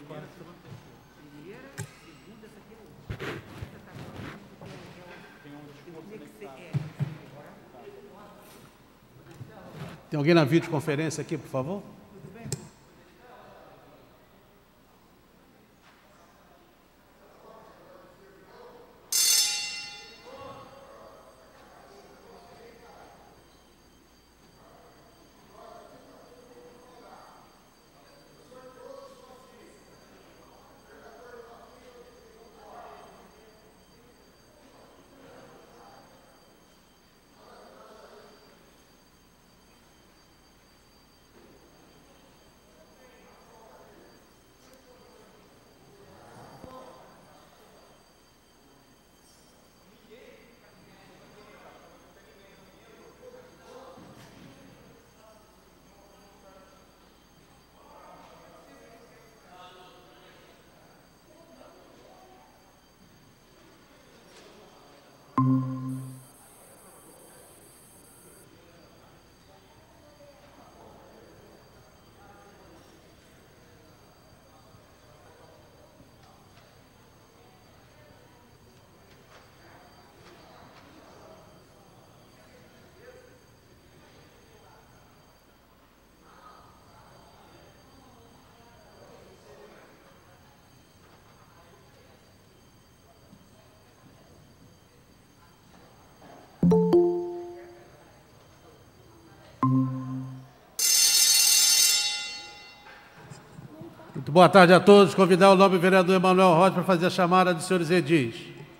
Tem alguém na videoconferência aqui, por favor? Muito boa tarde a todos. Convidar o nobre vereador Emanuel Rocha para fazer a chamada dos senhores edis.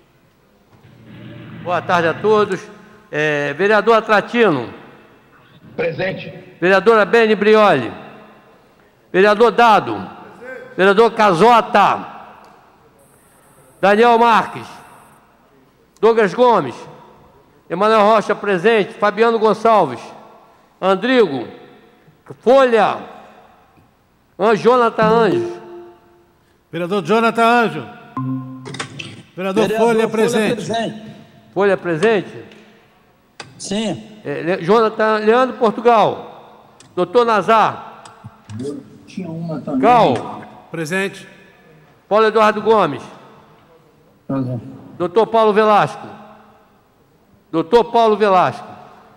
Boa tarde a todos. Vereador Atratino. Presente. Vereadora Beni Brioli. Vereador Dado. Presente. Vereador Casota. Daniel Marques. Douglas Gomes. Emanuel Rocha presente. Fabiano Gonçalves. Andrigo. Folha. Jonathan Anjo. Vereador Jonathan Anjo. Vereador Folha presente. Folha presente? Sim. Jonathan Leandro Portugal. Doutor Nazar. Tinha uma também. Gal. Presente. Paulo Eduardo Gomes. Presente. Doutor Paulo Velasco. Doutor Paulo Velasco.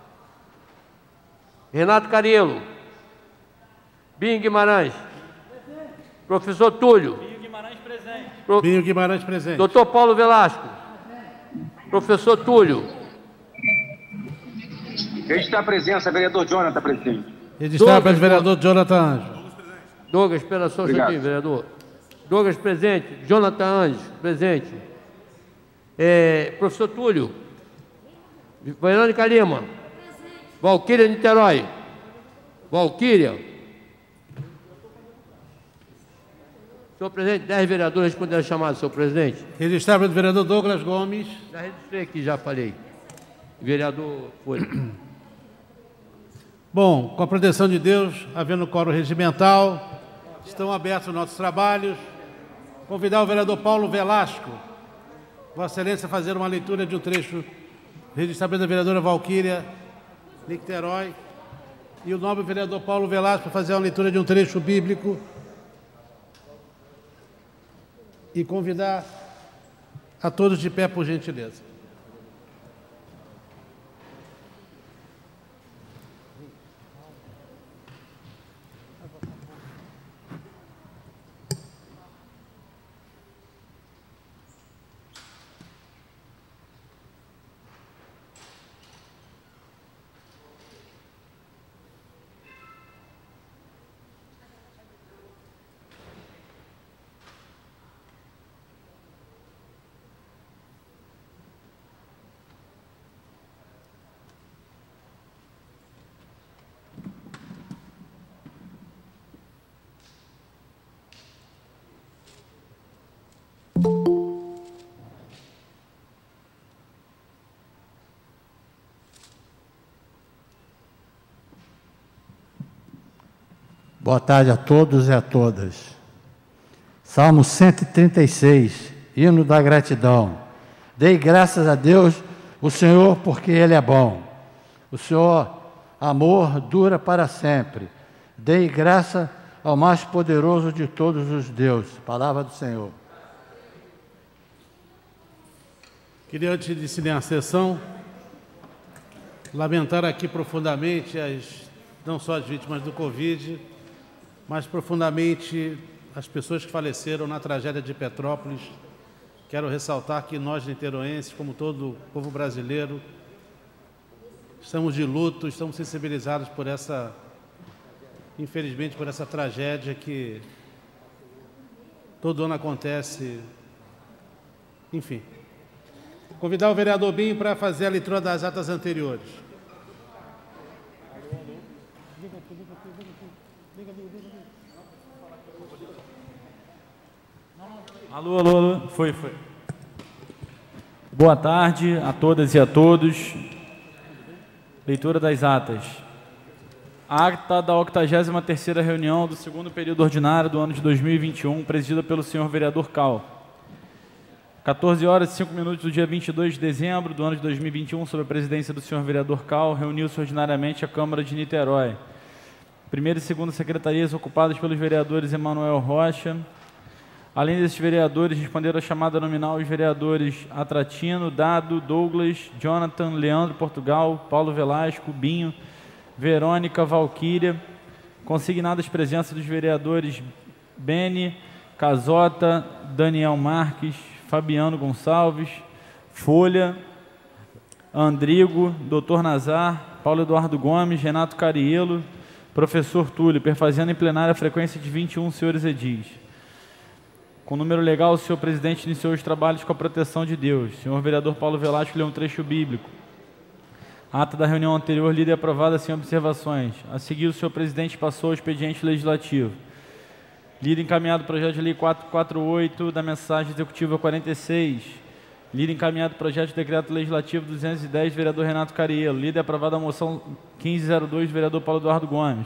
Renato Cariello. Binho Guimarães. Professor Túlio. Binho Guimarães presente. Binho Guimarães presente. Doutor Paulo Velasco. Professor Túlio. Registrar a presença, vereador Jonathan, presidente. Registrar para o vereador Jonathan Anjo. Douglas, espera só um instantinho, vereador. Douglas presente. Jonathan Anjo presente. Professor Túlio. Verônica Lima. Valquíria Niterói. Valquíria. Senhor presidente, 10 vereadores responderam a chamada, senhor presidente. Registrar para o vereador Douglas Gomes. Já registrei aqui, já falei. Vereador Folha. Bom, com a proteção de Deus, havendo quórum regimental, estão abertos os nossos trabalhos. Convidar o vereador Paulo Velasco, Vossa Excelência, a fazer uma leitura de um trecho. Registrar para a vereadora Valquíria Niterói. E o nobre vereador Paulo Velasco para fazer uma leitura de um trecho bíblico. E convidar a todos de pé, por gentileza. Boa tarde a todos e a todas. Salmo 136, hino da gratidão. Dei graças a Deus, o Senhor, porque Ele é bom. O Senhor, amor, dura para sempre. Dei graça ao mais poderoso de todos os deuses. Palavra do Senhor. Queria, antes de encerrar a sessão, lamentar aqui profundamente não só as vítimas do Covid, mas profundamente as pessoas que faleceram na tragédia de Petrópolis. Quero ressaltar que nós, niteroenses, como todo o povo brasileiro, estamos de luto, estamos sensibilizados por infelizmente, por essa tragédia que todo ano acontece. Enfim. Convidar o vereador Binho para fazer a leitura das atas anteriores. Alô, alô, alô. Foi. Boa tarde a todas e a todos. Leitura das atas. A ata da 83ª reunião do segundo período ordinário do ano de 2021, presidida pelo senhor vereador Cal. 14 horas e 5 minutos do dia 22 de dezembro do ano de 2021, sob a presidência do senhor vereador Cal, reuniu-se ordinariamente a Câmara de Niterói. Primeira e segunda secretarias ocupadas pelos vereadores Emanuel Rocha. Além desses vereadores, responderam a chamada nominal os vereadores Atratino, Dado, Douglas, Jonathan, Leandro Portugal, Paulo Velasco, Binho, Verônica, Valquíria. Consignadas presença dos vereadores Beni, Casota, Daniel Marques, Fabiano Gonçalves, Folha, Andrigo, Dr. Nazar, Paulo Eduardo Gomes, Renato Cariello, Professor Túlio, perfazendo em plenária a frequência de 21 senhores edis. Com número legal, o senhor presidente iniciou os trabalhos com a proteção de Deus. O senhor vereador Paulo Velasco leu um trecho bíblico. A ata da reunião anterior, lida e aprovada sem observações. A seguir, o senhor presidente passou ao expediente legislativo. Lido e encaminhado o projeto de lei 448 da mensagem executiva 46. Lido e encaminhado o projeto de decreto legislativo 210 do vereador Renato Cariello. Lido e aprovada a moção 1502 do vereador Paulo Eduardo Gomes.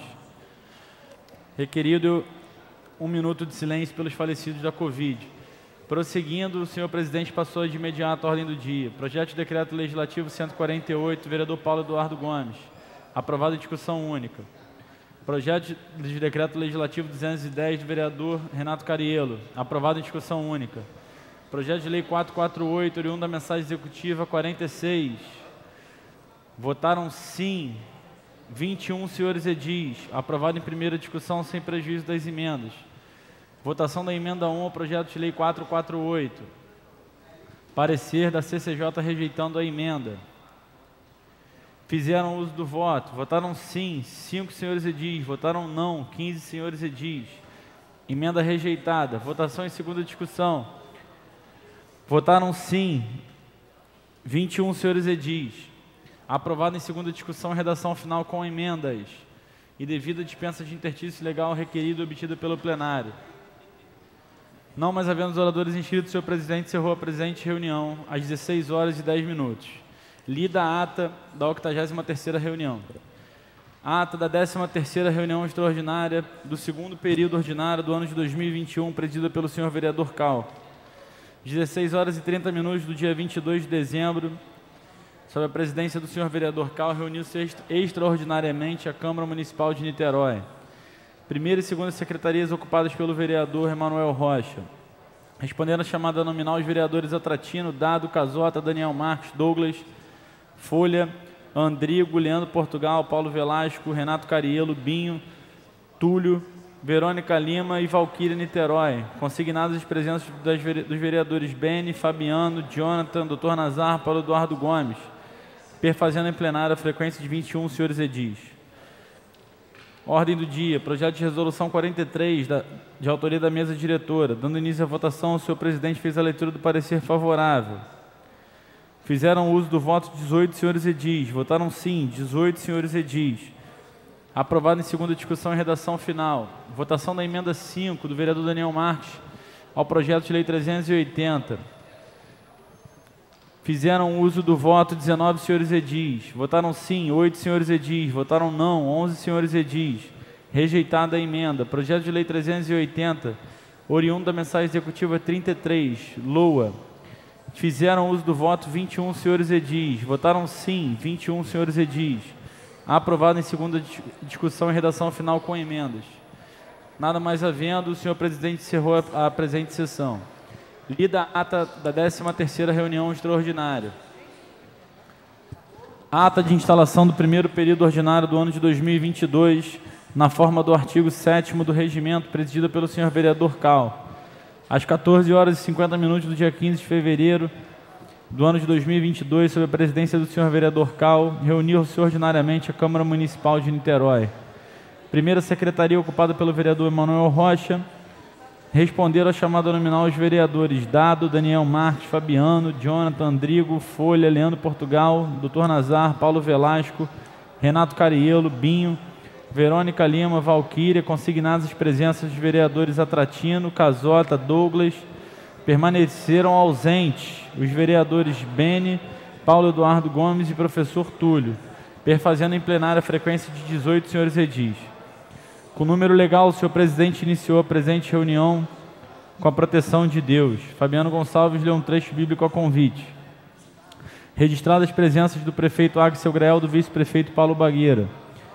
Requerido 1 minuto de silêncio pelos falecidos da Covid. Prosseguindo, o senhor presidente passou de imediato à ordem do dia. Projeto de decreto legislativo 148 do vereador Paulo Eduardo Gomes. Aprovado em discussão única. Projeto de decreto legislativo 210 do vereador Renato Cariello. Aprovado em discussão única. Projeto de lei 448, oriundo da mensagem executiva 46. Votaram sim 21 senhores edis. Aprovado em primeira discussão sem prejuízo das emendas. Votação da emenda 1 ao projeto de lei 448. Parecer da CCJ rejeitando a emenda. Fizeram uso do voto. Votaram sim 5 senhores edis. Votaram não 15 senhores edis. Emenda rejeitada. Votação em segunda discussão. Votaram sim 21 senhores edis. Aprovado em segunda discussão, redação final com emendas e devida dispensa de interstício legal requerido e obtida pelo plenário. Não mais havendo os oradores inscritos, o senhor presidente encerrou a presente reunião às 16 horas e 10 minutos. Lida a ata da 83ª reunião. A ata da 13ª reunião extraordinária do segundo período ordinário do ano de 2021, presidida pelo senhor vereador Cal. 16 horas e 30 minutos do dia 22 de dezembro, sob a presidência do senhor vereador Cal, reuniu-se extraordinariamente a Câmara Municipal de Niterói. Primeira e segunda secretarias ocupadas pelo vereador Emanuel Rocha. Respondendo a chamada nominal, os vereadores Atratino, Dado, Casota, Daniel Marques, Douglas, Folha, Andrigo, Leandro Portugal, Paulo Velasco, Renato Cariello, Binho, Túlio, Verônica Lima e Valquíria Niterói. Consignadas as presenças dos vereadores Beni, Fabiano, Jonathan, Dr. Nazar, Paulo Eduardo Gomes. Perfazendo em plenário a frequência de 21 senhores edis. Ordem do dia, projeto de resolução 43, de autoria da mesa diretora. Dando início à votação, o senhor presidente fez a leitura do parecer favorável. Fizeram uso do voto 18 senhores edis. Votaram sim, 18 senhores edis. Aprovado em segunda discussão e redação final. Votação da emenda 5 do vereador Daniel Marques ao projeto de lei 380. Fizeram uso do voto 19 senhores edis. Votaram sim, 8 senhores edis. Votaram não, 11 senhores edis. Rejeitada a emenda. Projeto de lei 380, oriundo da mensagem executiva 33, LOA. Fizeram uso do voto 21 senhores edis. Votaram sim, 21 senhores edis. Aprovado em segunda discussão e redação final com emendas. Nada mais havendo, o senhor presidente encerrou a presente sessão. Lida a ata da 13ª reunião extraordinária. Ata de instalação do primeiro período ordinário do ano de 2022, na forma do artigo 7º do regimento, presidida pelo senhor vereador Cal. Às 14h50 do dia 15 de fevereiro do ano de 2022, sob a presidência do senhor vereador Cal, reuniu-se ordinariamente a Câmara Municipal de Niterói. Primeira secretaria ocupada pelo vereador Emanuel Rocha. Responderam à chamada nominal os vereadores Dado, Daniel Marques, Fabiano, Jonathan, Andrigo, Folha, Leandro Portugal, Dr. Nazar, Paulo Velasco, Renato Cariello, Binho, Verônica Lima, Valquíria, consignadas as presenças dos vereadores Atratino, Casota, Douglas. Permaneceram ausentes os vereadores Bene, Paulo Eduardo Gomes e professor Túlio, perfazendo em plenária a frequência de 18 senhores edis. Com o número legal, o senhor presidente iniciou a presente reunião com a proteção de Deus. Fabiano Gonçalves leu um trecho bíblico a convite. Registradas as presenças do prefeito Axel Grael, do vice-prefeito Paulo Bagueira.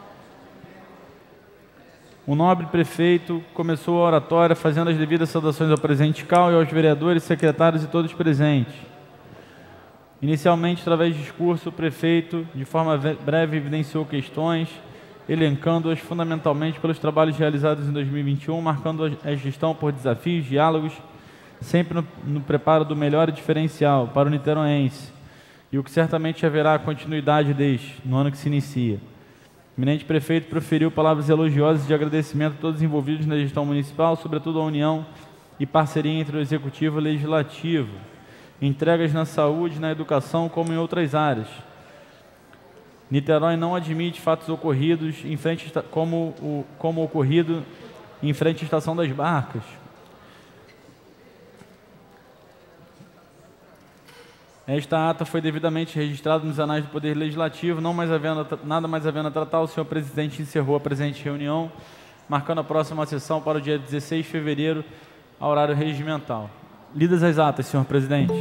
O nobre prefeito começou a oratória fazendo as devidas saudações ao presidente Cal e aos vereadores, secretários e todos presentes. Inicialmente, através de discurso, o prefeito, de forma breve, evidenciou questões, elencando-as fundamentalmente pelos trabalhos realizados em 2021, marcando a gestão por desafios, diálogos, sempre no preparo do melhor e diferencial para o niteroense, e o que certamente haverá continuidade deste, no ano que se inicia. O eminente prefeito proferiu palavras elogiosas de agradecimento a todos os envolvidos na gestão municipal, sobretudo a união e parceria entre o Executivo e o Legislativo, entregas na saúde, na educação, como em outras áreas. Niterói não admite fatos ocorridos em frente, como ocorrido em frente à Estação das Barcas. Esta ata foi devidamente registrada nos anais do Poder Legislativo, nada mais havendo a tratar, o senhor presidente encerrou a presente reunião, marcando a próxima sessão para o dia 16 de fevereiro, ao horário regimental. Lidas as atas, senhor presidente.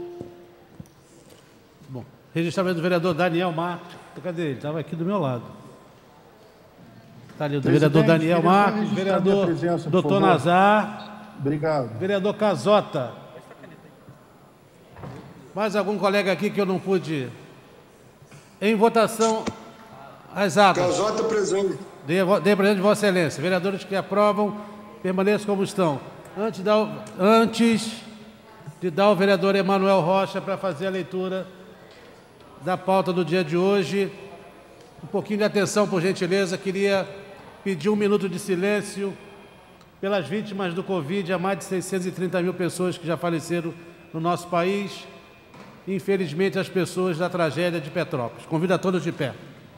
Bom, registramento do vereador Daniel Marques. Cadê ele? Estava aqui do meu lado. Está ali o vereador Daniel Marques, vereador Dr. Nazar. Obrigado. Vereador Casota. Mais algum colega aqui que eu não pude? Em votação, as atas. Casota presente. Dê presente de Vossa Excelência. Vereadores que aprovam, permaneçam como estão. Antes de dar ao vereador Emanuel Rocha para fazer a leitura da pauta do dia de hoje, um pouquinho de atenção, por gentileza. Queria pedir 1 minuto de silêncio pelas vítimas do Covid. Há mais de 630 mil pessoas que já faleceram no nosso país. Infelizmente, as pessoas da tragédia de Petrópolis. Convido a todos de pé.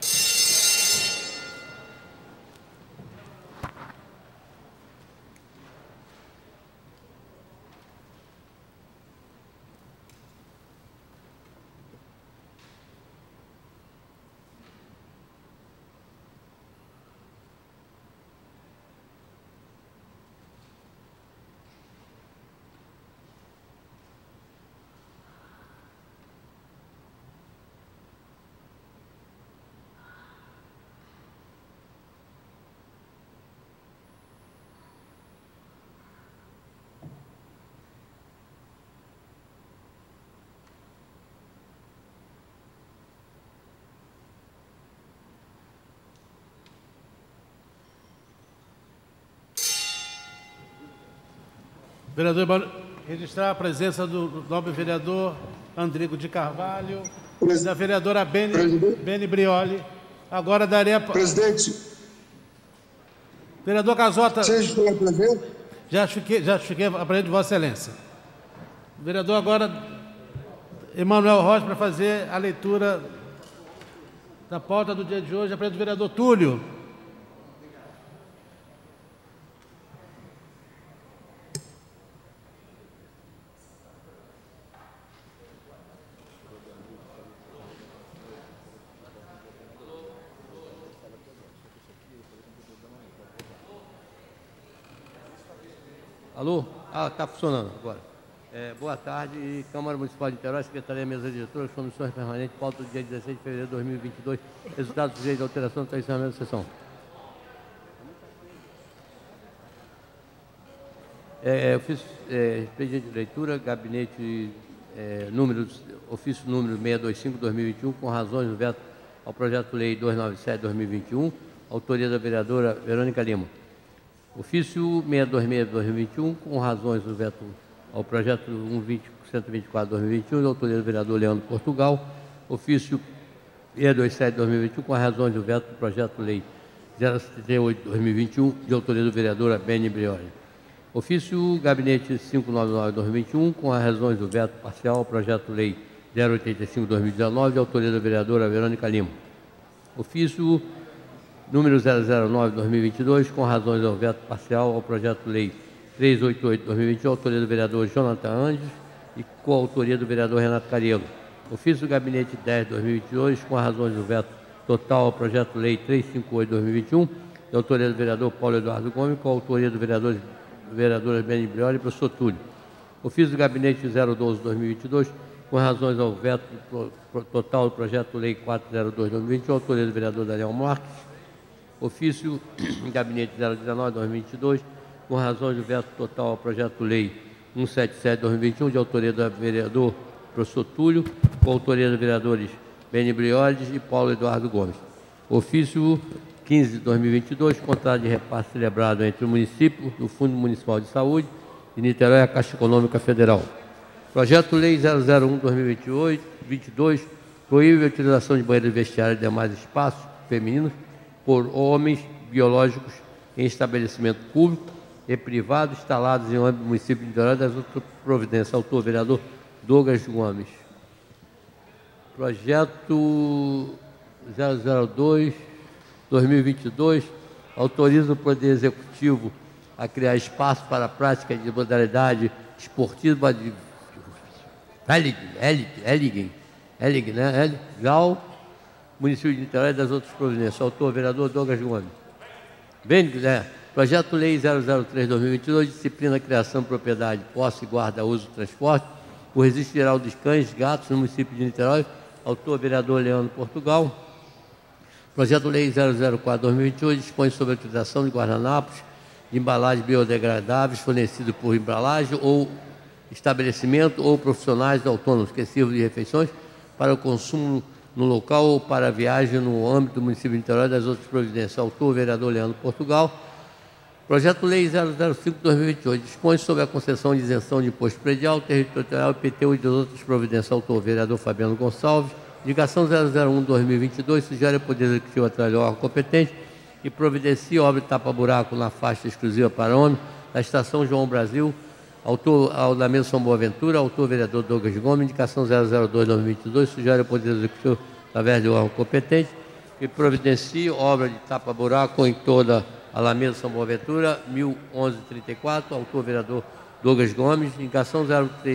Vereador, registrar a presença do nobre vereador Andrigo de Carvalho e da vereadora Bene Brioli. Agora darei a... Presidente. Vereador Casota. Você está presente? Já fiquei a presente de Vossa Excelência. Vereador agora Emanuel Rocha para fazer a leitura da pauta do dia de hoje. A presente do vereador Túlio. Alô? Ah, está funcionando agora. Boa tarde, Câmara Municipal de Niterói, Secretaria, Mesa Diretora, Comissões Permanentes, pauta do dia 16 de fevereiro de 2022, resultados sujeitos à alteração do encerramento da sessão. Expediente de leitura, gabinete ofício número 625/2021, com razões do veto ao projeto-lei 297/2021, autoria da vereadora Verônica Lima. Ofício 626/2021, com razões do veto ao projeto 124/2021, da autoria do vereador Leandro Portugal. Ofício 627/2021, com razões do veto do projeto-lei 078/2021, de autoria do vereador Beni Brioli. Ofício Gabinete 599/2021, com as razões do veto parcial ao projeto-lei 085/2019, de autoria da vereadora Verônica Lima. Ofício número 009/2022, com razões ao veto parcial ao projeto-lei 388/2021, autoria do vereador Jonathan Andes e coautoria do vereador Renato Cariello. Ofício Gabinete 10/2022, com razões do veto total ao projeto-lei 358/2021, de autoria do vereador Paulo Eduardo Gomes, coautoria do vereador Beni Brioli e professor Túlio. Ofício do Gabinete 012/2022, com razões ao veto total do projeto-lei 402/2021, autoria do vereador Daniel Marques. Ofício do Gabinete 019/2022, com razões do veto total ao projeto-lei 177/2021, de autoria do vereador professor Túlio, com autoria dos vereadores Beni Brioli e Paulo Eduardo Gomes. Ofício 15/2022, contrato de repasse celebrado entre o município e o Fundo Municipal de Saúde de Niterói e a Caixa Econômica Federal. Projeto-lei 001/2022 proíbe a utilização de banheiros vestiários e demais espaços femininos por homens biológicos em estabelecimento público e privado instalados em âmbito do município de Niterói, das outras providências. Autor, vereador Douglas Gomes. Projeto 002/2022 autoriza o Poder Executivo a criar espaço para a prática de modalidade esportiva de Gal, município de Niterói e das outras providências. Autor, vereador Douglas Gomes. Projeto-lei 003/2022 disciplina a criação, propriedade, posse, guarda, uso, transporte, o registro geral dos cães, gatos no município de Niterói. Autor, vereador Leandro Portugal. Projeto-lei 004/2022 dispõe sobre a utilização de guardanapos de embalagens biodegradáveis fornecidos por embalagem ou estabelecimento ou profissionais autônomos que sirvam de refeições para o consumo no local ou para a viagem no âmbito do município de Niterói e das outras providências. Autor, vereador Leandro Portugal. Projeto-lei 005/2022 dispõe sobre a concessão de isenção de imposto predial, territorial, IPTU e das outras providências. Autor, vereador Fabiano Gonçalves. Indicação 001/2022 sugere ao Poder Executivo através do órgão competente e providencia obra de tapa-buraco na faixa exclusiva para homem da Estação João Brasil. Autor, da mesa São Boaventura. Autor, vereador Douglas Gomes. Indicação 002/2022 sugere ao Poder Executivo através do órgão competente e providencia obra de tapa-buraco em toda a Alameda São Boaventura, 1134, autor vereador Douglas Gomes. Indicação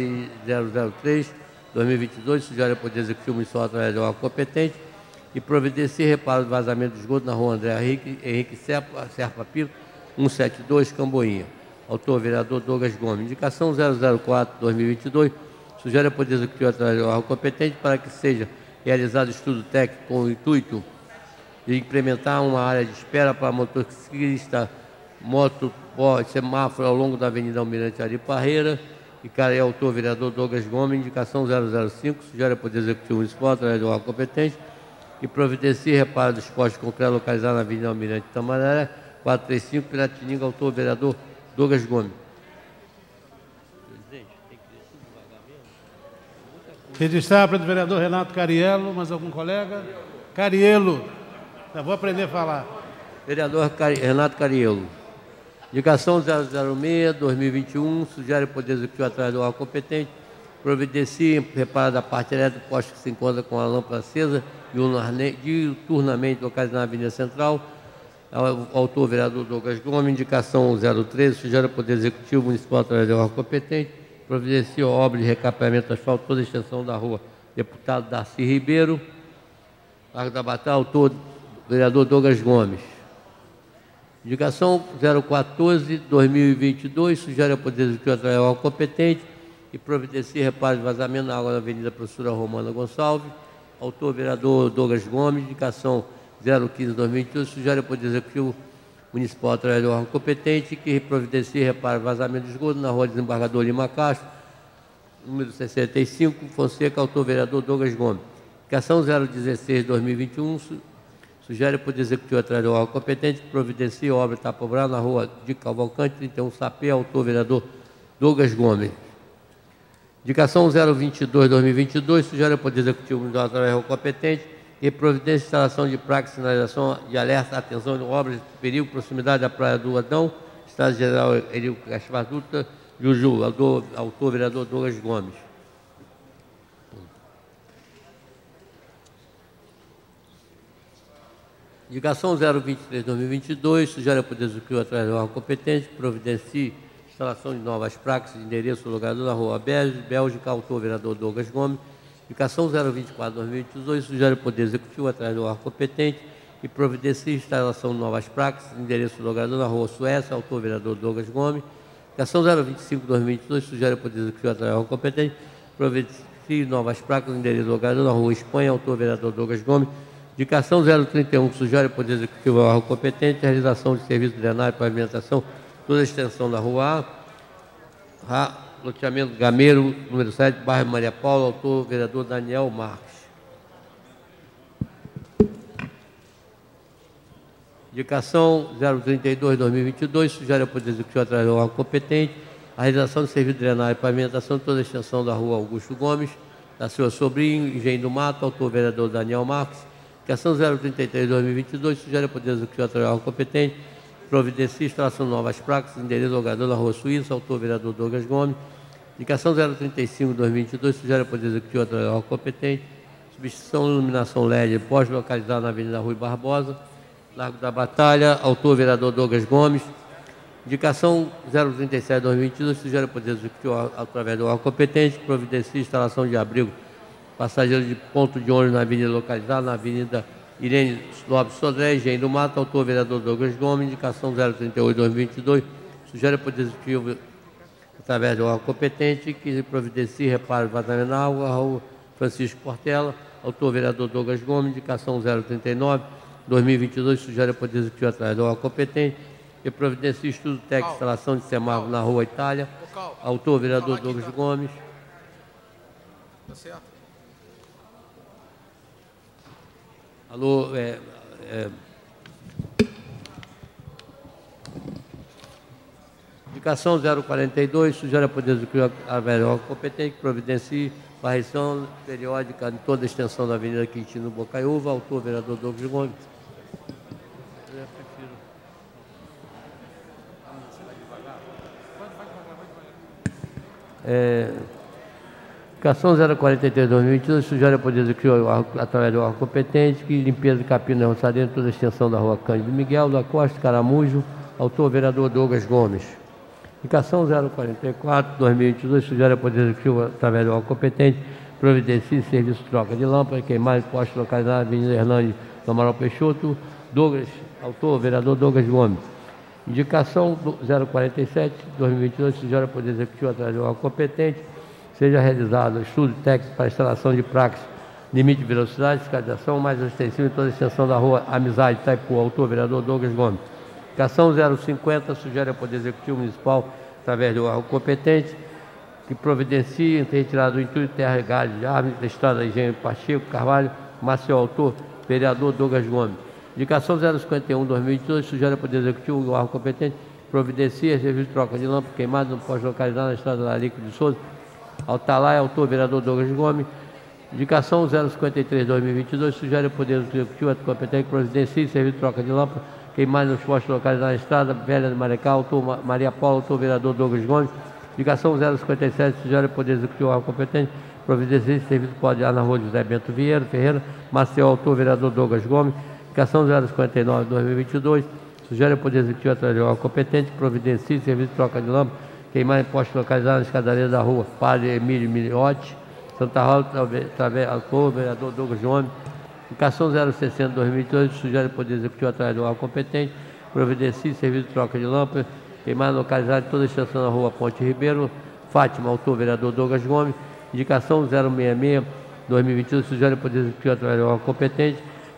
003/2022, sugere ao Poder Executivo Municipal através do órgão competente e providencia reparo de vazamento de esgoto na rua André Henrique Serpa Piro, 172, Camboinha. Autor vereador Douglas Gomes. Indicação 004/2022, sugere ao Poder Executivo através do órgão competente para que seja realizado estudo técnico com o intuito de implementar uma área de espera para motociclista, semáforo ao longo da Avenida Almirante Ari Parreira. E cara, é autor vereador Douglas Gomes. Indicação 005, sugere ao Poder Executivo Municipal através do órgão competente e providencia reparo dos postos concretos localizados na Avenida Almirante Tamandaré, 435, Piratininga. Autor vereador Douglas Gomes. Registrar para o vereador Renato Cariello. Mais algum colega? Cariello. Já vou aprender a falar. Vereador Renato Cariello. Indicação 006/2021, sugere o Poder Executivo através do órgão competente, providencia reparo da parte elétrica do poste que se encontra com a lâmpada acesa diuturnamente localizada na Avenida Central. Autor, vereador Douglas Gomes. Indicação 013, sugere o Poder Executivo Municipal através do órgão competente, providencia obra de recapeamento de asfalto toda a extensão da rua Deputado Darcy Ribeiro, Largo da Batalha. Autor, vereador Douglas Gomes. Indicação 014/2022, sugere ao Poder Executivo através do órgão competente e providencia reparo de vazamento na água da Avenida Professora Romana Gonçalves. Autor, vereador Douglas Gomes. Indicação 015/2022, sugere ao Poder Executivo municipal através do órgão competente, que providencie e repare vazamento de esgoto na rua Desembargador Lima Castro, número 65, Fonseca, autor vereador Douglas Gomes. Indicação 016/2021, sugere o Poder Executivo através do órgão competente que providencie obra Tapa Brava na rua de Cavalcante, 31 Sapé, autor vereador Douglas Gomes. Indicação 022/2022, sugere o Poder Executivo através do órgão competente e providência de instalação de placas de sinalização de alerta, atenção de obras de perigo, proximidade da Praia do Adão, Estado General Eurico Gaspar Dutra, Juju, autor vereador Douglas Gomes. Indicação 023/2022, sugere ao Poder Executivo através do órgão competente que providencie instalação de novas placas de endereço logador na rua Bélgica, autor vereador Douglas Gomes. Indicação 024/2022, sugere ao Poder Executivo através do órgão competente que providencie instalação de novas placas de endereço logador na rua Suécia, autor vereador Douglas Gomes. Indicação 025/2022, sugere ao Poder Executivo através do órgão competente que providencie novas placas de endereço logador na rua Espanha, autor vereador Douglas Gomes. Indicação 031, sugere ao Poder Executivo ao órgão competente a realização de serviço drenário e pavimentação toda a extensão da rua A, loteamento Gameiro, número 7, bairro Maria Paula, autor vereador Daniel Marques. Indicação 032/2022, sugere ao Poder Executivo através do órgão competente a realização de serviço drenário e pavimentação toda a extensão da rua Augusto Gomes, da sua sobrinho, Engenho do Mato, autor vereador Daniel Marques. Indicação 033/2022, sugere ao Poder Executivo através do órgão competente providencia instalação de novas placas, endereço logador na rua Suíça, autor vereador Douglas Gomes. Indicação 035/2022, sugere ao Poder Executivo através do órgão competente substituição de iluminação LED, posto localizado na Avenida Rui Barbosa, Largo da Batalha, autor vereador Douglas Gomes. Indicação 037/2022, sugere ao Poder Executivo através do órgão competente providencia instalação de abrigo passageiro de ponto de ônibus na avenida localizada na Avenida Irene Lopes Sodré, Engenho do Mato, autor vereador Douglas Gomes. Indicação 038/2022, sugere ao Poder Executivo através do órgão competente que providencie reparo de vazamento na água, rua Francisco Portela, autor vereador Douglas Gomes. Indicação 039/2022, sugere ao Poder Executivo através do órgão competente que providencie estudo técnico de instalação de semáforo na rua Itália, autor vereador Douglas Gomes. Tá certo. Alô, Indicação 042, sugere ao Poder Executivo através do órgão competente que providencie varrição periódica em toda a extensão da Avenida Quintino Bocaiúva, autor vereador Douglas Gomes. Indicação 043/2022, sugere ao Poder Executivo através do órgão competente que limpeza de capina e roçadeira em toda a extensão da rua Cândido Miguel, da Costa, Caramujo, autor vereador Douglas Gomes. Indicação 044/2022, sugere ao Poder Executivo através do órgão competente providencie serviço de troca de lâmpada, queimar posto localizado na Avenida Hernandes do Amaral Peixoto, Douglas, autor vereador Douglas Gomes. Indicação 047/2022, sugere ao Poder Executivo através do órgão competente seja realizado estudo técnico para instalação de placas, limite de velocidade, fiscalização mais extensiva em toda a extensão da rua Amizade, Itaipu, autor vereador Douglas Gomes. Indicação 050, sugere ao Poder Executivo Municipal, através do órgão competente, que providencie retirada do entulho de terra e galho de árvores da estrada Engenho Pacheco, Carvalho, Maceió, autor vereador Douglas Gomes. Indicação 051/2022, sugere ao Poder Executivo o órgão competente, providencia serviço de troca de lâmpada queimada no posto localizado na estrada Larico de Souza, Altalai, autor vereador Douglas Gomes. Indicação 053/2022, sugere ao Poder Executivo competente que providencie serviço de troca de lâmpada queimada nos postos localizados na estrada Velha de Maricá, autor Maria Paula, autor vereador Douglas Gomes. Indicação 057, sugere ao Poder Executivo competente providencie serviço de ar na rua José Bento Vieira Ferreira, Maceió, autor vereador Douglas Gomes. Indicação 059/2022, sugere ao Poder Executivo através do órgão competente que providencie serviço de troca de lâmpada queimar em postos localizados na escadaria da rua Padre Emílio Miliotti, Santa Rosa, autor vereador Douglas Gomes. Indicação 060/2022, sugere ao Poder Executivo através do órgão competente providencie serviço de troca de lâmpada queimar localizado em toda a extensão da rua Ponte Ribeiro, Fátima, autor vereador Douglas Gomes. Indicação 066/2022, sugere ao Poder Executivo através do órgão competente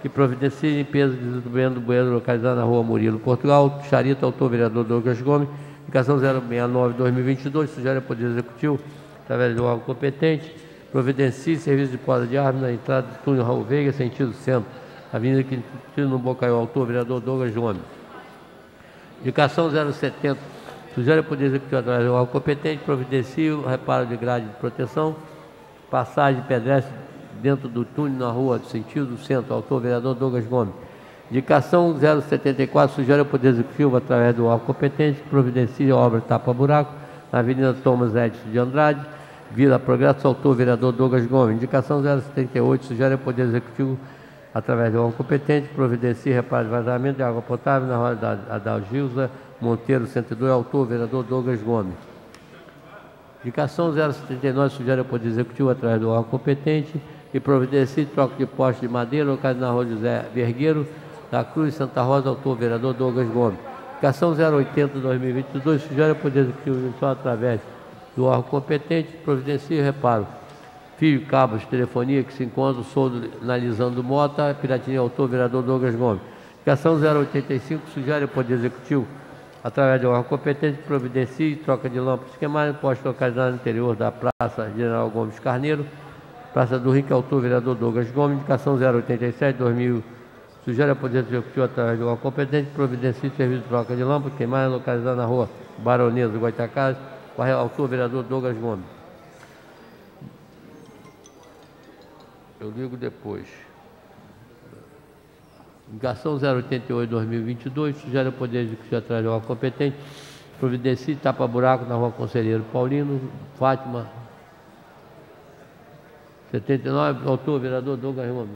que providencie limpeza de desenvolvimento do banheiro localizado na rua Murilo, Portugal. Charito, autor vereador Douglas Gomes. Indicação 069-2022, sugere ao Poder Executivo, através do órgão competente, providencie serviço de poda de árvore na entrada do túnel Raul Veiga, sentido centro, Avenida Quintino no Bocaiúva, autor vereador Douglas Gomes. Indicação 070, sugere ao Poder Executivo, através do órgão competente, providencie o reparo de grade de proteção, passagem de pedestre dentro do túnel na rua, sentido centro, autor vereador Douglas Gomes. Indicação 074, sugere ao Poder Executivo, através do órgão competente, que providencie a obra tapa-buraco na Avenida Thomas Edison de Andrade, Vila Progresso, autor vereador Douglas Gomes. Indicação 078, sugere ao Poder Executivo, através do órgão competente, que providencie reparo de vazamento de água potável na rua da Adalgilza Monteiro 102, autor vereador Douglas Gomes. Indicação 079, sugere ao Poder Executivo, através do órgão competente, que providencie troca de postes de madeira localizado na rua José Vergueiro da Cruz, Santa Rosa, autor vereador Douglas Gomes. Indicação 080-2022, sugere ao Poder Executivo, só através do órgão competente, providencie o reparo. Fio, cabos, telefonia que se encontra, soldo analisando Mota, Piratininha, autor vereador Douglas Gomes. Indicação 085, sugere ao Poder Executivo, através do órgão competente, providencie troca de lâmpadas esquemáticas, posto localizado no interior da Praça General Gomes Carneiro, Praça do Rio, autor vereador Douglas Gomes. Indicação 087-2000, sugere ao Poder Executivo, através do órgão competente, providencie serviço de troca de lâmpadas queimadas localizado na rua Baronesa, Goitacazes, autor vereador Douglas Gomes. Eu ligo depois. Indicação 088-2022, sugere ao Poder Executivo, através do órgão competente, providencie tapa-buraco na rua Conselheiro Paulino, Fátima 79, autor vereador Douglas Gomes.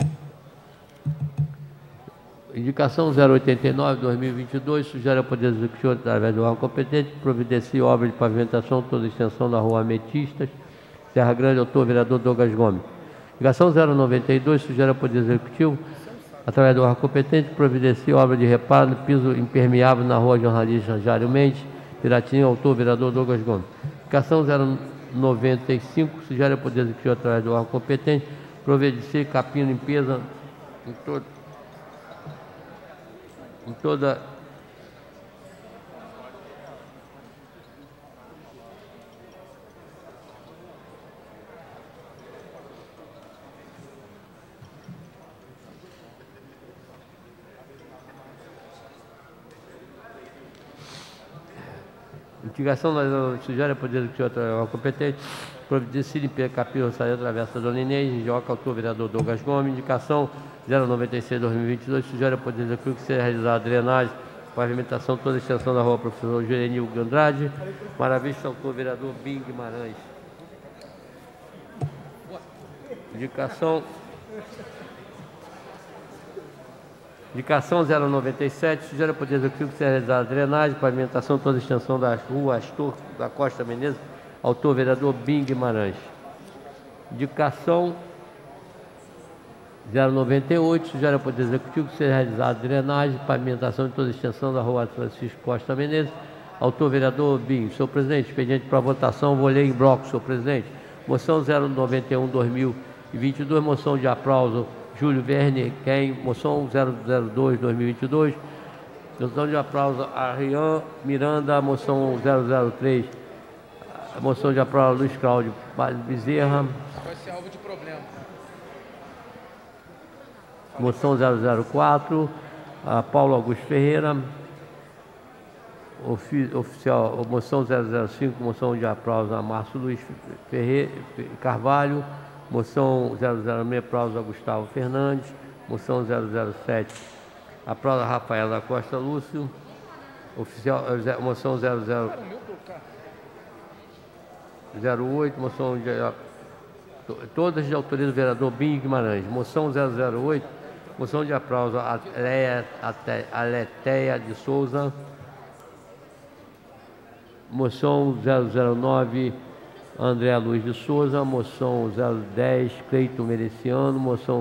Indicação 089-2022, sugere ao Poder Executivo, através do órgão competente, providencie obra de pavimentação toda a extensão da rua Ametistas, Serra Grande, autor vereador Douglas Gomes. Indicação 092, sugere ao Poder Executivo, através do órgão competente, providencie obra de reparo no piso impermeável na rua Jornalista Jário Mendes, Piratininha, autor vereador Douglas Gomes. Indicação 095, sugere ao Poder Executivo, através do órgão competente, providencie capim limpeza em toda Indicação sugere ao Poder Executivo, através do órgão competente, providencie limpeza capim roçaria travessa Dona Inês, Enjoca, autor vereador Douglas Gomes. Indicação 096-2022, sugere ao Poder Executivo que seja realizada drenagem, pavimentação toda a extensão da rua Professor Gerenil Andrade, Maravista, autor vereador Bim Guimarães. Indicação 097, sugere ao Poder Executivo que seja realizada drenagem, pavimentação toda a extensão da rua Astor da Costa Menezes, autor vereador Bim Guimarães. Indicação 098, sugere ao Poder Executivo que seja realizada drenagem, pavimentação de toda a extensão da rua Francisco Costa Menezes, autor vereador Bim. Senhor presidente, expediente para votação, vou ler em bloco, senhor presidente. Moção 091-2022, moção de aplauso Júlio Verne Quem, moção 002-2022, moção de aplauso Ariane Miranda, moção 003, moção de aplauso Luiz Cláudio Bezerra. Vai ser alvo de problema. Moção 004, Paulo Augusto Ferreira. Oficial, moção 005, moção de aplauso a Márcio Luiz Ferreira Carvalho. Moção 006, aplauso a Gustavo Fernandes. Moção 007, aplauso a Rafaela da Costa Lúcio. Oficial, moção 08, moção de, todas de autoria do vereador Bim Guimarães. Moção 008, moção de aplauso a Letéia de Souza. Moção 009, André Luiz de Souza. Moção 010, Cleiton Mereciano. Moção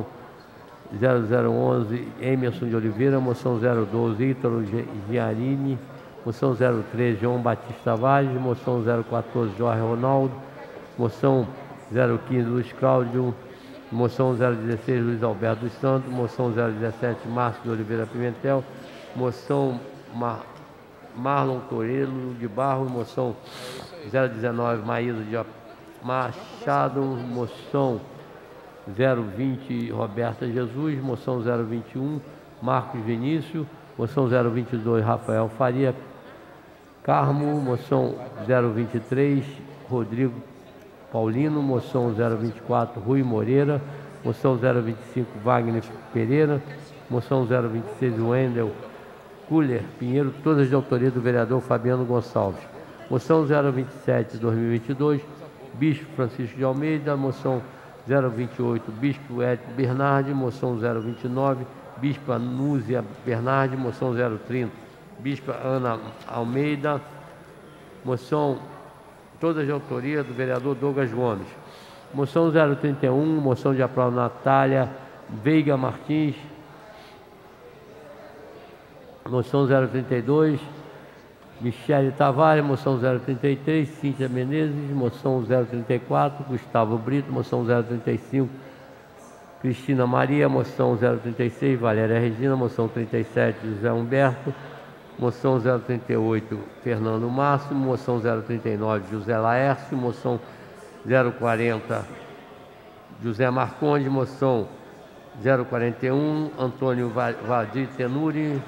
0011, Emerson de Oliveira. Moção 012, Ítalo Giarini. Moção 013, João Batista Vaz. Moção 014, Jorge Ronaldo. Moção 015, Luiz Cláudio Moção 016, Luiz Alberto dos Santos. Moção 017, Márcio de Oliveira Pimentel. Moção Marlon Torello de Barros. Moção 019, Maísa de Machado. Moção 020, Roberta Jesus. Moção 021, Marcos Vinícius. Moção 022, Rafael Faria Carmo. Moção 023, Rodrigo Paulino. Moção 024, Rui Moreira. Moção 025, Wagner Pereira. Moção 026, Wendel Culler Pinheiro, todas de autoria do vereador Fabiano Gonçalves. Moção 027, 2022, Bispo Francisco de Almeida. Moção 028, Bispo Edson Bernardi. Moção 029, Bispo Anúzia Bernardi. Moção 030, Bispo Ana Almeida. Moção todas de autoria do vereador Douglas Gomes. Moção 031, moção de aprovação Natália Veiga Martins. Moção 032, Michele Tavares. Moção 033, Cíntia Menezes. Moção 034, Gustavo Brito. Moção 035, Cristina Maria. Moção 036, Valéria Regina. Moção 37, José Humberto. Moção 038, Fernando Máximo. Moção 039, José Laércio. Moção 040, José Marcondes. Moção 041, Antônio Vadir Tenuri.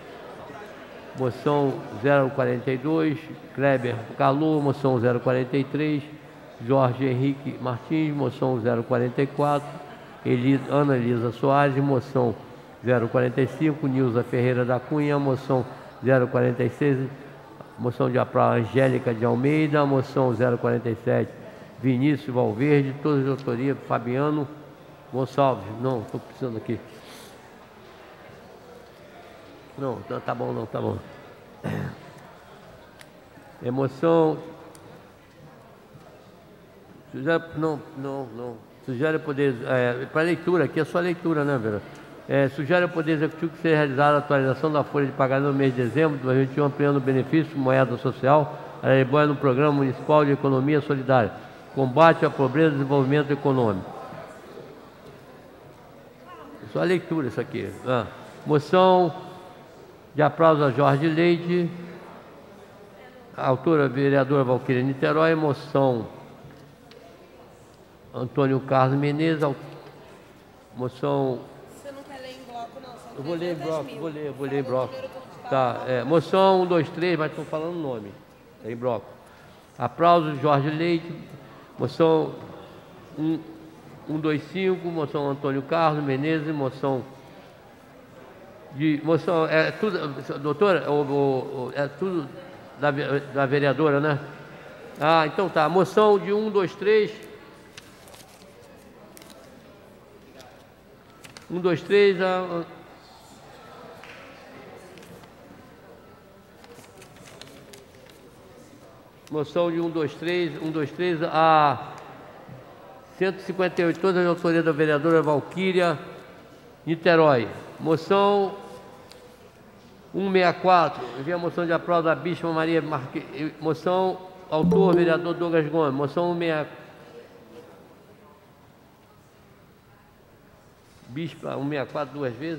Moção 042, Kleber Calou. Moção 043, Jorge Henrique Martins. Moção 044, Ana Elisa Soares. Moção 045, Nilza Ferreira da Cunha. Moção 046, moção de aprovação Angélica de Almeida. Moção 047, Vinícius Valverde, todas de autoria Fabiano Gonçalves. Não, estou precisando aqui. Não, tá bom, não, tá bom. Emoção. Não. Sugere poder. Para leitura, aqui é só leitura, né, Vera? Sugere ao Poder Executivo que seja realizada a atualização da folha de pagamento no mês de dezembro de 2021, ampliando o benefício moeda social, a no Programa Municipal de Economia Solidária, combate à pobreza e desenvolvimento econômico. Só a leitura isso aqui. Moção de aplauso a Jorge Leite, a autora vereadora Valquíria Niterói. Moção Antônio Carlos Menezes. Moção. Você não quer ler em bloco, não? Eu vou ler em bloco, vou ler em bloco. Tá, moção 1, 2, 3, mas estou falando o nome. É em bloco. Aplauso Jorge Leite. Moção 1, 2, 5, moção Antônio Carlos Menezes. Moção é tudo, doutora, é tudo da vereadora, né? Então tá, moção de 1, 2, 3. 1, 2, 3, moção de 1, 2, 3, a 158, toda a autoria da vereadora Valquíria Niterói. Moção 164, envia a moção de aplauso da Bispa Maria Marques. Moção, autor, vereador Douglas Gomes. Moção 164. Bispa 164 duas vezes.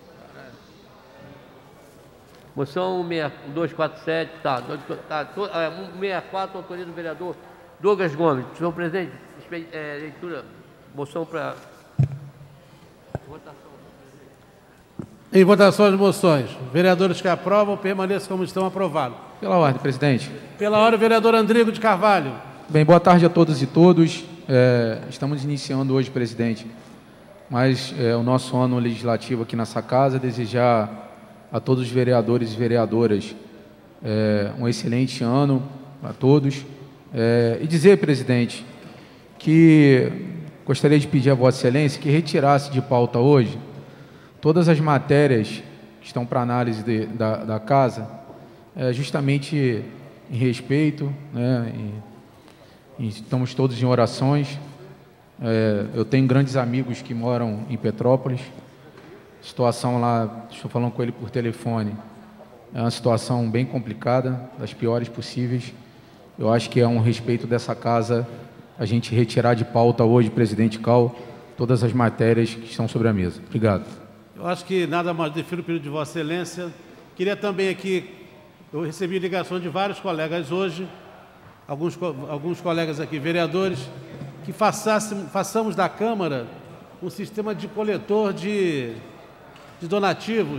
Moção 247, tá. 164, autoria do vereador Douglas Gomes. Senhor presidente, leitura, moção para votação. Em votação as moções. Vereadores que aprovam, permaneçam como estão aprovados. Pela ordem, presidente. Pela ordem, vereador Andrigo de Carvalho. Bem, boa tarde a todas e todos. Estamos iniciando hoje, presidente, mas o nosso ano legislativo aqui nessa casa, desejar a todos os vereadores e vereadoras um excelente ano a todos. E dizer, presidente, que gostaria de pedir a Vossa Excelência que retirasse de pauta hoje todas as matérias que estão para análise da casa, justamente em respeito, né, estamos todos em orações. Eu tenho grandes amigos que moram em Petrópolis. Situação lá, estou falando com ele por telefone, é uma situação bem complicada, das piores possíveis. Eu acho que é um respeito dessa casa a gente retirar de pauta hoje, presidente Cal, todas as matérias que estão sobre a mesa. Obrigado. Eu acho que nada mais, defiro o pedido de Vossa Excelência. Queria também aqui, eu recebi ligação de vários colegas hoje, alguns colegas aqui, vereadores, que façamos da Câmara um sistema de coletor de donativos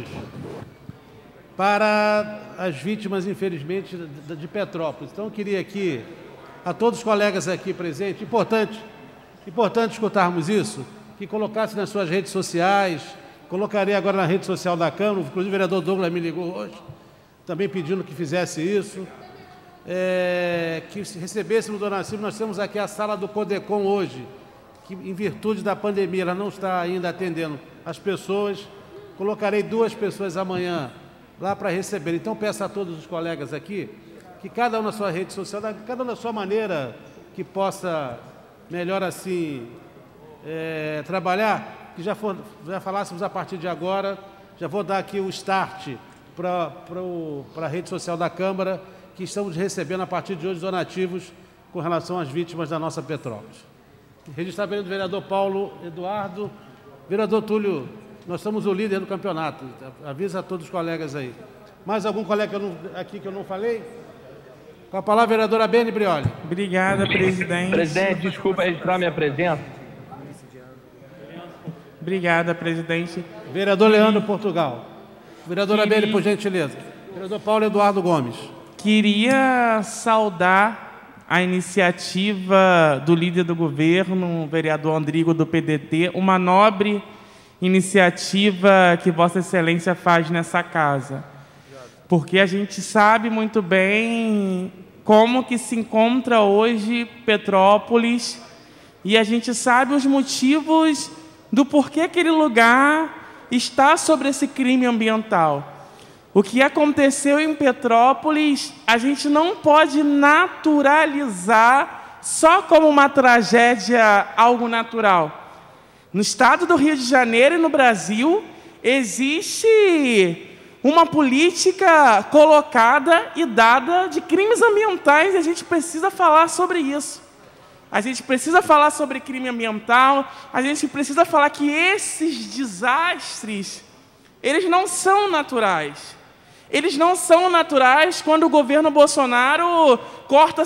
para as vítimas, infelizmente, de Petrópolis. Então, eu queria aqui, a todos os colegas aqui presentes, importante escutarmos isso, que colocasse nas suas redes sociais, colocarei agora na rede social da Câmara, inclusive o vereador Douglas me ligou hoje, também pedindo que fizesse isso, que recebêssemos donativo. Nós temos aqui a sala do Codecom hoje, que em virtude da pandemia ela não está ainda atendendo as pessoas. Colocarei 2 pessoas amanhã lá para receber. Então peço a todos os colegas aqui que cada um na sua rede social, cada um na sua maneira que possa melhor assim trabalhar, que já falássemos a partir de agora. Já vou dar aqui o start para a rede social da Câmara, que estamos recebendo a partir de hoje donativos com relação às vítimas da nossa Petrópolis. Registrar o vereador Paulo Eduardo. Vereador Túlio, nós somos o líder do campeonato. Avisa a todos os colegas aí. Mais algum colega aqui que eu não falei? Com a palavra, a vereadora Beni Brioli. Obrigada, presidente. Presidente, desculpa registrar minha presença. Obrigada, presidente. Vereador Leandro Portugal. Vereadora Beni, por gentileza. Vereador Paulo Eduardo Gomes. Queria saudar a iniciativa do líder do governo, o vereador Andrigo do PDT, uma nobre iniciativa que Vossa Excelência faz nessa casa. Porque a gente sabe muito bem como que se encontra hoje Petrópolis e a gente sabe os motivos do porquê aquele lugar está sobre esse crime ambiental. O que aconteceu em Petrópolis, a gente não pode naturalizar só como uma tragédia, algo natural. No estado do Rio de Janeiro e no Brasil, existe uma política colocada e dada de crimes ambientais e a gente precisa falar sobre isso. A gente precisa falar sobre crime ambiental, a gente precisa falar que esses desastres, eles não são naturais. Eles não são naturais quando o governo Bolsonaro corta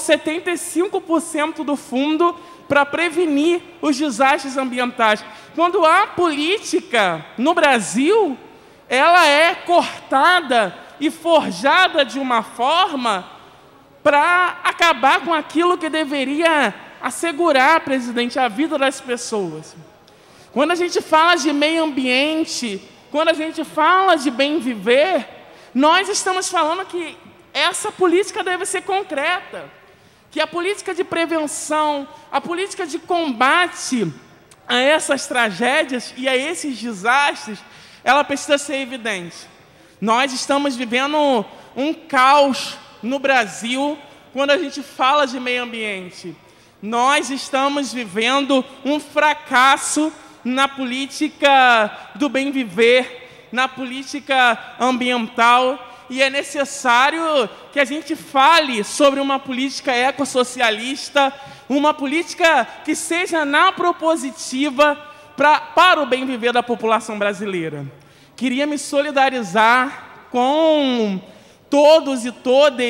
75% do fundo para prevenir os desastres ambientais. Quando a política no Brasil, ela é cortada e forjada de uma forma para acabar com aquilo que deveria assegurar, presidente, a vida das pessoas. Quando a gente fala de meio ambiente, quando a gente fala de bem viver, nós estamos falando que essa política deve ser concreta, que a política de prevenção, a política de combate a essas tragédias e a esses desastres, ela precisa ser evidente. Nós estamos vivendo um caos no Brasil quando a gente fala de meio ambiente. Nós estamos vivendo um fracasso na política do bem viver, na política ambiental, e é necessário que a gente fale sobre uma política ecossocialista, uma política que seja na propositiva para o bem viver da população brasileira. Queria me solidarizar com todos e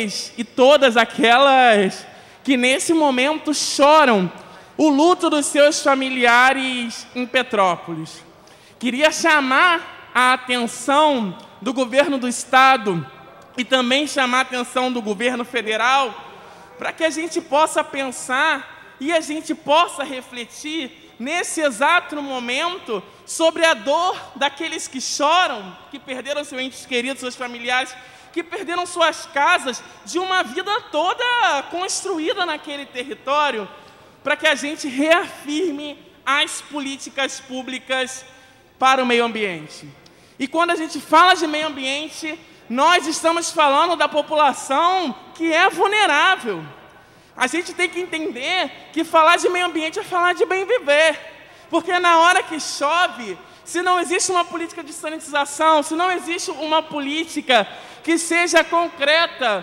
todas aquelas que nesse momento choram o luto dos seus familiares em Petrópolis. Queria chamar a atenção do governo do Estado e também chamar a atenção do governo federal para que a gente possa pensar e a gente possa refletir nesse exato momento sobre a dor daqueles que choram, que perderam seus entes queridos, seus familiares, que perderam suas casas de uma vida toda construída naquele território, para que a gente reafirme as políticas públicas para o meio ambiente. E quando a gente fala de meio ambiente, nós estamos falando da população que é vulnerável. A gente tem que entender que falar de meio ambiente é falar de bem viver. Porque na hora que chove, se não existe uma política de sanitização, se não existe uma política que seja concreta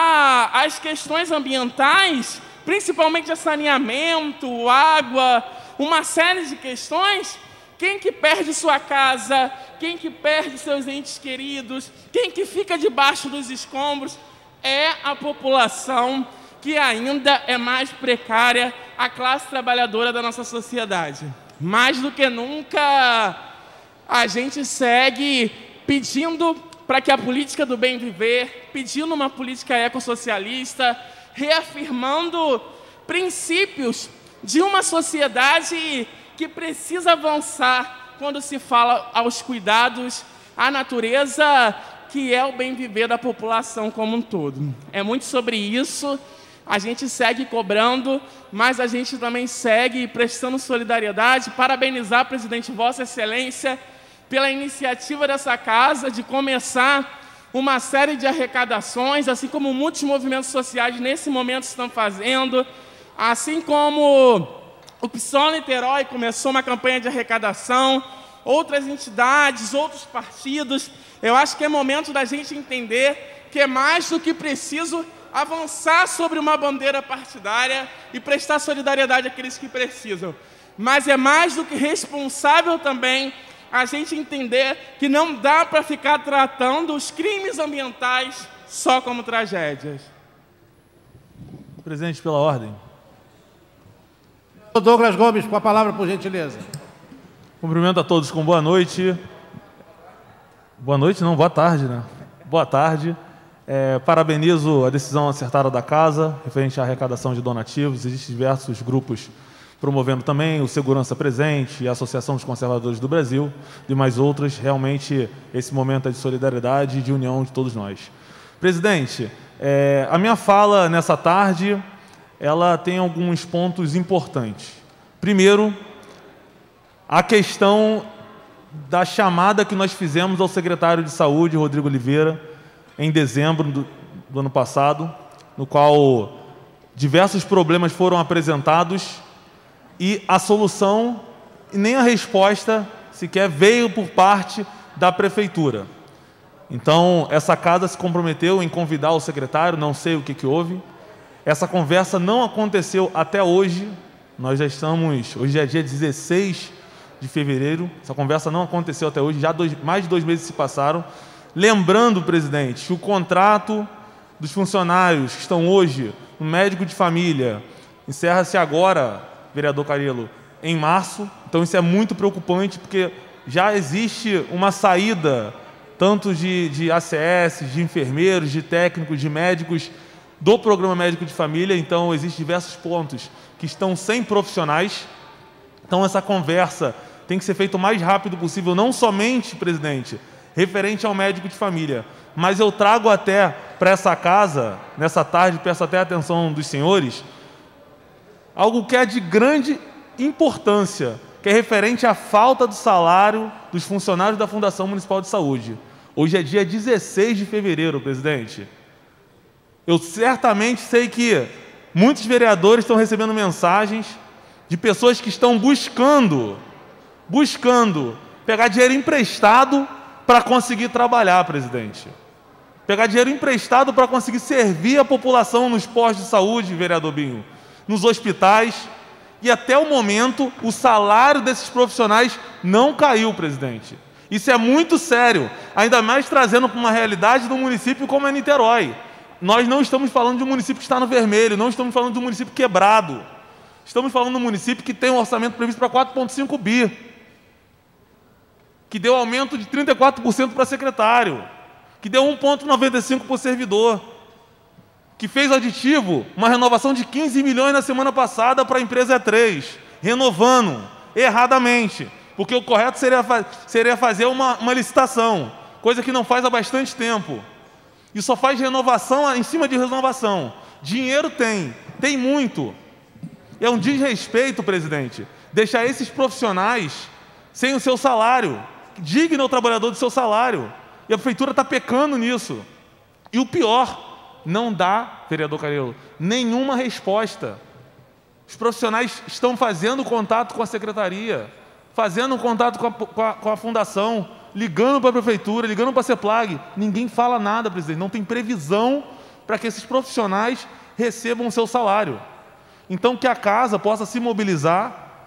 às questões ambientais, principalmente a saneamento, água, uma série de questões. Quem que perde sua casa, quem que perde seus entes queridos, quem que fica debaixo dos escombros, é a população que ainda é mais precária, a classe trabalhadora da nossa sociedade. Mais do que nunca, a gente segue pedindo para que a política do bem viver, pedindo uma política ecossocialista, reafirmando princípios de uma sociedade que precisa avançar quando se fala aos cuidados à natureza, que é o bem viver da população como um todo. É muito sobre isso. A gente segue cobrando, mas a gente também segue prestando solidariedade, parabenizar, presidente, Vossa Excelência, pela iniciativa dessa casa de começar uma série de arrecadações, assim como muitos movimentos sociais nesse momento estão fazendo, assim como o PSOL Niterói começou uma campanha de arrecadação, outras entidades, outros partidos. Eu acho que é momento da gente entender que é mais do que preciso avançar sobre uma bandeira partidária e prestar solidariedade àqueles que precisam. Mas é mais do que responsável também a gente entender que não dá para ficar tratando os crimes ambientais só como tragédias. Presidente, pela ordem. Douglas Gomes, com a palavra, por gentileza. Cumprimento a todos com boa noite. Boa noite, não, boa tarde, né? Boa tarde. Parabenizo a decisão acertada da Casa, referente à arrecadação de donativos. Existem diversos grupos promovendo também, o Segurança Presente e a Associação dos Conservadores do Brasil, e mais outras. Realmente, esse momento é de solidariedade e de união de todos nós. Presidente, a minha fala nessa tarde, ela tem alguns pontos importantes. Primeiro, a questão da chamada que nós fizemos ao secretário de Saúde, Rodrigo Oliveira, em dezembro do ano passado, no qual diversos problemas foram apresentados e a solução e nem a resposta sequer veio por parte da Prefeitura. Então, essa casa se comprometeu em convidar o secretário, não sei o que houve. Essa conversa não aconteceu até hoje. Nós já estamos, hoje é dia 16 de fevereiro, essa conversa não aconteceu até hoje, já mais de 2 meses se passaram. Lembrando, presidente, que o contrato dos funcionários que estão hoje no médico de família encerra-se agora, vereador Carello, em março. Então isso é muito preocupante, porque já existe uma saída, tanto de ACS, de enfermeiros, de técnicos, de médicos, do programa médico de família. Então existem diversos pontos que estão sem profissionais. Então essa conversa tem que ser feita o mais rápido possível, não somente, presidente, referente ao médico de família, mas eu trago até para essa casa, nessa tarde, peço até a atenção dos senhores, algo que é de grande importância, que é referente à falta do salário dos funcionários da Fundação Municipal de Saúde. Hoje é dia 16 de fevereiro, presidente. Eu certamente sei que muitos vereadores estão recebendo mensagens de pessoas que estão buscando pegar dinheiro emprestado para conseguir trabalhar, presidente. Pegar dinheiro emprestado para conseguir servir a população nos postos de saúde, vereador Binho, nos hospitais. E até o momento, o salário desses profissionais não caiu, presidente. Isso é muito sério, ainda mais trazendo para uma realidade do município como é Niterói. Nós não estamos falando de um município que está no vermelho, não estamos falando de um município quebrado. Estamos falando de um município que tem um orçamento previsto para 4,5 bi, que deu aumento de 34% para secretário, que deu 1,95 para o servidor, que fez aditivo, uma renovação de 15 milhões na semana passada para a empresa E3, renovando erradamente, porque o correto seria fazer uma licitação, coisa que não faz há bastante tempo. E só faz renovação em cima de renovação. Dinheiro tem muito. É um desrespeito, presidente, deixar esses profissionais sem o seu salário, digno ao trabalhador do seu salário. E a prefeitura está pecando nisso. E o pior, não dá, vereador Carello, nenhuma resposta. Os profissionais estão fazendo contato com a secretaria, fazendo contato com a fundação, ligando para a prefeitura, ligando para a CEPLAG. Ninguém fala nada, presidente. Não tem previsão para que esses profissionais recebam o seu salário. Então, que a casa possa se mobilizar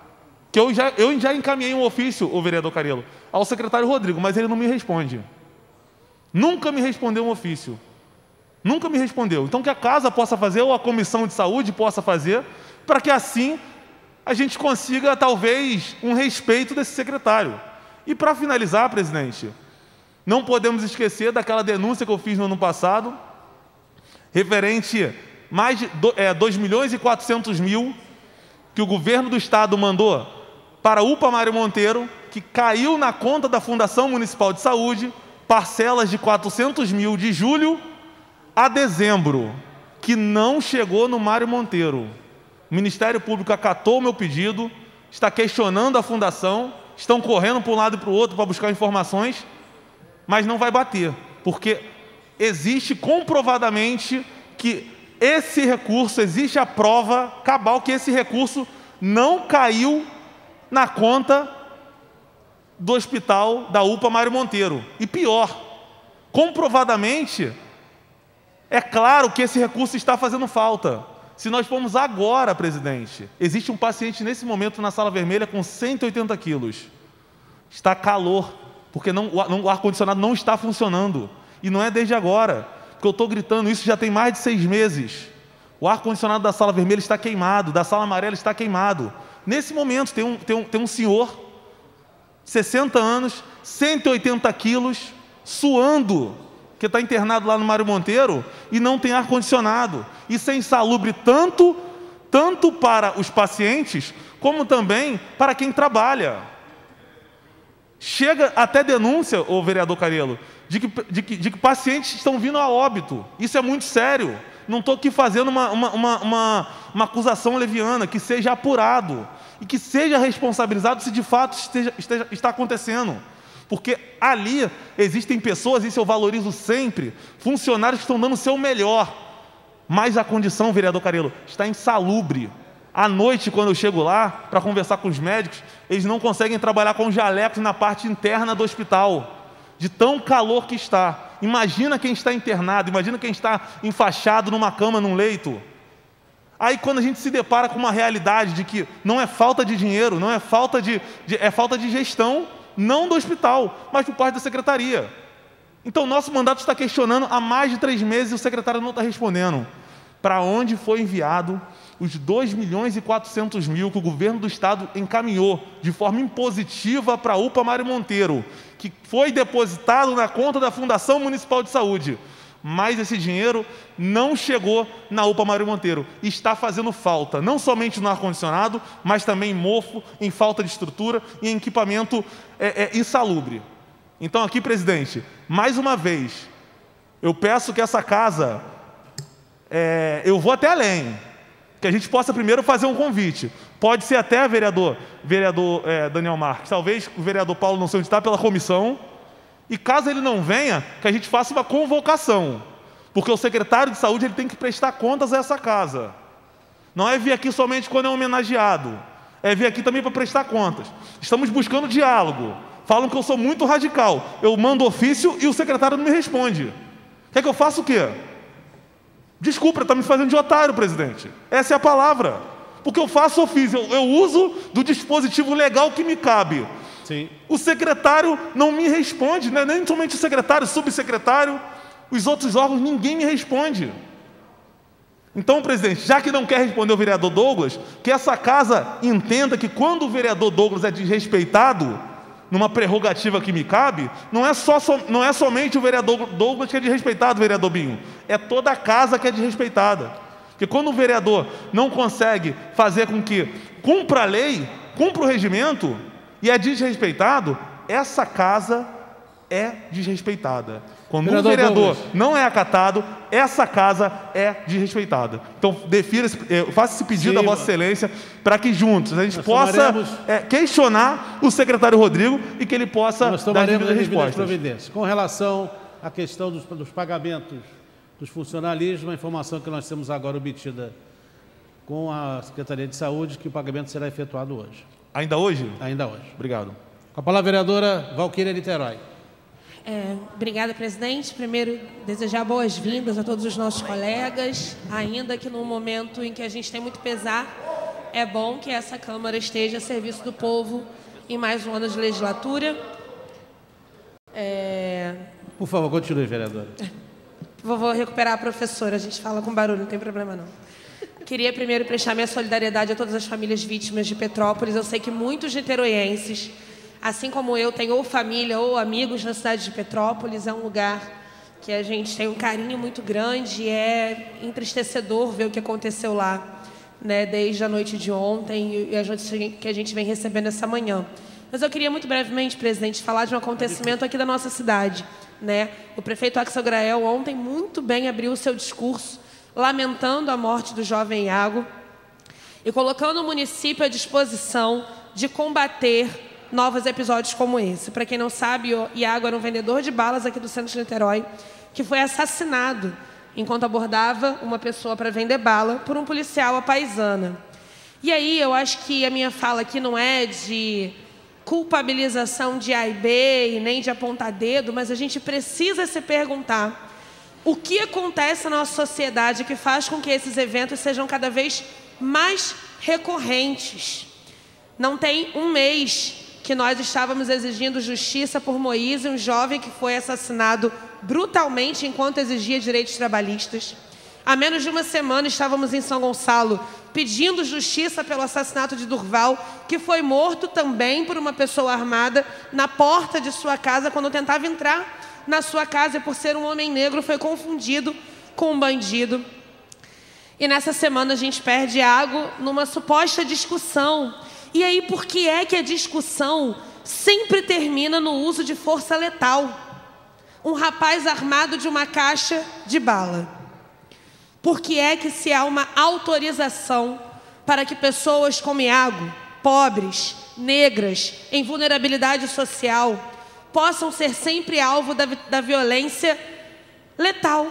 que eu já encaminhei um ofício, o vereador Carello, ao secretário Rodrigo, mas ele não me responde. Nunca me respondeu um ofício. Nunca me respondeu. Então, que a casa possa fazer, ou a comissão de saúde possa fazer, para que assim a gente consiga, talvez, um respeito desse secretário. E para finalizar, presidente, não podemos esquecer daquela denúncia que eu fiz no ano passado, referente mais de 2.400.000 que o governo do estado mandou para a UPA Mário Monteiro, que caiu na conta da Fundação Municipal de Saúde, parcelas de 400.000 de julho a dezembro, que não chegou no Mário Monteiro. O Ministério Público acatou o meu pedido, está questionando a fundação, estão correndo para um lado e para o outro para buscar informações, mas não vai bater, porque existe comprovadamente que esse recurso, existe a prova cabal que esse recurso não caiu na conta do hospital da UPA Mário Monteiro. E pior, comprovadamente, é claro que esse recurso está fazendo falta. Se nós formos agora, presidente, existe um paciente nesse momento na sala vermelha com 180 quilos. Está calor, porque o ar-condicionado não está funcionando. E não é desde agora, porque eu estou gritando isso já tem mais de 6 meses. O ar-condicionado da sala vermelha está queimado, da sala amarela está queimado. Nesse momento tem um senhor, 60 anos, 180 quilos, suando, que está internado lá no Mário Monteiro e não tem ar-condicionado. Isso é insalubre tanto para os pacientes, como também para quem trabalha. Chega até denúncia, o vereador Carello, de que pacientes estão vindo a óbito. Isso é muito sério. Não estou aqui fazendo uma acusação leviana, que seja apurado e que seja responsabilizado se de fato está acontecendo. Porque ali existem pessoas, isso eu valorizo sempre, funcionários que estão dando o seu melhor, mas a condição, vereador Carello, está insalubre. À noite, quando eu chego lá para conversar com os médicos, eles não conseguem trabalhar com jalecos na parte interna do hospital, de tão calor que está. Imagina quem está internado, imagina quem está enfaixado numa cama, num leito. Aí quando a gente se depara com uma realidade de que não é falta de dinheiro, não é falta é falta de gestão, não do hospital, mas por parte da secretaria. Então nosso mandato está questionando há mais de 3 meses e o secretário não está respondendo. Para onde foi enviado os 2.400.000 que o governo do estado encaminhou de forma impositiva para a UPA Mário Monteiro, que foi depositado na conta da Fundação Municipal de Saúde, mas esse dinheiro não chegou na UPA Mário Monteiro. Está fazendo falta, não somente no ar-condicionado, mas também em mofo, em falta de estrutura e em equipamento insalubre. Então aqui, presidente, mais uma vez, eu peço que essa casa, eu vou até além, que a gente possa primeiro fazer um convite. Pode ser até, vereador Daniel Marques, talvez o vereador Paulo não sei onde está, pela comissão, e caso ele não venha, que a gente faça uma convocação, porque o secretário de saúde ele tem que prestar contas a essa casa. Não é vir aqui somente quando é homenageado, é vir aqui também para prestar contas. Estamos buscando diálogo. Falam que eu sou muito radical. Eu mando ofício e o secretário não me responde. Quer que eu faça o quê? Desculpa, está me fazendo de otário, presidente. Essa é a palavra. Porque eu faço ofício, eu uso do dispositivo legal que me cabe. Sim. O secretário não me responde, né? Nem somente o secretário, o subsecretário, os outros órgãos, ninguém me responde. Então, presidente, já que não quer responder o vereador Douglas, que essa casa entenda que quando o vereador Douglas é desrespeitado, numa prerrogativa que me cabe, não é somente o vereador Douglas que é desrespeitado, vereador Binho, é toda a casa que é desrespeitada. Porque quando o vereador não consegue fazer com que cumpra a lei, cumpra o regimento, e é desrespeitado, essa casa é desrespeitada. Quando o vereador não é acatado, essa casa é desrespeitada. Então, faça esse pedido à Vossa Excelência para que juntos a gente possa questionar o secretário Rodrigo e que ele possa dar as devidas respostas. Com relação à questão dos pagamentos dos funcionalismos, a informação que nós temos agora obtida com a Secretaria de Saúde, que o pagamento será efetuado hoje. Ainda hoje? Ainda hoje. Obrigado. Com a palavra, a vereadora Valquíria Niterói. Obrigada, presidente. Primeiro, desejar boas-vindas a todos os nossos colegas, ainda que num momento em que a gente tem muito pesar É bom que essa Câmara esteja a serviço do povo em mais um ano de legislatura. Por favor, continue, vereadora. Vou recuperar a professora, a gente fala com barulho, não tem problema não. Queria primeiro prestar minha solidariedade a todas as famílias vítimas de Petrópolis. Eu sei que muitos niteroienses, assim como eu, têm ou família ou amigos na cidade de Petrópolis. É um lugar que a gente tem um carinho muito grande e é entristecedor ver o que aconteceu lá, né, desde a noite de ontem e a notícia que a gente vem recebendo essa manhã. Mas eu queria muito brevemente, presidente, falar de um acontecimento aqui da nossa cidade, né? O prefeito Axel Grael ontem muito bem abriu o seu discurso lamentando a morte do jovem Iago e colocando o município à disposição de combater novos episódios como esse. Para quem não sabe, o Iago era um vendedor de balas aqui do centro de Niterói que foi assassinado enquanto abordava uma pessoa para vender bala por um policial à paisana. E aí eu acho que a minha fala aqui não é de culpabilização de A e B e nem de apontar dedo, mas a gente precisa se perguntar o que acontece na nossa sociedade que faz com que esses eventos sejam cada vez mais recorrentes. Não tem um mês que nós estávamos exigindo justiça por Moise, um jovem que foi assassinado brutalmente enquanto exigia direitos trabalhistas. Há menos de uma semana estávamos em São Gonçalo pedindo justiça pelo assassinato de Durval, que foi morto também por uma pessoa armada na porta de sua casa quando tentava entrar na sua casa e por ser um homem negro foi confundido com um bandido. E nessa semana a gente perde Iago numa suposta discussão. E aí por que é que a discussão sempre termina no uso de força letal? Um rapaz armado de uma caixa de bala. Por que é que se há uma autorização para que pessoas como Iago, pobres, negras, em vulnerabilidade social, possam ser sempre alvo da violência letal?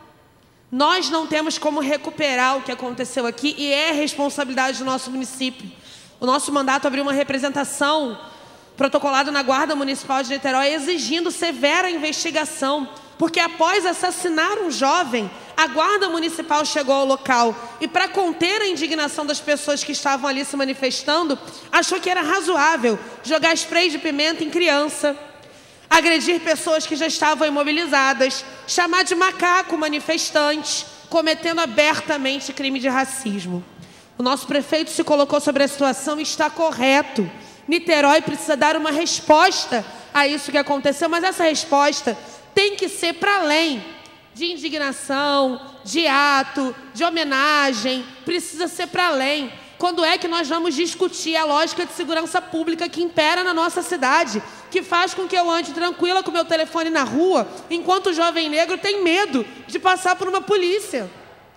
Nós não temos como recuperar o que aconteceu aqui e é responsabilidade do nosso município. O nosso mandato abriu uma representação protocolada na Guarda Municipal de Niterói exigindo severa investigação, porque após assassinar um jovem, a Guarda Municipal chegou ao local e, para conter a indignação das pessoas que estavam ali se manifestando, achou que era razoável jogar spray de pimenta em criança, agredir pessoas que já estavam imobilizadas, chamar de macaco manifestantes, cometendo abertamente crime de racismo. O nosso prefeito se colocou sobre a situação e está correto. Niterói precisa dar uma resposta a isso que aconteceu, mas essa resposta tem que ser para além de indignação, de ato, de homenagem, precisa ser para além. Quando é que nós vamos discutir a lógica de segurança pública que impera na nossa cidade, que faz com que eu ande tranquila com meu telefone na rua, enquanto o jovem negro tem medo de passar por uma polícia?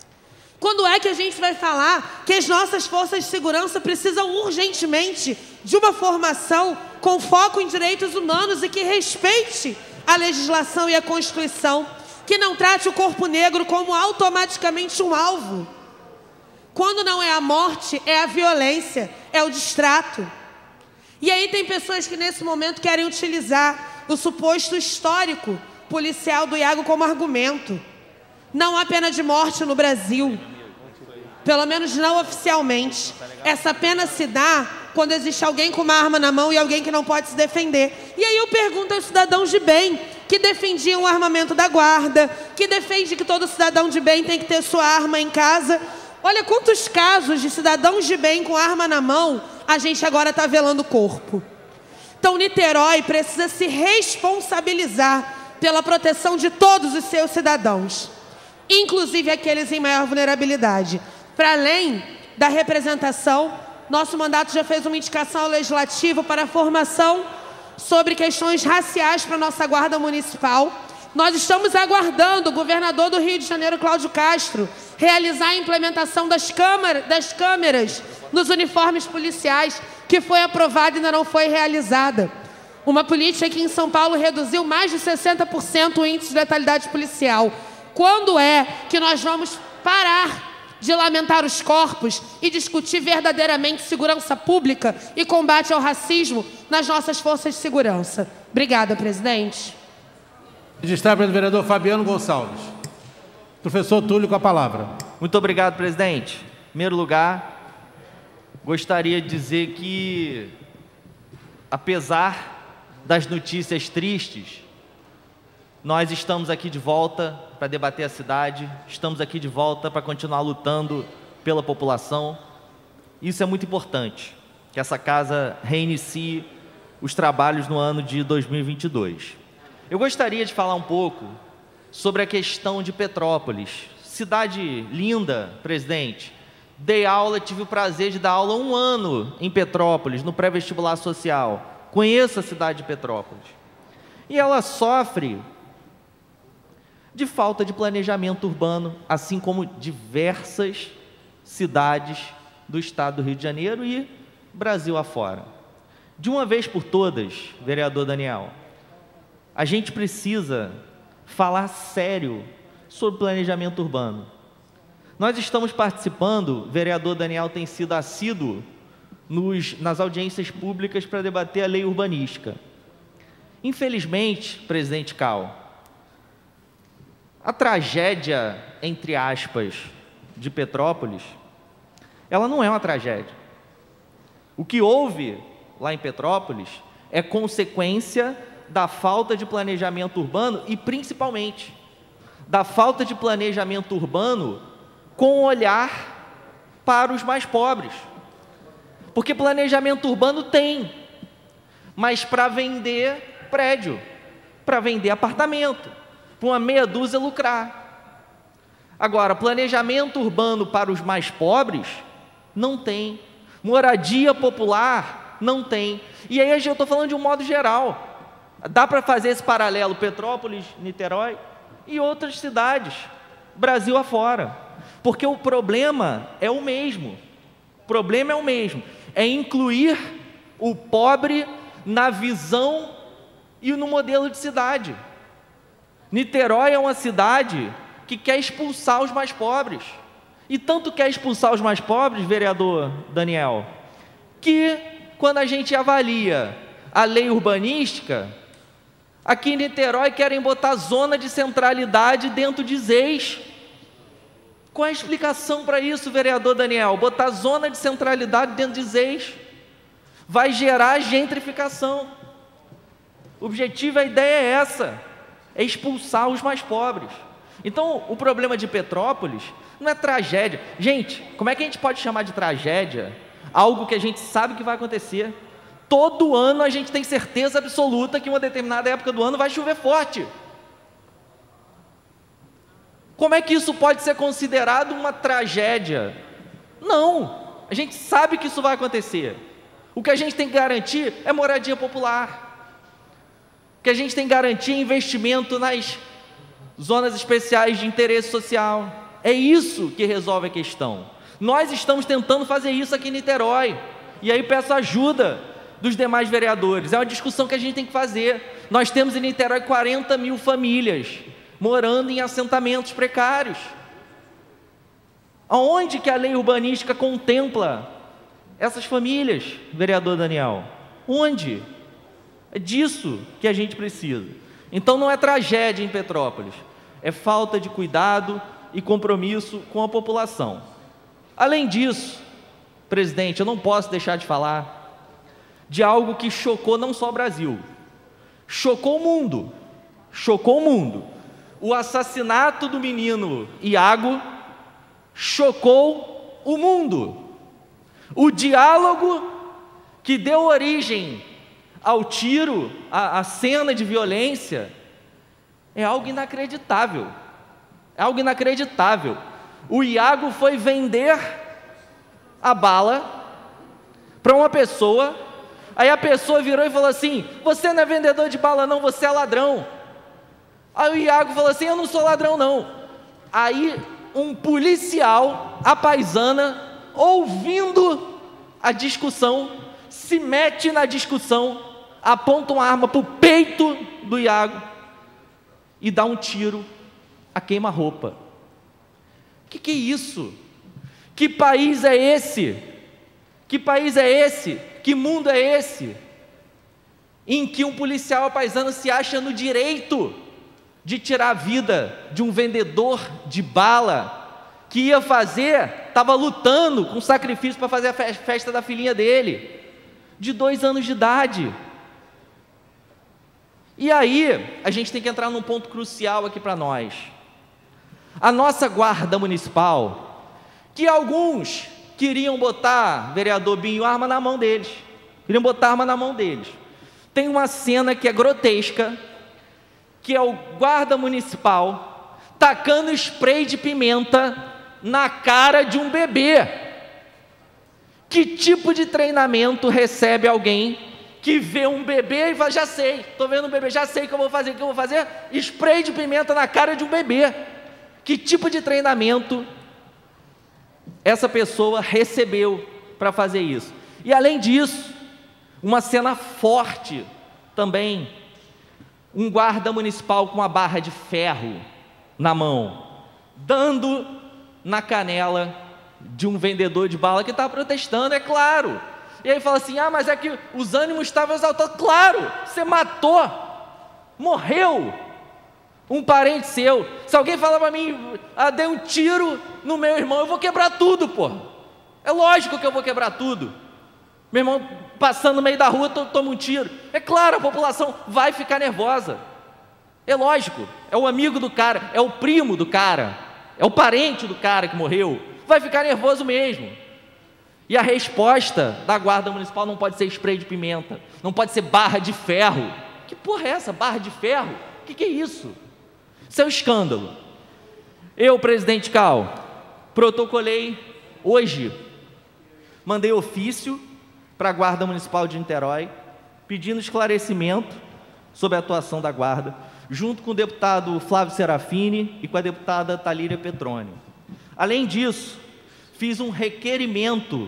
Quando é que a gente vai falar que as nossas forças de segurança precisam urgentemente de uma formação com foco em direitos humanos e que respeite a legislação e a Constituição, que não trate o corpo negro como automaticamente um alvo? Quando não é a morte, é a violência, é o distrato. E aí tem pessoas que nesse momento querem utilizar o suposto histórico policial do Iago como argumento. Não há pena de morte no Brasil, pelo menos não oficialmente. Essa pena se dá quando existe alguém com uma arma na mão e alguém que não pode se defender. E aí eu pergunto aos cidadãos de bem que defendiam o armamento da guarda, que defende que todo cidadão de bem tem que ter sua arma em casa. Olha quantos casos de cidadãos de bem com arma na mão a gente agora está velando o corpo. Então Niterói precisa se responsabilizar pela proteção de todos os seus cidadãos, inclusive aqueles em maior vulnerabilidade. Para além da representação, nosso mandato já fez uma indicação ao Legislativo para a formação sobre questões raciais para a nossa Guarda Municipal. Nós estamos aguardando o governador do Rio de Janeiro, Cláudio Castro, realizar a implementação das câmeras nos uniformes policiais, que foi aprovada e ainda não foi realizada. Uma política que em São Paulo reduziu mais de 60% o índice de letalidade policial. Quando é que nós vamos parar de lamentar os corpos e discutir verdadeiramente segurança pública e combate ao racismo nas nossas forças de segurança? Obrigada, presidente. Registrar pelo vereador Fabiano Gonçalves. Professor Túlio com a palavra. Muito obrigado, presidente. Em primeiro lugar, gostaria de dizer que, apesar das notícias tristes, nós estamos aqui de volta para debater a cidade, estamos aqui de volta para continuar lutando pela população. Isso é muito importante, que essa casa reinicie os trabalhos no ano de 2022. Eu gostaria de falar um pouco sobre a questão de Petrópolis. Cidade linda, presidente. Dei aula, tive o prazer de dar aula 1 ano em Petrópolis, no pré-vestibular social. Conheço a cidade de Petrópolis. E ela sofre de falta de planejamento urbano, assim como diversas cidades do estado do Rio de Janeiro e Brasil afora. De uma vez por todas, vereador Daniel, a gente precisa falar sério sobre planejamento urbano. Nós estamos participando, o vereador Daniel tem sido assíduo nas audiências públicas para debater a lei urbanística. Infelizmente, presidente Cal, a tragédia, entre aspas, de Petrópolis, ela não é uma tragédia. O que houve lá em Petrópolis é consequência da falta de planejamento urbano e, principalmente, da falta de planejamento urbano com olhar para os mais pobres. Porque planejamento urbano tem, mas para vender prédio, para vender apartamento, para uma meia dúzia lucrar. Agora, planejamento urbano para os mais pobres, não tem. Moradia popular, não tem. E aí eu estou falando de um modo geral. Dá para fazer esse paralelo Petrópolis, Niterói e outras cidades, Brasil afora. Porque o problema é o mesmo. O problema é o mesmo. É incluir o pobre na visão e no modelo de cidade. Niterói é uma cidade que quer expulsar os mais pobres. E tanto quer expulsar os mais pobres, vereador Daniel, que quando a gente avalia a lei urbanística, aqui em Niterói querem botar zona de centralidade dentro de ZEIS. Qual é a explicação para isso, vereador Daniel? Botar zona de centralidade dentro de ZEIS vai gerar gentrificação. O objetivo, a ideia é essa, é expulsar os mais pobres. Então, o problema de Petrópolis não é tragédia. Gente, como é que a gente pode chamar de tragédia algo que a gente sabe que vai acontecer? Todo ano a gente tem certeza absoluta que em uma determinada época do ano vai chover forte. Como é que isso pode ser considerado uma tragédia? Não, a gente sabe que isso vai acontecer. O que a gente tem que garantir é moradia popular. O que a gente tem que garantir é investimento nas zonas especiais de interesse social. É isso que resolve a questão. Nós estamos tentando fazer isso aqui em Niterói. E aí peço ajuda dos demais vereadores. É uma discussão que a gente tem que fazer. Nós temos em Niterói 40 mil famílias morando em assentamentos precários. Aonde que a lei urbanística contempla essas famílias, vereador Daniel? Onde? É disso que a gente precisa. Então não é tragédia em Petrópolis, é falta de cuidado e compromisso com a população. Além disso, presidente, eu não posso deixar de falar de algo que chocou não só o Brasil, chocou o mundo. Chocou o mundo. O assassinato do menino Iago chocou o mundo. O diálogo que deu origem ao tiro, à cena de violência, é algo inacreditável. É algo inacreditável. O Iago foi vender a bala para uma pessoa, aí a pessoa virou e falou assim: você não é vendedor de bala não, você é ladrão. Aí o Iago falou assim: eu não sou ladrão não. Aí um policial, a paisana, ouvindo a discussão, se mete na discussão, aponta uma arma para o peito do Iago e dá um tiro a queima-roupa. Que é isso? Que país é esse? Que país é esse? Que mundo é esse? Em que um policial paisano se acha no direito de tirar a vida de um vendedor de bala que ia fazer, estava lutando com sacrifício para fazer a festa da filhinha dele, de 2 anos de idade. E aí, a gente tem que entrar num ponto crucial aqui para nós. A nossa guarda municipal, que alguns queriam botar, vereador Binho, arma na mão deles. Queriam botar arma na mão deles. Tem uma cena que é grotesca, que é o guarda municipal tacando spray de pimenta na cara de um bebê. Que tipo de treinamento recebe alguém que vê um bebê e fala, já sei, estou vendo um bebê, já sei o que eu vou fazer, spray de pimenta na cara de um bebê. Que tipo de treinamento essa pessoa recebeu para fazer isso? E além disso, uma cena forte também, um guarda municipal com uma barra de ferro na mão, dando na canela de um vendedor de bala que está protestando, é claro. E aí fala assim, mas é que os ânimos estavam exaltados. Claro, você matou, morreu um parente seu. Se alguém falar para mim, dei um tiro no meu irmão, eu vou quebrar tudo, pô. É lógico que eu vou quebrar tudo. Meu irmão passando no meio da rua, toma um tiro. É claro, a população vai ficar nervosa. É lógico, é o amigo do cara, é o primo do cara, é o parente do cara que morreu. Vai ficar nervoso mesmo. E a resposta da guarda municipal não pode ser spray de pimenta, não pode ser barra de ferro. Que porra é essa, barra de ferro? O que é isso? Isso é um escândalo. Eu, presidente Cal, protocolei hoje, mandei ofício para a Guarda Municipal de Niterói, pedindo esclarecimento sobre a atuação da Guarda, junto com o deputado Flávio Serafini e com a deputada Talíria Petroni. Além disso, fiz um requerimento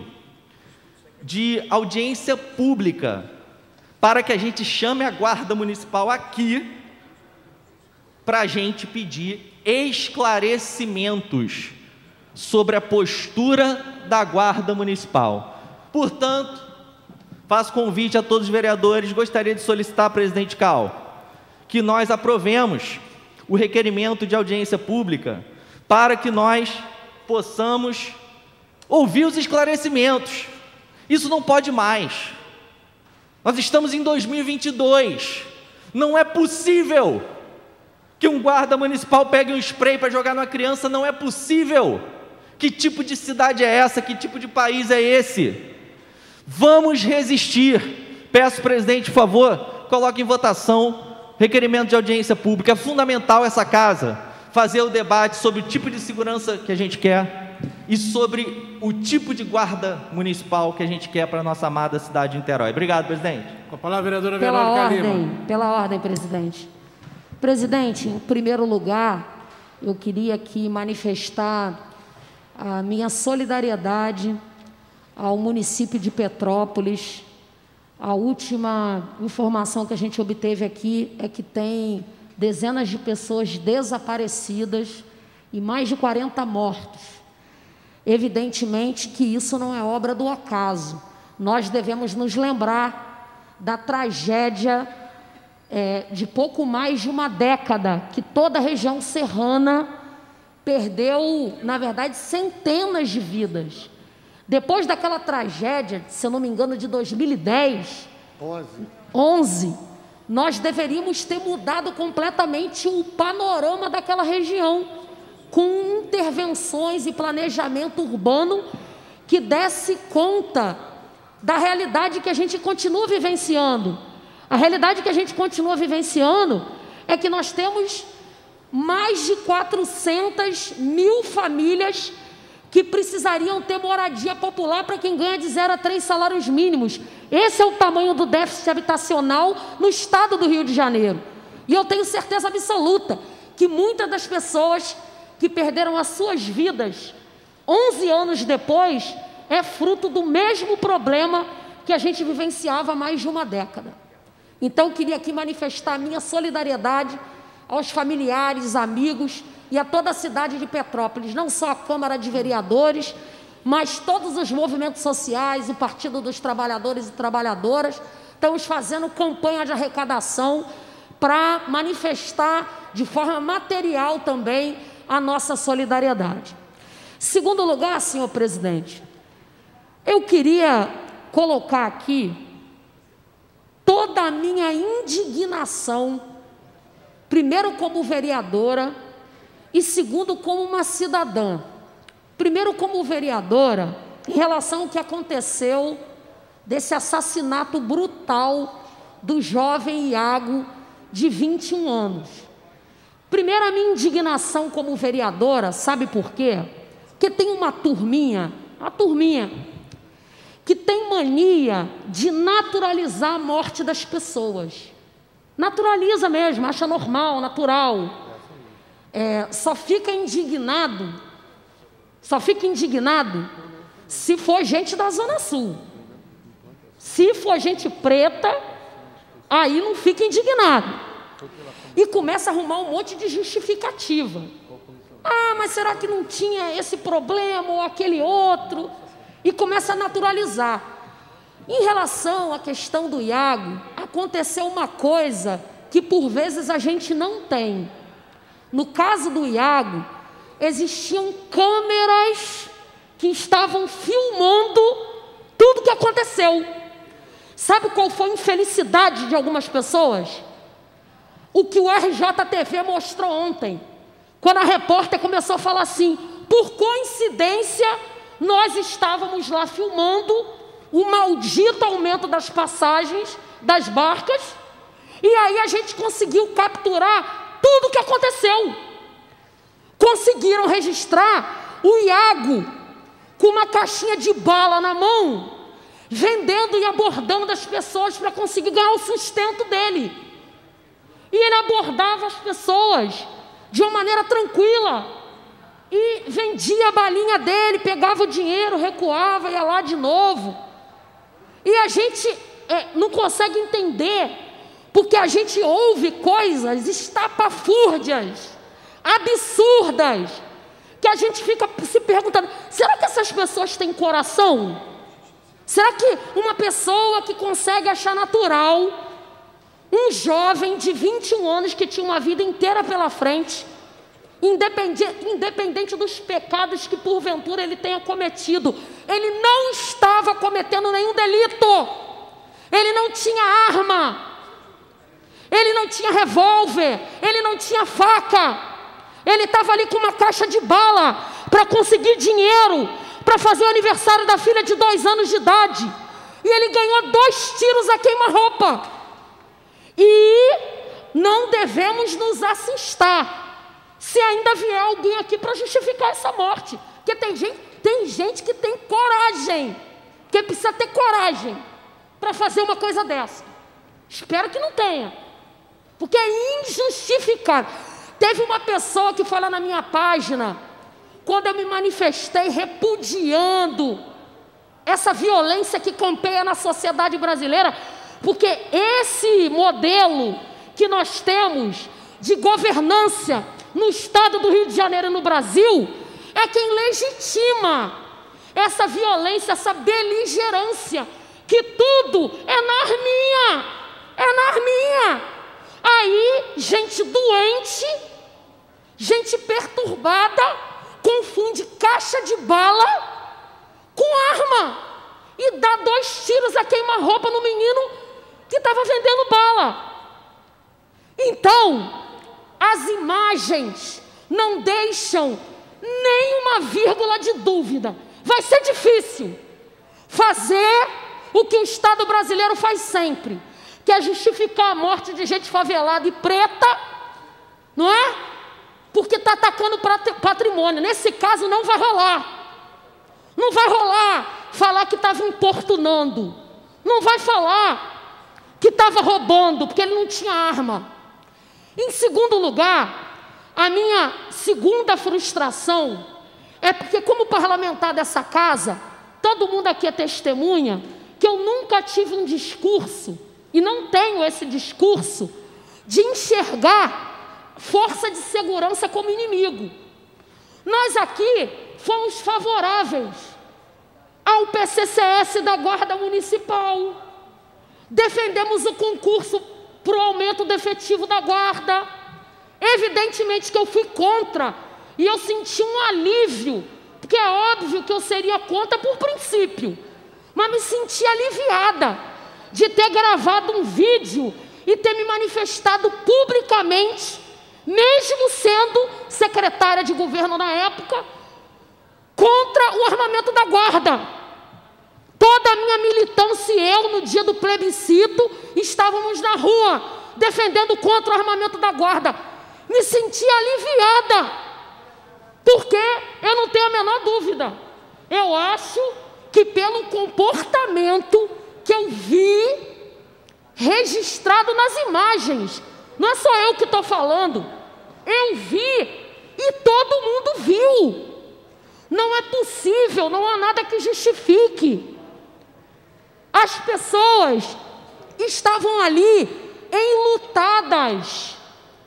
de audiência pública para que a gente chame a Guarda Municipal aqui para a gente pedir esclarecimentos sobre a postura da Guarda Municipal. Portanto, faço convite a todos os vereadores, gostaria de solicitar, presidente Cal, que nós aprovemos o requerimento de audiência pública para que nós possamos ouvir os esclarecimentos. Isso não pode mais. Nós estamos em 2022. Não é possível que um guarda municipal pegue um spray para jogar numa criança, não é possível. Que tipo de cidade é essa? Que tipo de país é esse? Vamos resistir. Peço, presidente, por favor, coloque em votação requerimento de audiência pública. É fundamental essa casa fazer o debate sobre o tipo de segurança que a gente quer e sobre o tipo de guarda municipal que a gente quer para a nossa amada cidade de Niterói. Obrigado, presidente. Com a palavra, vereadora Verônica Lima. Pela ordem, presidente. Presidente, em primeiro lugar, eu queria aqui manifestar a minha solidariedade ao município de Petrópolis. A última informação que a gente obteve aqui é que tem dezenas de pessoas desaparecidas e mais de 40 mortos. Evidentemente que isso não é obra do acaso. Nós devemos nos lembrar da tragédia de pouco mais de uma década, que toda a região serrana perdeu, na verdade, centenas de vidas. Depois daquela tragédia, se eu não me engano, de 2010, 11, nós deveríamos ter mudado completamente o panorama daquela região, com intervenções e planejamento urbano que desse conta da realidade que a gente continua vivenciando. A realidade que a gente continua vivenciando é que nós temos mais de 400 mil famílias que precisariam ter moradia popular para quem ganha de 0 a 3 salários mínimos. Esse é o tamanho do déficit habitacional no estado do Rio de Janeiro. E eu tenho certeza absoluta que muitas das pessoas que perderam as suas vidas 11 anos depois é fruto do mesmo problema que a gente vivenciava há mais de uma década. Então, eu queria aqui manifestar a minha solidariedade aos familiares, amigos e a toda a cidade de Petrópolis, não só a Câmara de Vereadores, mas todos os movimentos sociais, o Partido dos Trabalhadores e Trabalhadoras. Estamos fazendo campanha de arrecadação para manifestar de forma material também a nossa solidariedade. Segundo lugar, senhor presidente, eu queria colocar aqui toda a minha indignação, primeiro como vereadora e segundo como uma cidadã. Primeiro como vereadora, em relação ao que aconteceu desse assassinato brutal do jovem Iago, de 21 anos. Primeiro, a minha indignação como vereadora, sabe por quê? Porque tem uma turminha que tem mania de naturalizar a morte das pessoas. Naturaliza mesmo, acha normal, natural. Só fica indignado se for gente da Zona Sul. Se for gente preta, aí não fica indignado. E começa a arrumar um monte de justificativa. Ah, mas será que não tinha esse problema ou aquele outro? E começa a naturalizar. Em relação à questão do Iago, aconteceu uma coisa que por vezes a gente não tem. No caso do Iago, existiam câmeras que estavam filmando tudo que aconteceu. Sabe qual foi a infelicidade de algumas pessoas? O que o RJTV mostrou ontem, quando a repórter começou a falar assim: por coincidência, nós estávamos lá filmando o maldito aumento das passagens das barcas, e aí a gente conseguiu capturar tudo o que aconteceu. Conseguiram registrar o Iago com uma caixinha de bala na mão, vendendo e abordando as pessoas para conseguir ganhar o sustento dele. E ele abordava as pessoas de uma maneira tranquila e vendia a balinha dele, pegava o dinheiro, recuava, ia lá de novo. E a gente não consegue entender, porque a gente ouve coisas estapafúrdias, absurdas, que a gente fica se perguntando: será que essas pessoas têm coração? Será que uma pessoa que consegue achar natural um jovem de 21 anos que tinha uma vida inteira pela frente, independente dos pecados que porventura ele tenha cometido, ele não estava cometendo nenhum delito, ele não tinha arma, ele não tinha revólver, ele não tinha faca, ele estava ali com uma caixa de bala para conseguir dinheiro para fazer o aniversário da filha de 2 anos de idade, e ele ganhou 2 tiros a queima-roupa. E não devemos nos assustar se ainda vier alguém aqui para justificar essa morte, porque tem gente que tem coragem, que precisa ter coragem para fazer uma coisa dessa. Espero que não tenha, porque é injustificável. Teve uma pessoa que foi lá na minha página, quando eu me manifestei repudiando essa violência que campeia na sociedade brasileira, porque esse modelo que nós temos de governância no estado do Rio de Janeiro e no Brasil é quem legitima essa violência, essa beligerância, que tudo é na arminha. Aí, gente doente, gente perturbada, confunde caixa de bala com arma e dá 2 tiros a queima-roupa no menino que estava vendendo bala. Então, as imagens não deixam nenhuma vírgula de dúvida. Vai ser difícil fazer o que o Estado brasileiro faz sempre, que é justificar a morte de gente favelada e preta, não é? Porque está atacando patrimônio. Nesse caso não vai rolar. Não vai rolar falar que estava importunando. Não vai falar que estava roubando, porque ele não tinha arma. Em segundo lugar, a minha segunda frustração é porque, como parlamentar dessa casa, todo mundo aqui é testemunha que eu nunca tive um discurso, e não tenho esse discurso, de enxergar força de segurança como inimigo. Nós aqui fomos favoráveis ao PCCS da Guarda Municipal, defendemos o concurso para o aumento do efetivo da Guarda. Evidentemente que eu fui contra, e eu senti um alívio porque é óbvio que eu seria contra por princípio, mas me senti aliviada de ter gravado um vídeo e ter me manifestado publicamente, mesmo sendo secretária de governo na época, contra o armamento da guarda. Toda a minha militância e eu, no dia do plebiscito, estávamos na rua, defendendo contra o armamento da guarda. Me senti aliviada, porque eu não tenho a menor dúvida. Eu acho que pelo comportamento que eu vi registrado nas imagens, não é só eu que estou falando, eu vi e todo mundo viu. Não é possível, não há nada que justifique. As pessoas estavam ali enlutadas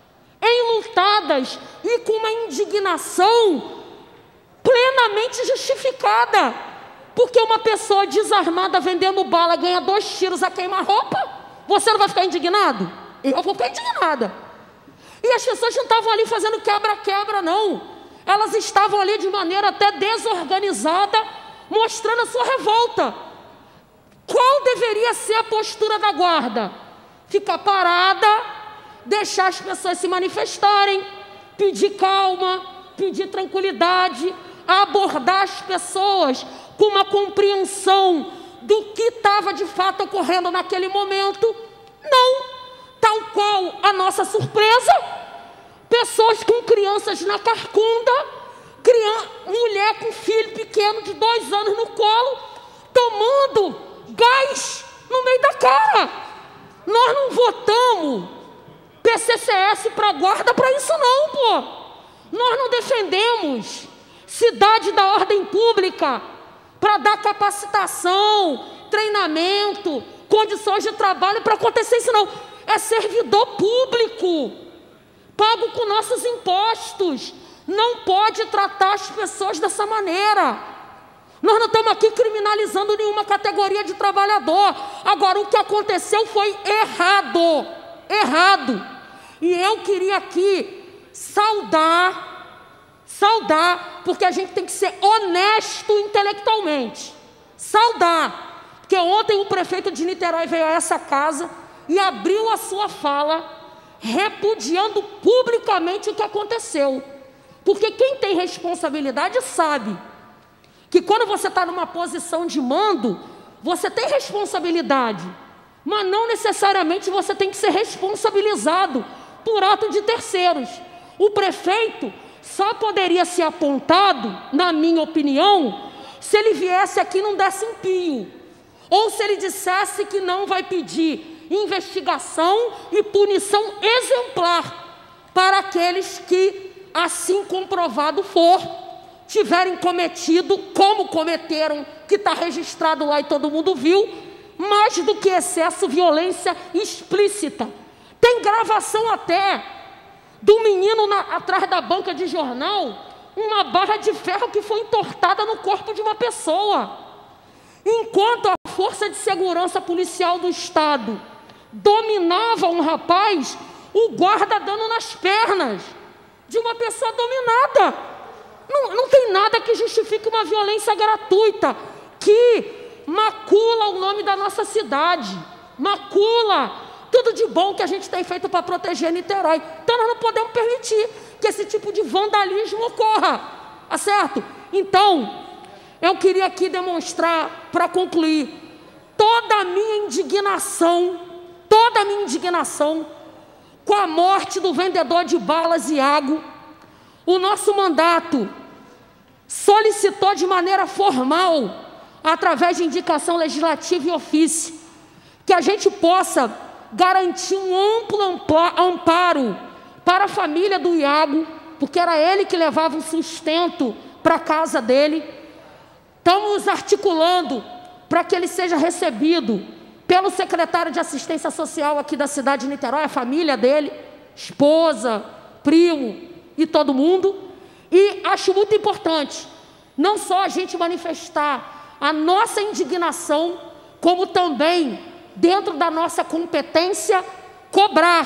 e com uma indignação plenamente justificada, porque uma pessoa desarmada vendendo bala ganha 2 tiros a queima-roupa. Você não vai ficar indignado? Eu vou ficar indignada. E as pessoas não estavam ali fazendo quebra-quebra, não. Elas estavam ali de maneira até desorganizada, mostrando a sua revolta. Qual deveria ser a postura da guarda? Ficar parada, deixar as pessoas se manifestarem, pedir calma, pedir tranquilidade, abordar as pessoas com uma compreensão do que estava de fato ocorrendo naquele momento. Não, tal qual a nossa surpresa, pessoas com crianças na carcunda, mulher com filho pequeno de 2 anos no colo, tomando gás no meio da cara. Nós não votamos PCCS para guarda para isso não, pô. Nós não defendemos cidade da ordem pública para dar capacitação, treinamento, condições de trabalho para acontecer isso não. É servidor público, pago com nossos impostos. Não pode tratar as pessoas dessa maneira. Nós não estamos aqui criminalizando nenhuma categoria de trabalhador. Agora, o que aconteceu foi errado. Errado. E eu queria aqui saudar, porque a gente tem que ser honesto intelectualmente. Saudar, porque ontem o prefeito de Niterói veio a essa casa e abriu a sua fala repudiando publicamente o que aconteceu. Porque quem tem responsabilidade sabe que quando você está numa posição de mando, você tem responsabilidade, mas não necessariamente você tem que ser responsabilizado por ato de terceiros. O prefeito só poderia ser apontado, na minha opinião, se ele viesse aqui e não desse um pio, ou se ele dissesse que não vai pedir investigação e punição exemplar para aqueles que, assim comprovado for, tiverem cometido, como cometeram, que está registrado lá e todo mundo viu, mais do que excesso, violência explícita. Tem gravação até do menino atrás da banca de jornal, uma barra de ferro que foi entortada no corpo de uma pessoa. Enquanto a Força de Segurança Policial do Estado dominava um rapaz, o guarda dando nas pernas de uma pessoa dominada. Não tem nada que justifique uma violência gratuita, que macula o nome da nossa cidade, macula tudo de bom que a gente tem feito para proteger Niterói. Então nós não podemos permitir que esse tipo de vandalismo ocorra, tá certo? Então, eu queria aqui demonstrar, para concluir, toda a minha indignação com a morte do vendedor de balas Iago. O nosso mandato solicitou de maneira formal, através de indicação legislativa e ofício, que a gente possa garantir um amplo amparo para a família do Iago, porque era ele que levava o sustento para a casa dele. Estamos articulando para que ele seja recebido pelo secretário de Assistência Social aqui da cidade de Niterói, a família dele, esposa, primo e todo mundo. E acho muito importante, não só a gente manifestar a nossa indignação, como também, dentro da nossa competência,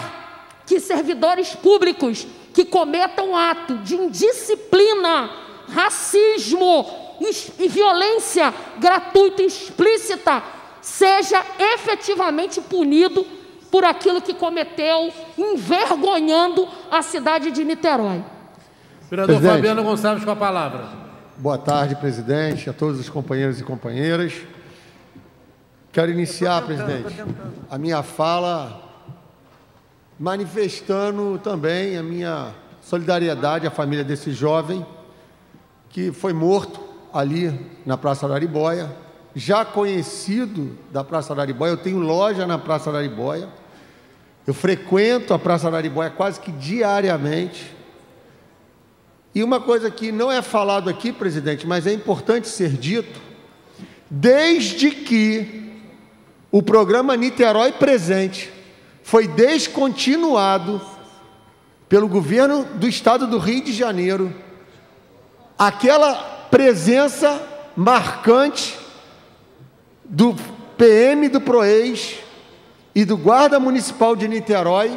cobrar que servidores públicos que cometam ato de indisciplina racismo e violência gratuita e explícita seja efetivamente punido por aquilo que cometeu, envergonhando a cidade de Niterói. Vereador Fabiano Gonçalves com a palavra. Boa tarde, presidente, a todos os companheiros e companheiras. Quero iniciar, presidente, a minha fala manifestando também a minha solidariedade à família desse jovem que foi morto ali na Praça da Araribóia, já conhecido da Praça da Araribóia. Eu tenho loja na Praça da Araribóia, eu frequento a Praça da Araribóia quase que diariamente. E uma coisa que não é falado aqui, presidente, mas é importante ser dito: desde que o programa Niterói Presente foi descontinuado pelo governo do estado do Rio de Janeiro, aquela presença marcante do PM do PROES e do Guarda Municipal de Niterói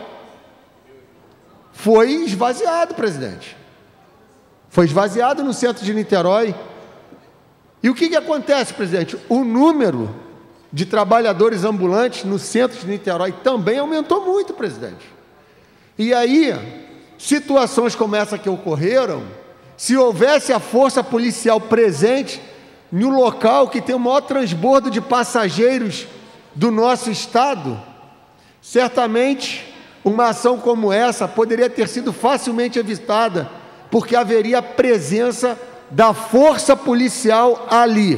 foi esvaziado, presidente. Foi esvaziado no centro de Niterói. E o que acontece, presidente? O número de trabalhadores ambulantes no centro de Niterói também aumentou muito, presidente. E aí, situações como essa que ocorreram, se houvesse a força policial presente no local que tem o maior transbordo de passageiros do nosso estado, certamente uma ação como essa poderia ter sido facilmente evitada, porque haveria presença da força policial ali.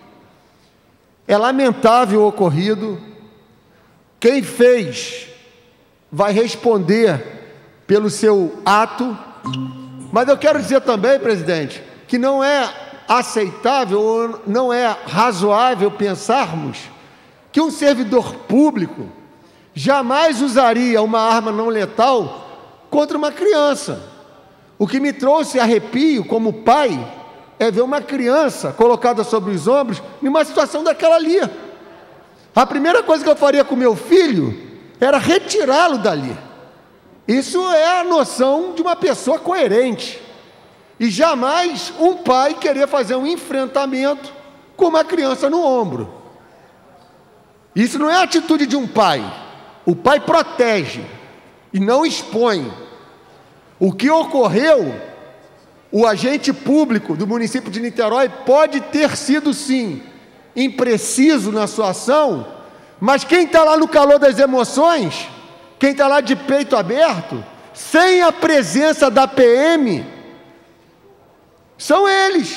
É lamentável o ocorrido. Quem fez vai responder pelo seu ato, mas eu quero dizer também, presidente, que não é aceitável ou não é razoável pensarmos que um servidor público jamais usaria uma arma não letal contra uma criança. O que me trouxe arrepio como pai é ver uma criança colocada sobre os ombros numa situação daquela ali. A primeira coisa que eu faria com meu filho era retirá-lo dali. Isso é a noção de uma pessoa coerente. E jamais um pai querer fazer um enfrentamento com uma criança no ombro. Isso não é a atitude de um pai. O pai protege e não expõe. O que ocorreu, o agente público do município de Niterói pode ter sido, sim, impreciso na sua ação, mas quem está lá no calor das emoções, quem está lá de peito aberto, sem a presença da PM, são eles,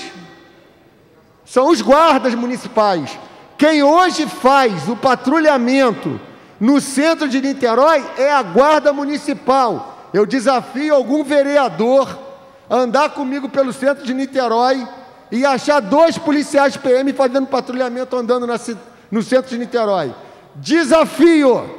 são os guardas municipais. Quem hoje faz o patrulhamento no centro de Niterói é a Guarda Municipal. Eu desafio algum vereador a andar comigo pelo centro de Niterói e achar 2 policiais PM fazendo patrulhamento andando no centro de Niterói. Desafio!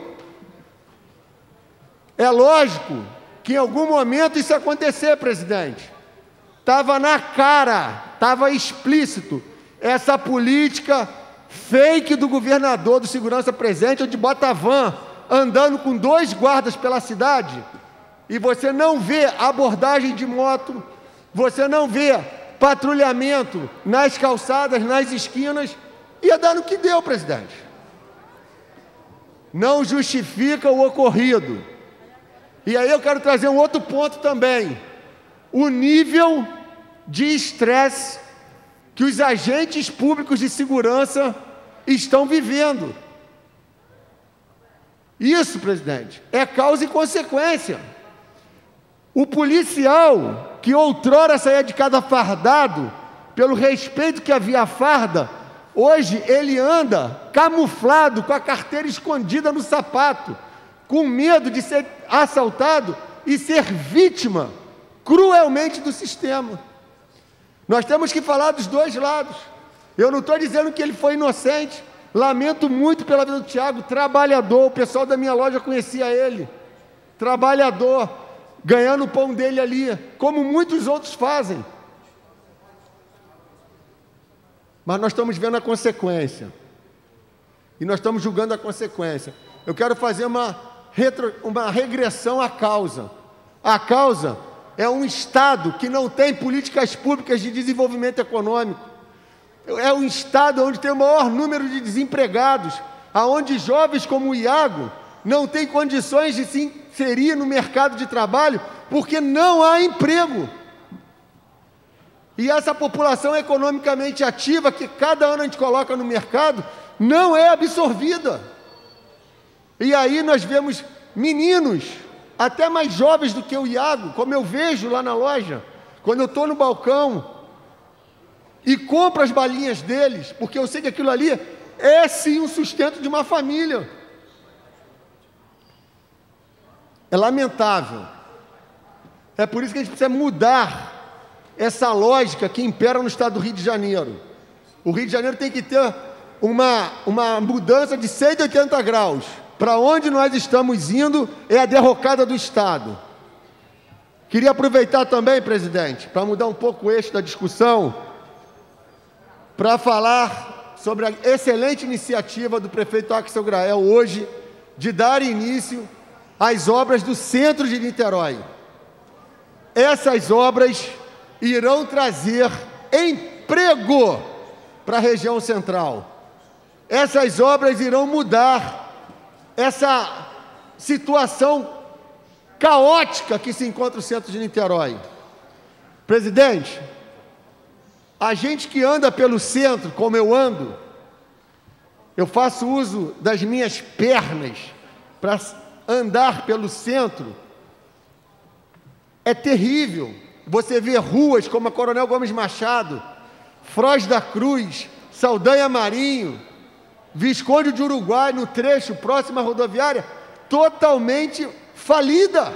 É lógico que em algum momento isso ia acontecer, presidente. Estava na cara, estava explícito essa política fake do governador do Segurança Presente, onde bota a van andando com 2 guardas pela cidade, e você não vê abordagem de moto, você não vê patrulhamento nas calçadas, nas esquinas, ia dar no que deu, presidente. Não justifica o ocorrido. E aí eu quero trazer um outro ponto também. O nível de estresse que os agentes públicos de segurança estão vivendo. Isso, presidente, é causa e consequência. O policial que outrora saía de casa fardado, pelo respeito que havia à farda, hoje ele anda camuflado, com a carteira escondida no sapato, com medo de ser assaltado e ser vítima cruelmente do sistema. Nós temos que falar dos 2 lados. Eu não estou dizendo que ele foi inocente. Lamento muito pela vida do Tiago, trabalhador. O pessoal da minha loja conhecia ele. Trabalhador, ganhando o pão dele ali, como muitos outros fazem. Mas nós estamos vendo a consequência. E nós estamos julgando a consequência. Eu quero fazer uma regressão à causa. A causa é um Estado que não tem políticas públicas de desenvolvimento econômico. É um Estado onde tem o maior número de desempregados, aonde jovens como o Iago não têm condições de se inserir no mercado de trabalho porque não há emprego. E essa população economicamente ativa, que cada ano a gente coloca no mercado, não é absorvida. E aí nós vemos meninos, até mais jovens do que o Iago, como eu vejo lá na loja, quando eu estou no balcão e compro as balinhas deles, porque eu sei que aquilo ali é sim o sustento de uma família. É lamentável. É por isso que a gente precisa mudar essa lógica que impera no estado do Rio de Janeiro. O Rio de Janeiro tem que ter uma mudança de 180 graus. Para onde nós estamos indo é a derrocada do Estado. Queria aproveitar também, presidente, para mudar um pouco o eixo da discussão, para falar sobre a excelente iniciativa do prefeito Axel Grael hoje, de dar início às obras do centro de Niterói. Essas obras irão trazer emprego para a região central. Essas obras irão mudar essa situação caótica que se encontra o centro de Niterói. Presidente, a gente que anda pelo centro, como eu ando, eu faço uso das minhas pernas para andar pelo centro, é terrível. Você vê ruas como a Coronel Gomes Machado, Foz da Cruz, Saldanha Marinho, Visconde de Uruguai, no trecho próximo à rodoviária, totalmente falida.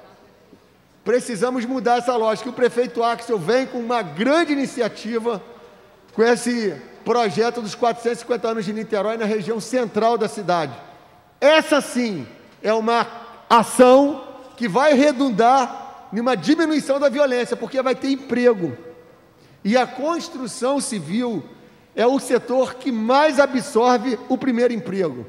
Precisamos mudar essa lógica. O prefeito Axel vem com uma grande iniciativa, com esse projeto dos 450 anos de Niterói na região central da cidade. Essa sim é uma ação que vai redundar numa diminuição da violência, porque vai ter emprego. E a construção civil é o setor que mais absorve o primeiro emprego.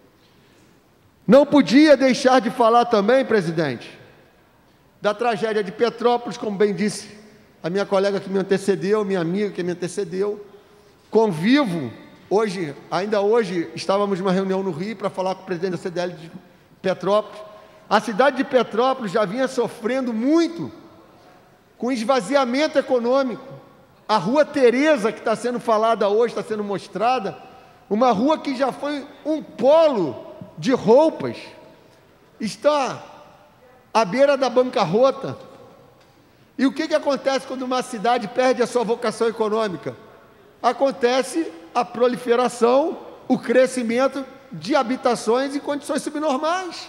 Não podia deixar de falar também, presidente, da tragédia de Petrópolis, como bem disse a minha colega que me antecedeu, minha amiga que me antecedeu. Convivo, ainda hoje, estávamos numa reunião no Rio para falar com o presidente da CDL de Petrópolis. A cidade de Petrópolis já vinha sofrendo muito com esvaziamento econômico. A Rua Tereza, que está sendo falada hoje, está sendo mostrada, uma rua que já foi um polo de roupas, está à beira da bancarrota. E o que acontece quando uma cidade perde a sua vocação econômica? Acontece a proliferação, o crescimento de habitações em condições subnormais.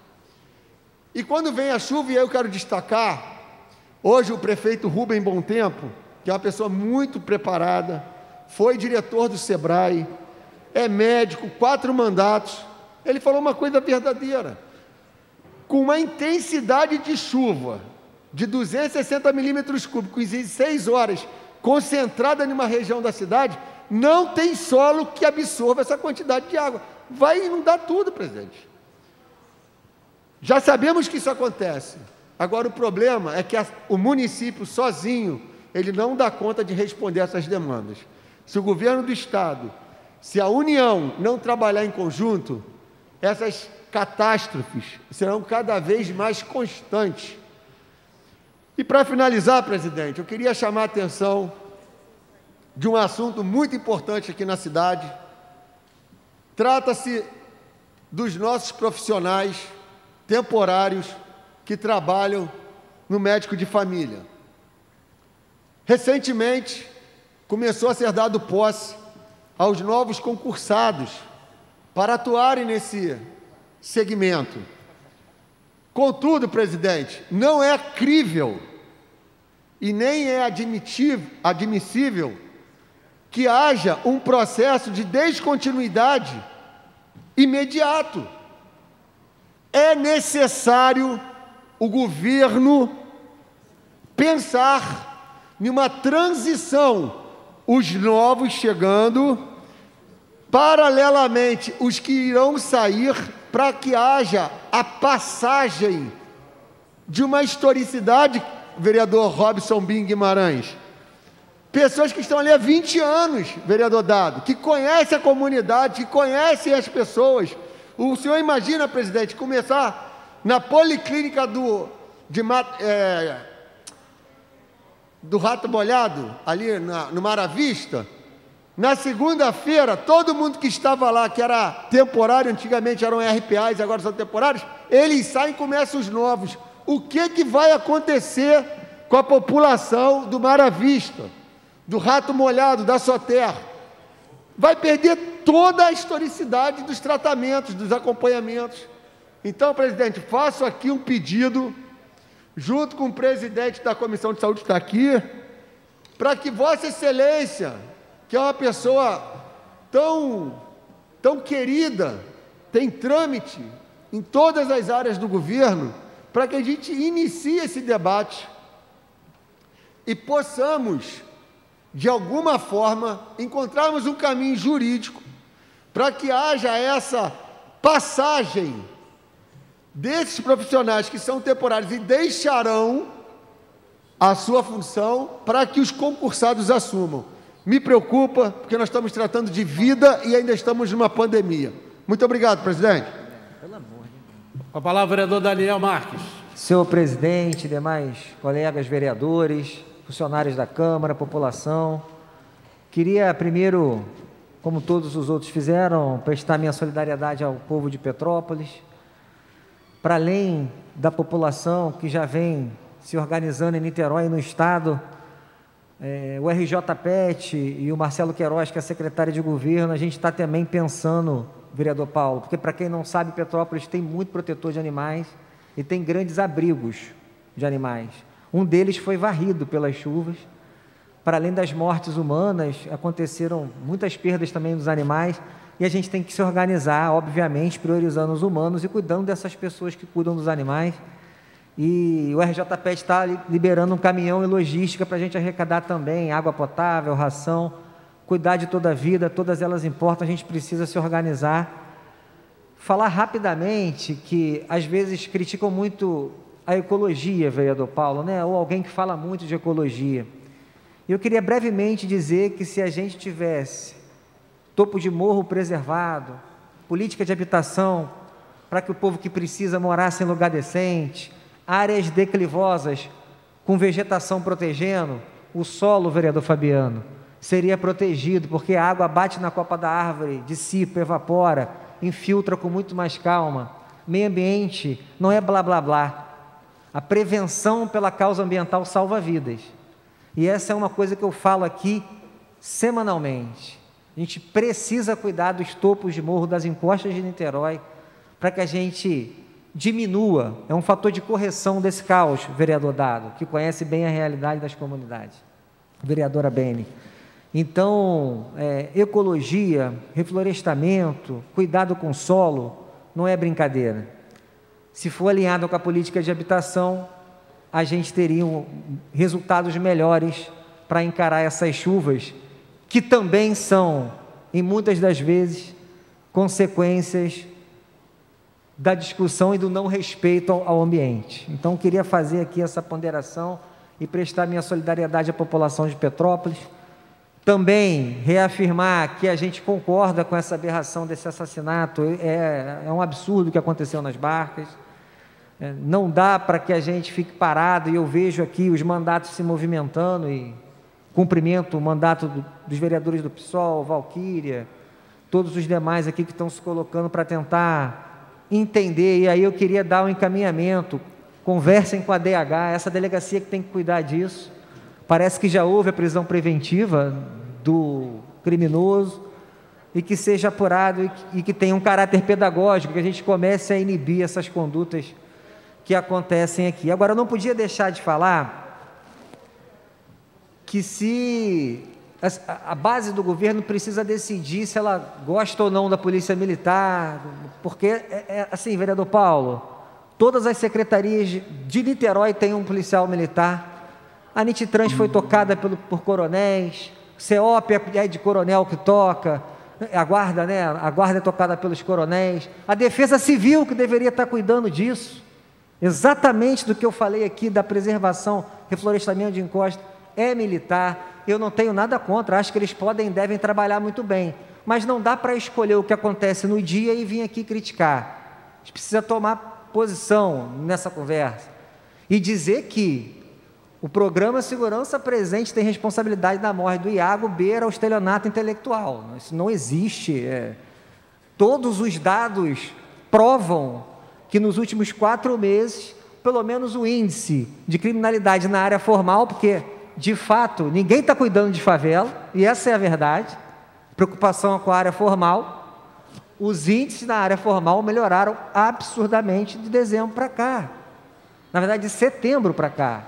E quando vem a chuva, e aí eu quero destacar, hoje o prefeito Rubem Bom Tempo, que é uma pessoa muito preparada, foi diretor do SEBRAE, é médico, 4 mandatos, ele falou uma coisa verdadeira. Com uma intensidade de chuva de 260 milímetros cúbicos em 6 horas, concentrada em uma região da cidade, não tem solo que absorva essa quantidade de água. Vai inundar tudo, presidente. Já sabemos que isso acontece. Agora, o problema é que o município sozinho, ele não dá conta de responder essas demandas. Se o governo do Estado, se a União não trabalhar em conjunto, essas catástrofes serão cada vez mais constantes. E para finalizar, presidente, eu queria chamar a atenção de um assunto muito importante aqui na cidade. Trata-se dos nossos profissionais temporários que trabalham no médico de família. Recentemente, começou a ser dado posse aos novos concursados para atuarem nesse segmento. Contudo, presidente, não é crível e nem é admissível que haja um processo de descontinuidade imediato. É necessário o governo pensar em uma transição, os novos chegando, paralelamente os que irão sair, para que haja a passagem de uma historicidade vereador Robson Bim Guimarães. Pessoas que estão ali há 20 anos, vereador Dado, que conhecem a comunidade, que conhecem as pessoas. O senhor imagina, presidente, começar na policlínica do Rato Molhado, ali no Mara Vista. Na segunda-feira, todo mundo que estava lá, que era temporário, antigamente eram RPAs, agora são temporários, eles saem e começam os novos. O que vai acontecer com a população do Mara Vista, do Rato Molhado, da Soter? Vai perder toda a historicidade dos tratamentos, dos acompanhamentos. Então, presidente, faço aqui um pedido, junto com o presidente da Comissão de Saúde, que está aqui, para que Vossa Excelência, que é uma pessoa tão querida, tem trâmite em todas as áreas do governo, para que a gente inicie esse debate e possamos, de alguma forma, encontrarmos um caminho jurídico para que haja essa passagem desses profissionais que são temporários e deixarão a sua função para que os concursados assumam. Me preocupa, porque nós estamos tratando de vida e ainda estamos numa pandemia. Muito obrigado, presidente. Com a palavra, o vereador Daniel Marques. Senhor presidente, demais colegas vereadores, funcionários da Câmara, população, queria primeiro, como todos os outros fizeram, prestar minha solidariedade ao povo de Petrópolis, para além da população que já vem se organizando em Niterói e no Estado, o RJ Pet e o Marcelo Queiroz, que é secretário de governo, a gente está também pensando, vereador Paulo, porque para quem não sabe, Petrópolis tem muito protetor de animais e tem grandes abrigos de animais. Um deles foi varrido pelas chuvas. Para além das mortes humanas, aconteceram muitas perdas também dos animais, e a gente tem que se organizar, obviamente, priorizando os humanos e cuidando dessas pessoas que cuidam dos animais. E o RJPET está liberando um caminhão e logística para a gente arrecadar também água potável, ração, cuidar de toda a vida, todas elas importam, a gente precisa se organizar. Falar rapidamente que, às vezes, criticam muito a ecologia, vereador Paulo, né? Ou alguém que fala muito de ecologia. Eu queria brevemente dizer que se a gente tivesse topo de morro preservado, política de habitação para que o povo que precisa morasse em lugar decente, áreas declivosas com vegetação protegendo, o solo, vereador Fabiano, seria protegido, porque a água bate na copa da árvore, dissipa, evapora, infiltra com muito mais calma. Meio ambiente não é blá blá blá. A prevenção pela causa ambiental salva vidas. E essa é uma coisa que eu falo aqui semanalmente. A gente precisa cuidar dos topos de morro, das encostas de Niterói, para que a gente diminua. É um fator de correção desse caos, vereador Dado, que conhece bem a realidade das comunidades. Vereadora Bene. Então, ecologia, reflorestamento, cuidado com o solo, não é brincadeira. Se for alinhado com a política de habitação, a gente teria resultados melhores para encarar essas chuvas, que também são, em muitas das vezes, consequências da discussão e do não respeito ao ambiente. Então, queria fazer aqui essa ponderação e prestar minha solidariedade à população de Petrópolis. Também reafirmar que a gente concorda com essa aberração desse assassinato, é um absurdo o que aconteceu nas barcas. Não dá para que a gente fique parado, e eu vejo aqui os mandatos se movimentando, e cumprimento o mandato dos vereadores do PSOL, Valquíria, todos os demais aqui que estão se colocando para tentar entender, e aí eu queria dar um encaminhamento, conversem com a DH, essa delegacia que tem que cuidar disso, parece que já houve a prisão preventiva do criminoso, e que seja apurado e que tenha um caráter pedagógico, que a gente comece a inibir essas condutas que acontecem aqui. Agora, eu não podia deixar de falar que se a base do governo precisa decidir se ela gosta ou não da Polícia Militar, porque, assim, vereador Paulo, todas as secretarias de Niterói têm um policial militar, a Nititrans foi tocada por coronéis, CEOP é de coronel que toca, a guarda, né? A guarda é tocada pelos coronéis, a Defesa Civil que deveria estar cuidando disso, Exatamente do que eu falei aqui da preservação, reflorestamento de encosta, é militar. Eu não tenho nada contra, acho que eles podem e devem trabalhar muito bem. Mas não dá para escolher o que acontece no dia e vir aqui criticar. A gente precisa tomar posição nessa conversa e dizer que o programa Segurança Presente tem responsabilidade da morte do Iago, beira o estelionato intelectual. Isso não existe. Todos os dados provam que nos últimos 4 meses, pelo menos o índice de criminalidade na área formal, porque, de fato, ninguém está cuidando de favela, e essa é a verdade, preocupação com a área formal, os índices na área formal melhoraram absurdamente de dezembro para cá. Na verdade, de setembro para cá.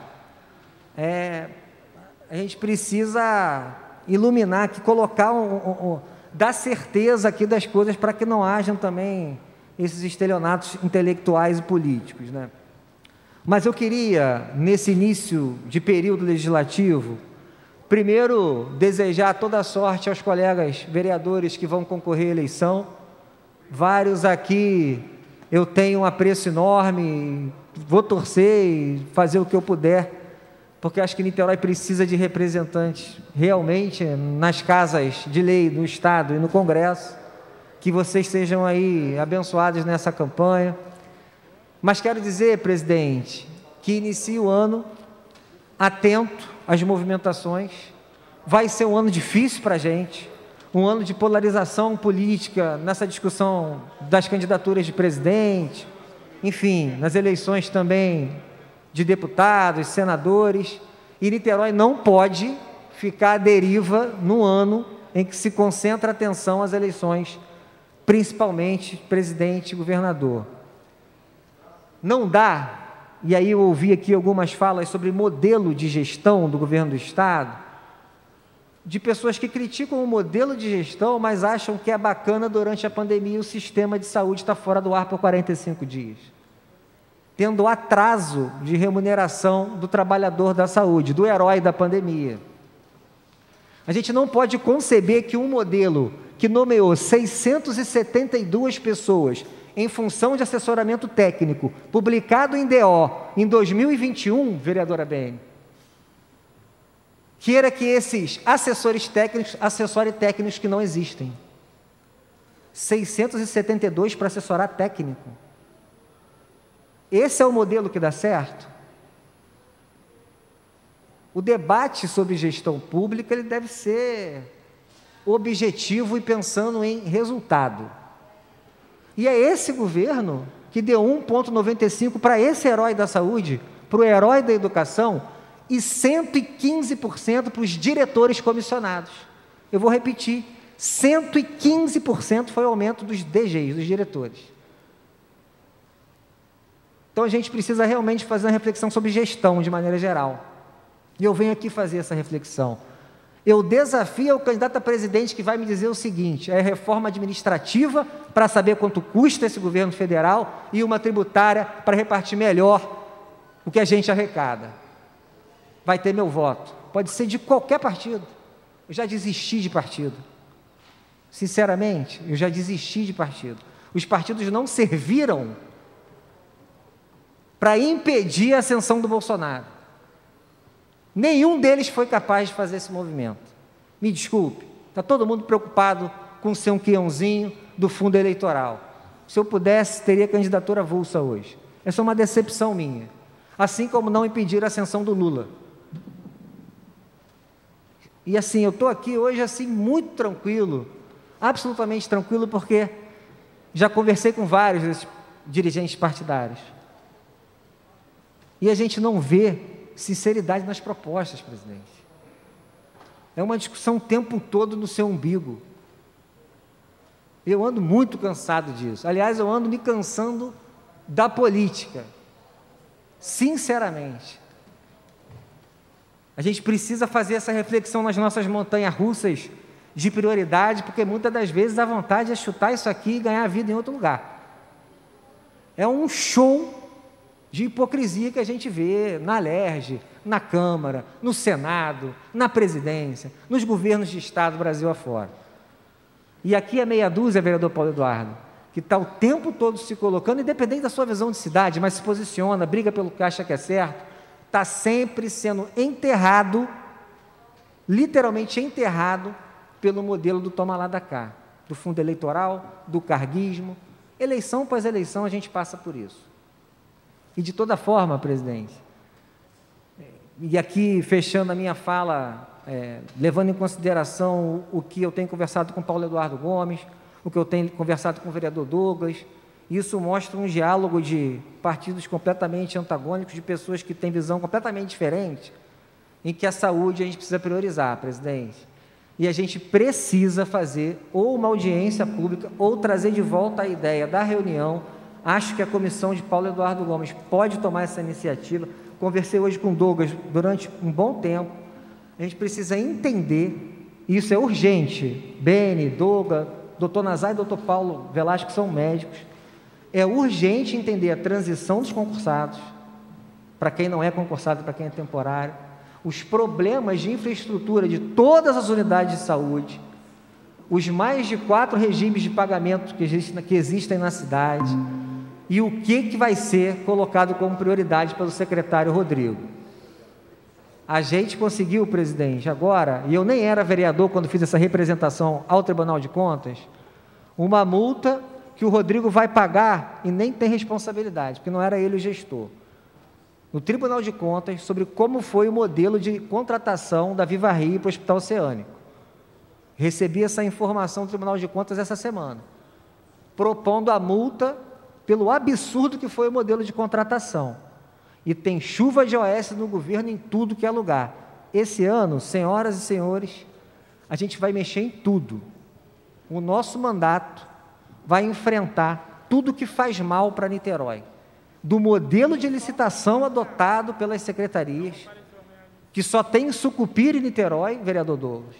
A gente precisa iluminar aqui, colocar, dar certeza aqui das coisas para que não hajam também esses estelionatos intelectuais e políticos, né? Mas eu queria, nesse início de período legislativo, primeiro desejar toda a sorte aos colegas vereadores que vão concorrer à eleição. Vários aqui eu tenho um apreço enorme, vou torcer e fazer o que eu puder, porque acho que Niterói precisa de representantes realmente nas casas de lei, no Estado e no Congresso. Que vocês sejam aí abençoados nessa campanha. Mas quero dizer, presidente, que inicie o ano atento às movimentações. Vai ser um ano difícil para a gente, um ano de polarização política nessa discussão das candidaturas de presidente, enfim, nas eleições também de deputados, senadores. E Niterói não pode ficar à deriva no ano em que se concentra a atenção às eleições, principalmente presidente e governador. Não dá, e aí eu ouvi aqui algumas falas sobre modelo de gestão do governo do Estado, de pessoas que criticam o modelo de gestão, mas acham que é bacana durante a pandemia o sistema de saúde está fora do ar por 45 dias. Tendo atraso de remuneração do trabalhador da saúde, do herói da pandemia. A gente não pode conceber que um modelo que nomeou 672 pessoas em função de assessoramento técnico, publicado em DO em 2021, vereadora Bene, queira que esses assessores técnicos assessorem técnicos que não existem. 672 para assessorar técnico. Esse é o modelo que dá certo? O debate sobre gestão pública ele deve ser objetivo e pensando em resultado. E é esse governo que deu 1,95 para esse herói da saúde, para o herói da educação, e 115% para os diretores comissionados. Eu vou repetir, 115% foi o aumento dos DGs, dos diretores. Então a gente precisa realmente fazer uma reflexão sobre gestão de maneira geral. E eu venho aqui fazer essa reflexão. Eu desafio o candidato a presidente que vai me dizer o seguinte: é reforma administrativa para saber quanto custa esse governo federal e uma tributária para repartir melhor o que a gente arrecada. Vai ter meu voto. Pode ser de qualquer partido. Eu já desisti de partido. Sinceramente, eu já desisti de partido. Os partidos não serviram para impedir a ascensão do Bolsonaro. Nenhum deles foi capaz de fazer esse movimento. Me desculpe, está todo mundo preocupado com ser um quiãozinho do fundo eleitoral. Se eu pudesse, teria candidatura avulsa hoje. Essa é uma decepção minha. Assim como não impedir a ascensão do Lula. E assim, eu estou aqui hoje assim muito tranquilo, absolutamente tranquilo, porque já conversei com vários desses dirigentes partidários. E a gente não vê sinceridade nas propostas, presidente. É uma discussão o tempo todo no seu umbigo. Eu ando muito cansado disso. Aliás, eu ando me cansando da política. Sinceramente. A gente precisa fazer essa reflexão nas nossas montanhas russas de prioridade, porque muitas das vezes a vontade é chutar isso aqui e ganhar a vida em outro lugar. É um show de hipocrisia que a gente vê na Alerj, na Câmara, no Senado, na presidência, nos governos de Estado, Brasil afora. E aqui é meia dúzia, vereador Paulo Eduardo, que está o tempo todo se colocando, independente da sua visão de cidade, mas se posiciona, briga pelo que acha que é certo, está sempre sendo enterrado, literalmente enterrado, pelo modelo do toma lá da cá, do fundo eleitoral, do carguismo. Eleição após eleição a gente passa por isso. E de toda forma, presidente, e aqui fechando a minha fala, levando em consideração o que eu tenho conversado com Paulo Eduardo Gomes, o que eu tenho conversado com o vereador Douglas, isso mostra um diálogo de partidos completamente antagônicos, de pessoas que têm visão completamente diferente, em que a saúde a gente precisa priorizar, presidente. E a gente precisa fazer ou uma audiência pública ou trazer de volta a ideia da reunião. Acho que a comissão de Paulo Eduardo Gomes pode tomar essa iniciativa. Conversei hoje com o Douglas durante um bom tempo. A gente precisa entender, isso é urgente. Beni, Douglas, doutor Nazar e doutor Paulo Velasco são médicos. É urgente entender a transição dos concursados, para quem não é concursado e para quem é temporário, os problemas de infraestrutura de todas as unidades de saúde, os mais de 4 regimes de pagamento que existem na cidade e o que vai ser colocado como prioridade pelo secretário Rodrigo. A gente conseguiu, presidente, agora, e eu nem era vereador quando fiz essa representação ao Tribunal de Contas, uma multa que o Rodrigo vai pagar e nem tem responsabilidade, porque não era ele o gestor. No Tribunal de Contas, sobre como foi o modelo de contratação da Viva Rio para o Hospital Oceânico. Recebi essa informação do Tribunal de Contas essa semana, propondo a multa pelo absurdo que foi o modelo de contratação. E tem chuva de OS no governo em tudo que é lugar. Esse ano, senhoras e senhores, a gente vai mexer em tudo. O nosso mandato vai enfrentar tudo que faz mal para Niterói. Do modelo de licitação adotado pelas secretarias, que só tem Sucupira e Niterói, vereador Douglas,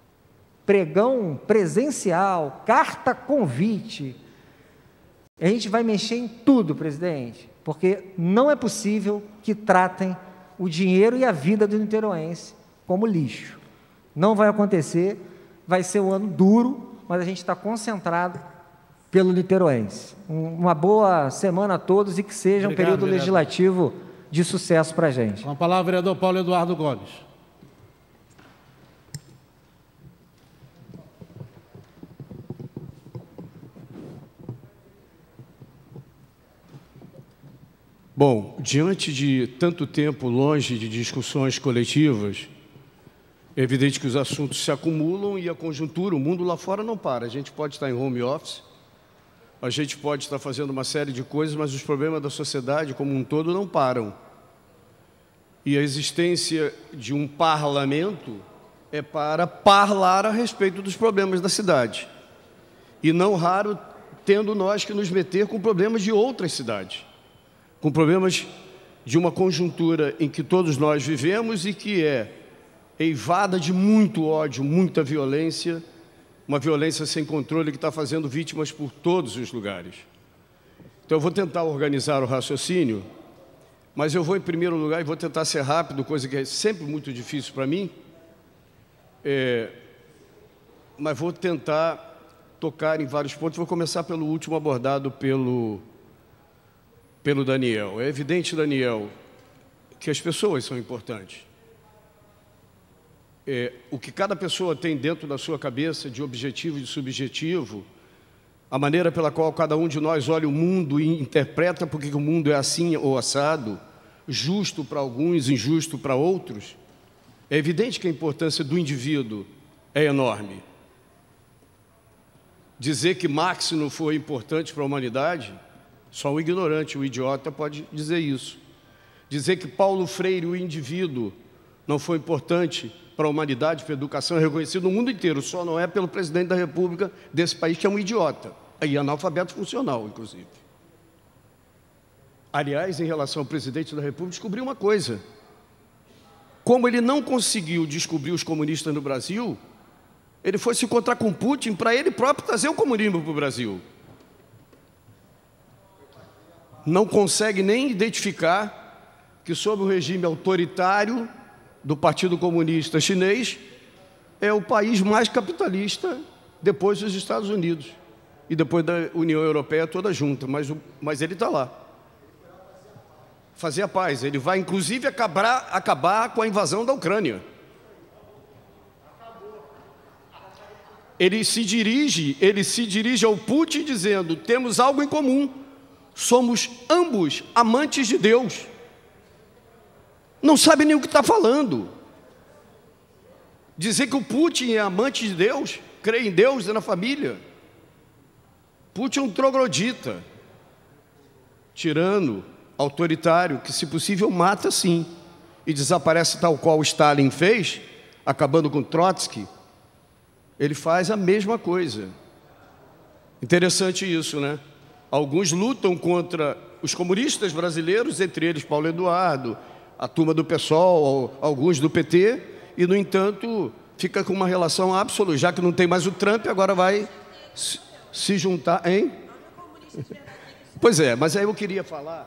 pregão presencial, carta convite, a gente vai mexer em tudo, presidente, porque não é possível que tratem o dinheiro e a vida do niteroense como lixo. Não vai acontecer, vai ser um ano duro, mas a gente está concentrado pelo niteroense. Uma boa semana a todos e que seja um período legislativo de sucesso para a gente. Com a palavra, o vereador Paulo Eduardo Gomes. Bom, diante de tanto tempo longe de discussões coletivas, é evidente que os assuntos se acumulam e a conjuntura, o mundo lá fora não para. A gente pode estar em home office, a gente pode estar fazendo uma série de coisas, mas os problemas da sociedade como um todo não param. E a existência de um parlamento é para falar a respeito dos problemas da cidade. E não raro tendo nós que nos meter com problemas de outras cidades, com problemas de uma conjuntura em que todos nós vivemos e que é eivada de muito ódio, muita violência, uma violência sem controle que está fazendo vítimas por todos os lugares. Então eu vou tentar organizar o raciocínio, mas eu vou em primeiro lugar e vou tentar ser rápido, coisa que é sempre muito difícil para mim, mas vou tentar tocar em vários pontos. Vou começar pelo último abordado pelo Daniel. É evidente, Daniel, que as pessoas são importantes. O que cada pessoa tem dentro da sua cabeça de objetivo e de subjetivo, a maneira pela qual cada um de nós olha o mundo e interpreta porque o mundo é assim ou assado, justo para alguns, injusto para outros, é evidente que a importância do indivíduo é enorme. Dizer que Marx não foi importante para a humanidade, só o ignorante, o idiota pode dizer isso. Dizer que Paulo Freire, o indivíduo, não foi importante para a humanidade, para a educação, é reconhecido no mundo inteiro, só não é pelo presidente da República desse país, que é um idiota, e analfabeto funcional, inclusive. Aliás, em relação ao presidente da República, descobri uma coisa. Como ele não conseguiu descobrir os comunistas no Brasil, ele foi se encontrar com Putin para ele próprio trazer o comunismo para o Brasil. Não consegue nem identificar que, sob o regime autoritário do Partido Comunista Chinês, é o país mais capitalista depois dos Estados Unidos. e depois da União Europeia toda junta, mas ele está lá. Fazer a paz. Ele vai, inclusive, acabar com a invasão da Ucrânia. Ele se dirige ao Putin dizendo: temos algo em comum, somos ambos amantes de Deus. Não sabe nem o que está falando. Dizer que o Putin é amante de Deus, crê em Deus e na família. Putin é um troglodita, tirano, autoritário, que, se possível, mata sim, e desaparece tal qual Stalin fez, acabando com Trotsky. Ele faz a mesma coisa. Interessante isso, né? Alguns lutam contra os comunistas brasileiros, entre eles Paulo Eduardo, a turma do PSOL, alguns do PT, e, no entanto, fica com uma relação absoluta, já que não tem mais o Trump, agora vai se juntar, hein? Pois é, mas aí eu queria falar,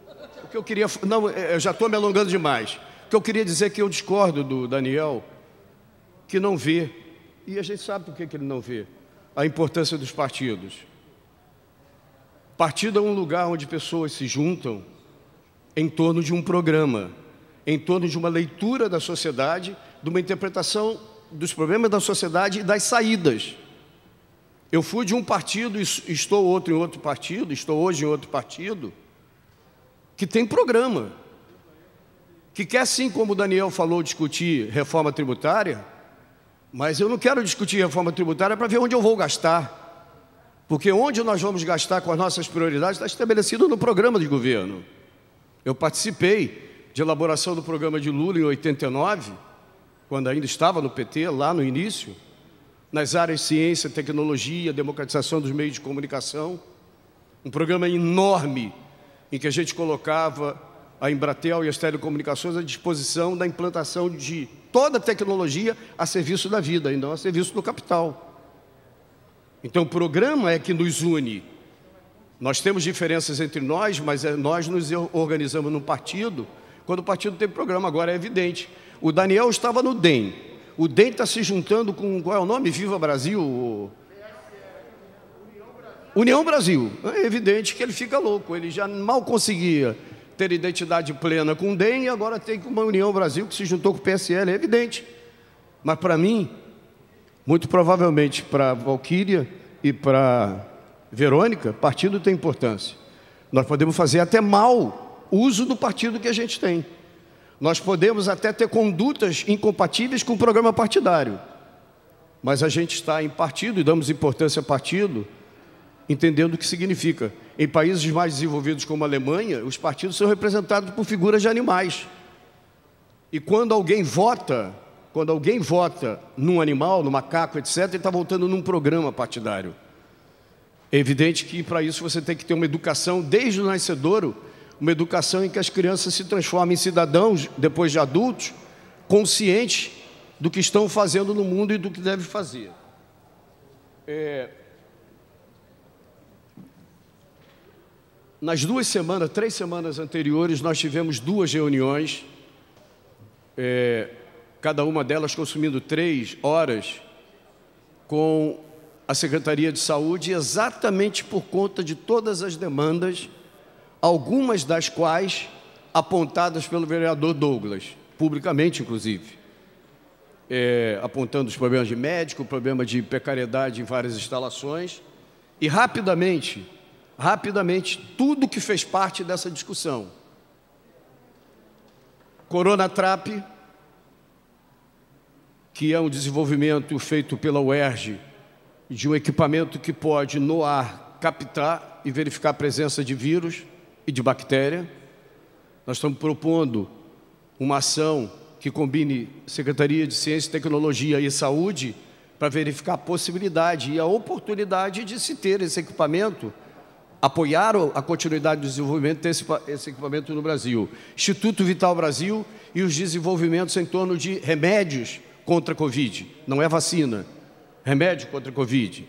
não, eu já estou me alongando demais, o que eu queria dizer é que eu discordo do Daniel, que não vê, e a gente sabe por que ele não vê, a importância dos partidos. Partido é um lugar onde pessoas se juntam em torno de um programa, em torno de uma leitura da sociedade, de uma interpretação dos problemas da sociedade e das saídas. Eu fui de um partido, estou hoje em outro partido, que tem programa, que quer sim, como o Daniel falou, discutir reforma tributária, mas eu não quero discutir reforma tributária para ver onde eu vou gastar, porque onde nós vamos gastar com as nossas prioridades está estabelecido no programa de governo. Eu participei de elaboração do programa de Lula em 89, quando ainda estava no PT, lá no início, nas áreas ciência, tecnologia, democratização dos meios de comunicação, um programa enorme em que a gente colocava a Embratel e as telecomunicações à disposição da implantação de toda a tecnologia a serviço da vida e não a serviço do capital. Então o programa é que nos une. Nós temos diferenças entre nós, mas nós nos organizamos num partido, quando o partido tem programa. Agora é evidente. O Daniel estava no DEM. O DEM está se juntando com, qual é o nome? Viva Brasil? União Brasil. É evidente que ele fica louco. Ele já mal conseguia ter identidade plena com o DEM e agora tem uma União Brasil que se juntou com o PSL. É evidente. Mas para mim, muito provavelmente para a Valquíria e para Verônica, partido tem importância. Nós podemos fazer até mal uso do partido que a gente tem. Nós podemos até ter condutas incompatíveis com o programa partidário. Mas a gente está em partido e damos importância a partido, entendendo o que significa. Em países mais desenvolvidos como a Alemanha, os partidos são representados por figuras de animais. E quando alguém vota num animal, no macaco, etc., ele está votando num programa partidário. É evidente que para isso você tem que ter uma educação desde o nascedouro, uma educação em que as crianças se transformem em cidadãos, depois de adultos, conscientes do que estão fazendo no mundo e do que devem fazer. Nas 3 semanas anteriores, nós tivemos 2 reuniões, cada uma delas consumindo 3 horas, com a Secretaria de Saúde, exatamente por conta de todas as demandas, algumas das quais apontadas pelo vereador Douglas, publicamente, inclusive, apontando os problemas de médico, problema de precariedade em várias instalações, e rapidamente, tudo que fez parte dessa discussão. Coronatrap, que é um desenvolvimento feito pela UERJ, de um equipamento que pode, no ar, captar e verificar a presença de vírus e de bactéria. Nós estamos propondo uma ação que combine Secretaria de Ciência, Tecnologia e Saúde para verificar a possibilidade e a oportunidade de se ter esse equipamento, apoiar a continuidade do desenvolvimento desse equipamento no Brasil. Instituto Vital Brasil e os desenvolvimentos em torno de remédios contra a Covid. Não é vacina, remédio contra a Covid.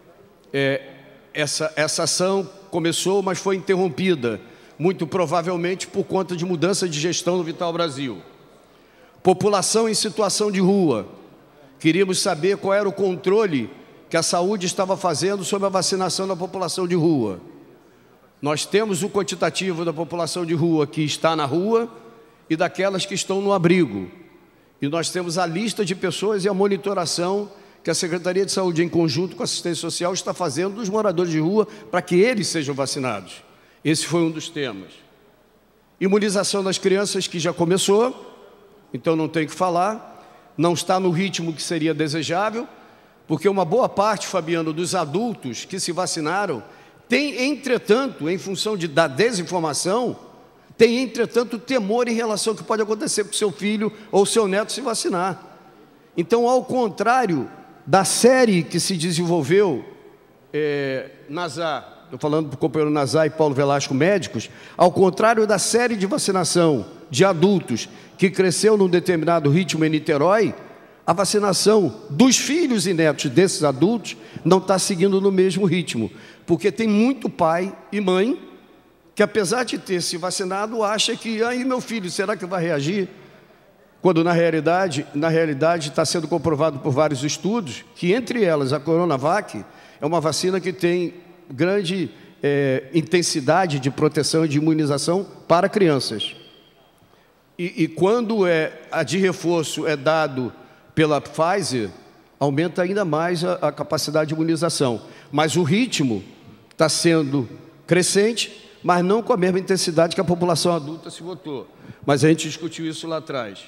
Essa ação começou, mas foi interrompida, muito provavelmente por conta de mudança de gestão no Vital Brasil. População em situação de rua. Queríamos saber qual era o controle que a saúde estava fazendo sobre a vacinação da população de rua. Nós temos o quantitativo da população de rua que está na rua e daquelas que estão no abrigo. E nós temos a lista de pessoas e a monitoração que a Secretaria de Saúde, em conjunto com a Assistência Social, está fazendo dos moradores de rua para que eles sejam vacinados. Esse foi um dos temas. Imunização das crianças, que já começou, então não tem o que falar, não está no ritmo que seria desejável, porque uma boa parte, Fabiano, dos adultos que se vacinaram tem, entretanto, em função da desinformação, tem, entretanto, temor em relação ao que pode acontecer com seu filho ou seu neto se vacinar. Então, ao contrário da série que se desenvolveu, Nazar, estou falando para o companheiro Nazar e Paulo Velasco, médicos, ao contrário da série de vacinação de adultos que cresceu num determinado ritmo em Niterói, a vacinação dos filhos e netos desses adultos não está seguindo no mesmo ritmo, porque tem muito pai e mãe que, apesar de ter se vacinado, acha que, aí meu filho, será que vai reagir? Quando na realidade está sendo comprovado por vários estudos que, entre elas, a Coronavac é uma vacina que tem grande intensidade de proteção e de imunização para crianças. E quando a de reforço é dado pela Pfizer, aumenta ainda mais a capacidade de imunização. Mas o ritmo está sendo crescente, mas não com a mesma intensidade que a população adulta se votou. Mas a gente discutiu isso lá atrás.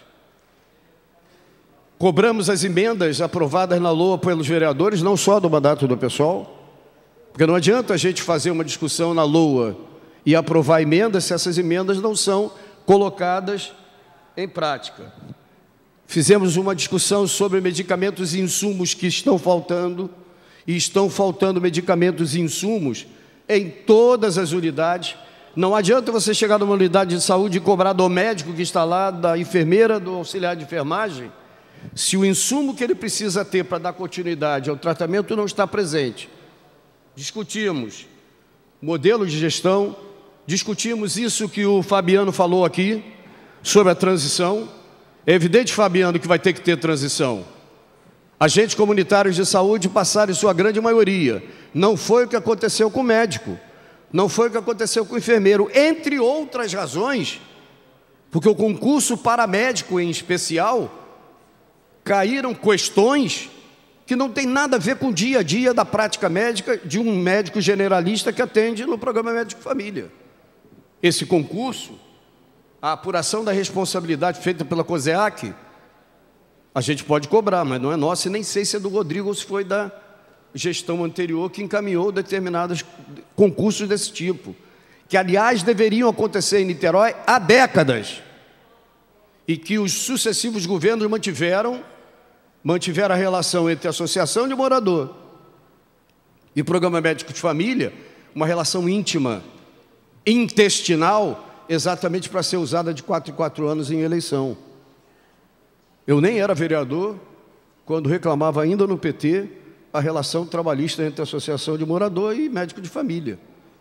Cobramos as emendas aprovadas na LOA pelos vereadores, não só do mandato do PSOL, porque não adianta a gente fazer uma discussão na LOA e aprovar emendas se essas emendas não são colocadas em prática. Fizemos uma discussão sobre medicamentos e insumos que estão faltando, e estão faltando medicamentos e insumos em todas as unidades. Não adianta você chegar numa unidade de saúde e cobrar do médico que está lá, da enfermeira, do auxiliar de enfermagem, se o insumo que ele precisa ter para dar continuidade ao tratamento não está presente. Discutimos modelo de gestão, discutimos isso que o Fabiano falou aqui, sobre a transição. É evidente, Fabiano, que vai ter que ter transição. Agentes comunitários de saúde passaram em sua grande maioria. Não foi o que aconteceu com o médico, não foi o que aconteceu com o enfermeiro, entre outras razões, porque o concurso para médico em especial, caíram questões que não tem nada a ver com o dia a dia da prática médica de um médico generalista que atende no programa Médico Família. Esse concurso, a apuração da responsabilidade feita pela COSEAC, a gente pode cobrar, mas não é nossa, e nem sei se é do Rodrigo ou se foi da gestão anterior que encaminhou determinados concursos desse tipo, que, aliás, deveriam acontecer em Niterói há décadas, e que os sucessivos governos mantiveram a relação entre a associação de morador e o programa médico de família, uma relação íntima, intestinal, exatamente para ser usada de 4 em 4 anos em eleição. Eu nem era vereador quando reclamava ainda no PT a relação trabalhista entre a associação de morador e médico de família.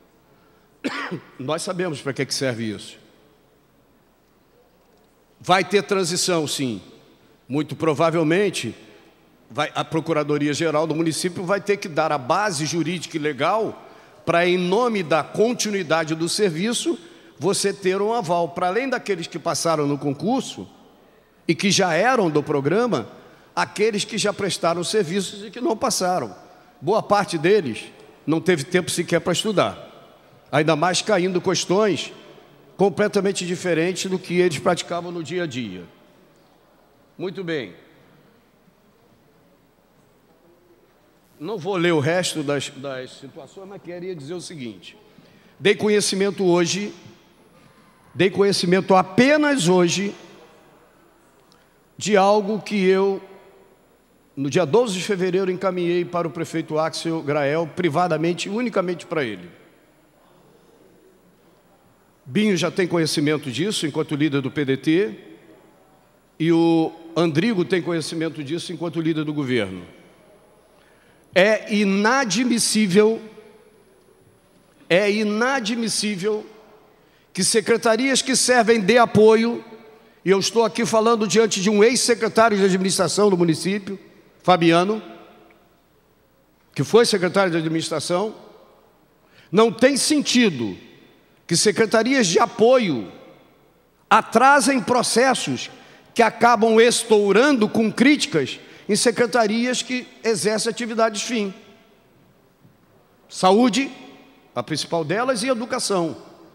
Nós sabemos para que serve isso. Vai ter transição, sim. Muito provavelmente, a Procuradoria-Geral do município vai ter que dar a base jurídica e legal para, em nome da continuidade do serviço, você ter um aval. Para além daqueles que passaram no concurso e que já eram do programa, aqueles que já prestaram serviços e que não passaram. Boa parte deles não teve tempo sequer para estudar. Ainda mais caindo questões completamente diferentes do que eles praticavam no dia a dia. Muito bem. Não vou ler o resto das situações, mas queria dizer o seguinte. Dei conhecimento apenas hoje, de algo que eu, no dia 12 de fevereiro, encaminhei para o prefeito Axel Grael, privadamente, unicamente para ele. Binho já tem conhecimento disso, enquanto líder do PDT, e o Andrigo tem conhecimento disso, enquanto líder do governo. É inadmissível que secretarias que servem de apoio, e eu estou aqui falando diante de um ex-secretário de administração do município, Fabiano, que foi secretário de administração. Não tem sentido que secretarias de apoio atrasem processos que acabam estourando com críticas em secretarias que exercem atividades fim. Saúde, a principal delas, e educação.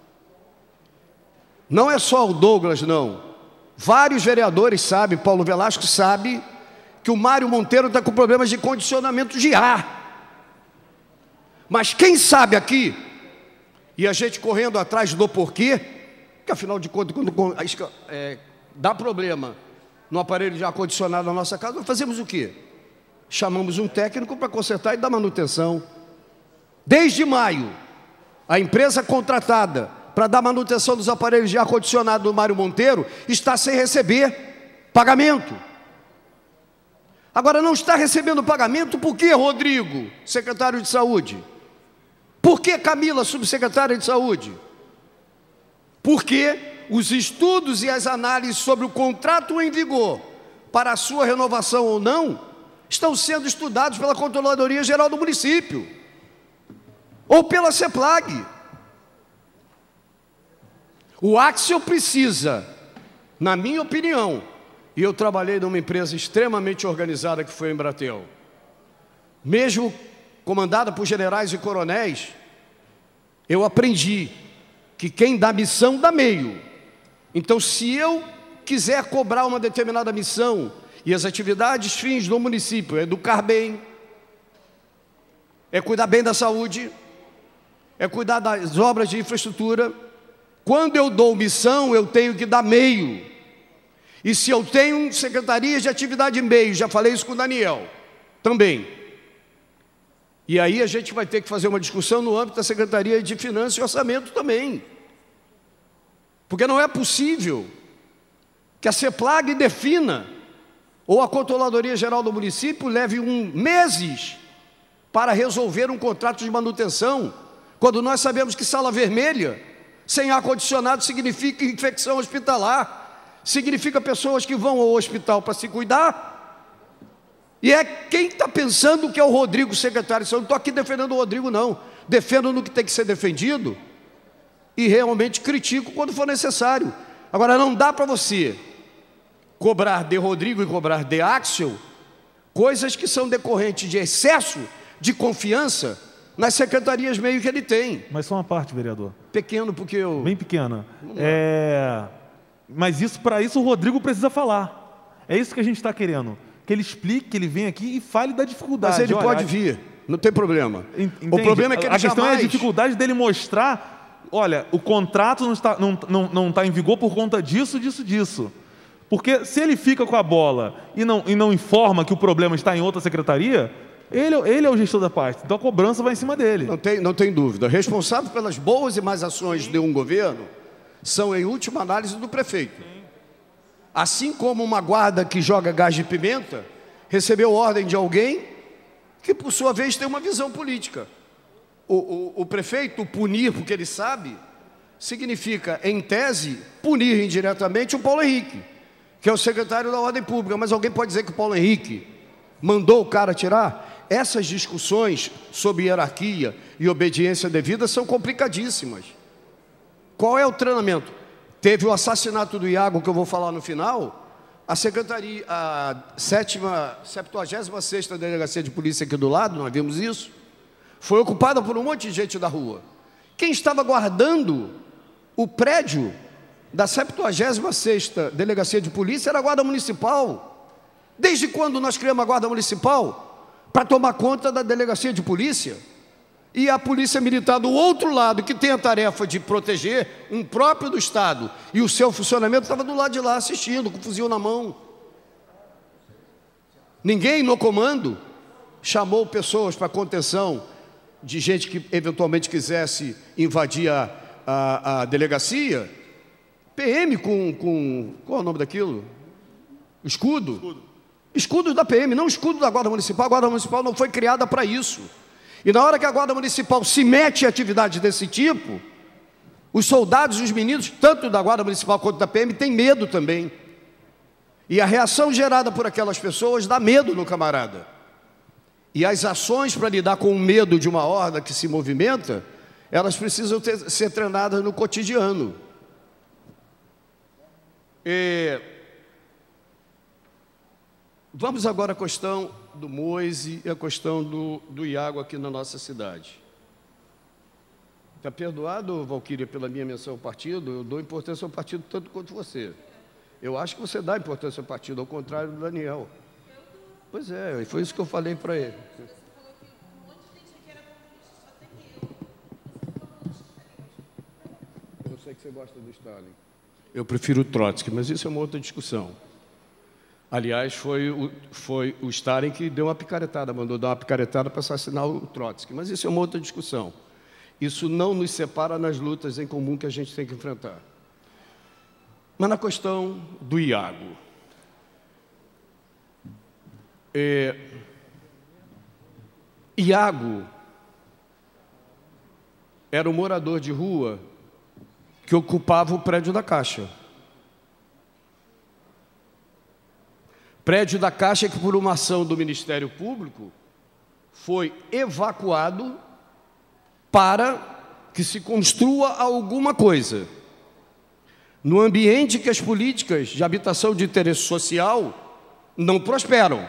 Não é só o Douglas, não. Vários vereadores sabem, Paulo Velasco sabe, que o Mário Monteiro está com problemas de condicionamento de ar. Mas quem sabe aqui, e a gente correndo atrás do porquê, que afinal de contas, quando dá problema no aparelho de ar-condicionado na nossa casa, nós fazemos o quê? Chamamos um técnico para consertar e dar manutenção. Desde maio, a empresa contratada para dar manutenção dos aparelhos de ar-condicionado do Mário Monteiro está sem receber pagamento. Agora, não está recebendo pagamento por quê, Rodrigo, secretário de Saúde? Por que Camila, subsecretária de Saúde? Porque os estudos e as análises sobre o contrato em vigor para a sua renovação ou não estão sendo estudados pela Controladoria Geral do Município ou pela CEPLAG. O Axel precisa, na minha opinião, e eu trabalhei numa empresa extremamente organizada que foi a Embratel, mesmo comandada por generais e coronéis, eu aprendi que quem dá missão dá meio. Então, se eu quiser cobrar uma determinada missão e as atividades fins do município é educar bem, é cuidar bem da saúde, é cuidar das obras de infraestrutura, quando eu dou missão, eu tenho que dar meio. E se eu tenho secretarias de atividade meio, já falei isso com o Daniel, também. E aí a gente vai ter que fazer uma discussão no âmbito da Secretaria de Finanças e Orçamento também. Porque não é possível que a CEPLAG defina, ou a Controladoria Geral do Município leve meses para resolver um contrato de manutenção, quando nós sabemos que sala vermelha, sem ar-condicionado, significa infecção hospitalar, significa pessoas que vão ao hospital para se cuidar. E é quem está pensando que é o Rodrigo, secretário de Saúde. Não estou aqui defendendo o Rodrigo, não. Defendo no que tem que ser defendido e realmente critico quando for necessário. Agora, não dá para você cobrar de Rodrigo e cobrar de Axel coisas que são decorrentes de excesso de confiança nas secretarias meio que ele tem. Mas só uma parte, vereador. Pequeno, porque eu... Bem pequena. Mas isso, para isso o Rodrigo precisa falar. É isso que a gente está querendo. Que ele explique, que ele venha aqui e fale da dificuldade. Mas ele pode vir, não tem problema. Entende? O problema é que ele a questão jamais... é a dificuldade dele mostrar, olha, o contrato não está em vigor por conta disso. Porque se ele fica com a bola e não informa que o problema está em outra secretaria, ele é o gestor da parte, então a cobrança vai em cima dele. Não tem dúvida. Responsável pelas boas e más ações de um governo são, em última análise, do prefeito. Assim como uma guarda que joga gás de pimenta recebeu ordem de alguém que, por sua vez, tem uma visão política. O prefeito punir porque ele sabe significa, em tese, punir indiretamente o Paulo Henrique, que é o secretário da Ordem Pública. Mas alguém pode dizer que o Paulo Henrique mandou o cara tirar? Essas discussões sobre hierarquia e obediência devida são complicadíssimas. Qual é o treinamento? Teve o assassinato do Iago, que eu vou falar no final. A secretaria, a 76ª Delegacia de Polícia aqui do lado, nós vimos isso, foi ocupada por um monte de gente da rua. Quem estava guardando o prédio da 76ª Delegacia de Polícia era a Guarda Municipal. Desde quando nós criamos a Guarda Municipal? Para tomar conta da Delegacia de Polícia. E a Polícia Militar do outro lado, que tem a tarefa de proteger um próprio do Estado, e o seu funcionamento estava do lado de lá assistindo, com o fuzil na mão. Ninguém no comando chamou pessoas para contenção de gente que eventualmente quisesse invadir a delegacia. PM qual é o nome daquilo? Escudo. Escudos da PM, não escudo da Guarda Municipal. A Guarda Municipal não foi criada para isso. E na hora que a Guarda Municipal se mete em atividades desse tipo, os soldados e os meninos, tanto da Guarda Municipal quanto da PM, têm medo também. E a reação gerada por aquelas pessoas dá medo no camarada. E as ações para lidar com o medo de uma horda que se movimenta, elas precisam ser treinadas no cotidiano. Vamos agora à questão do Moise e a questão do Iago aqui na nossa cidade. Está perdoado, Valquíria, pela minha menção ao partido? Eu dou importância ao partido tanto quanto você. Eu acho que você dá importância ao partido, ao contrário do Daniel. Pois é, e foi isso que eu falei para ele. Eu sei que você gosta do Stalin. Eu prefiro o Trotsky, mas isso é uma outra discussão. Aliás, foi o Stalin que deu uma picaretada, mandou dar uma picaretada para assassinar o Trotsky. Mas isso é uma outra discussão. Isso não nos separa nas lutas em comum que a gente tem que enfrentar. Mas na questão do Iago. Iago era um morador de rua que ocupava o prédio da Caixa. Prédio da Caixa que, por uma ação do Ministério Público, foi evacuado para que se construa alguma coisa. No ambiente que as políticas de habitação de interesse social não prosperam.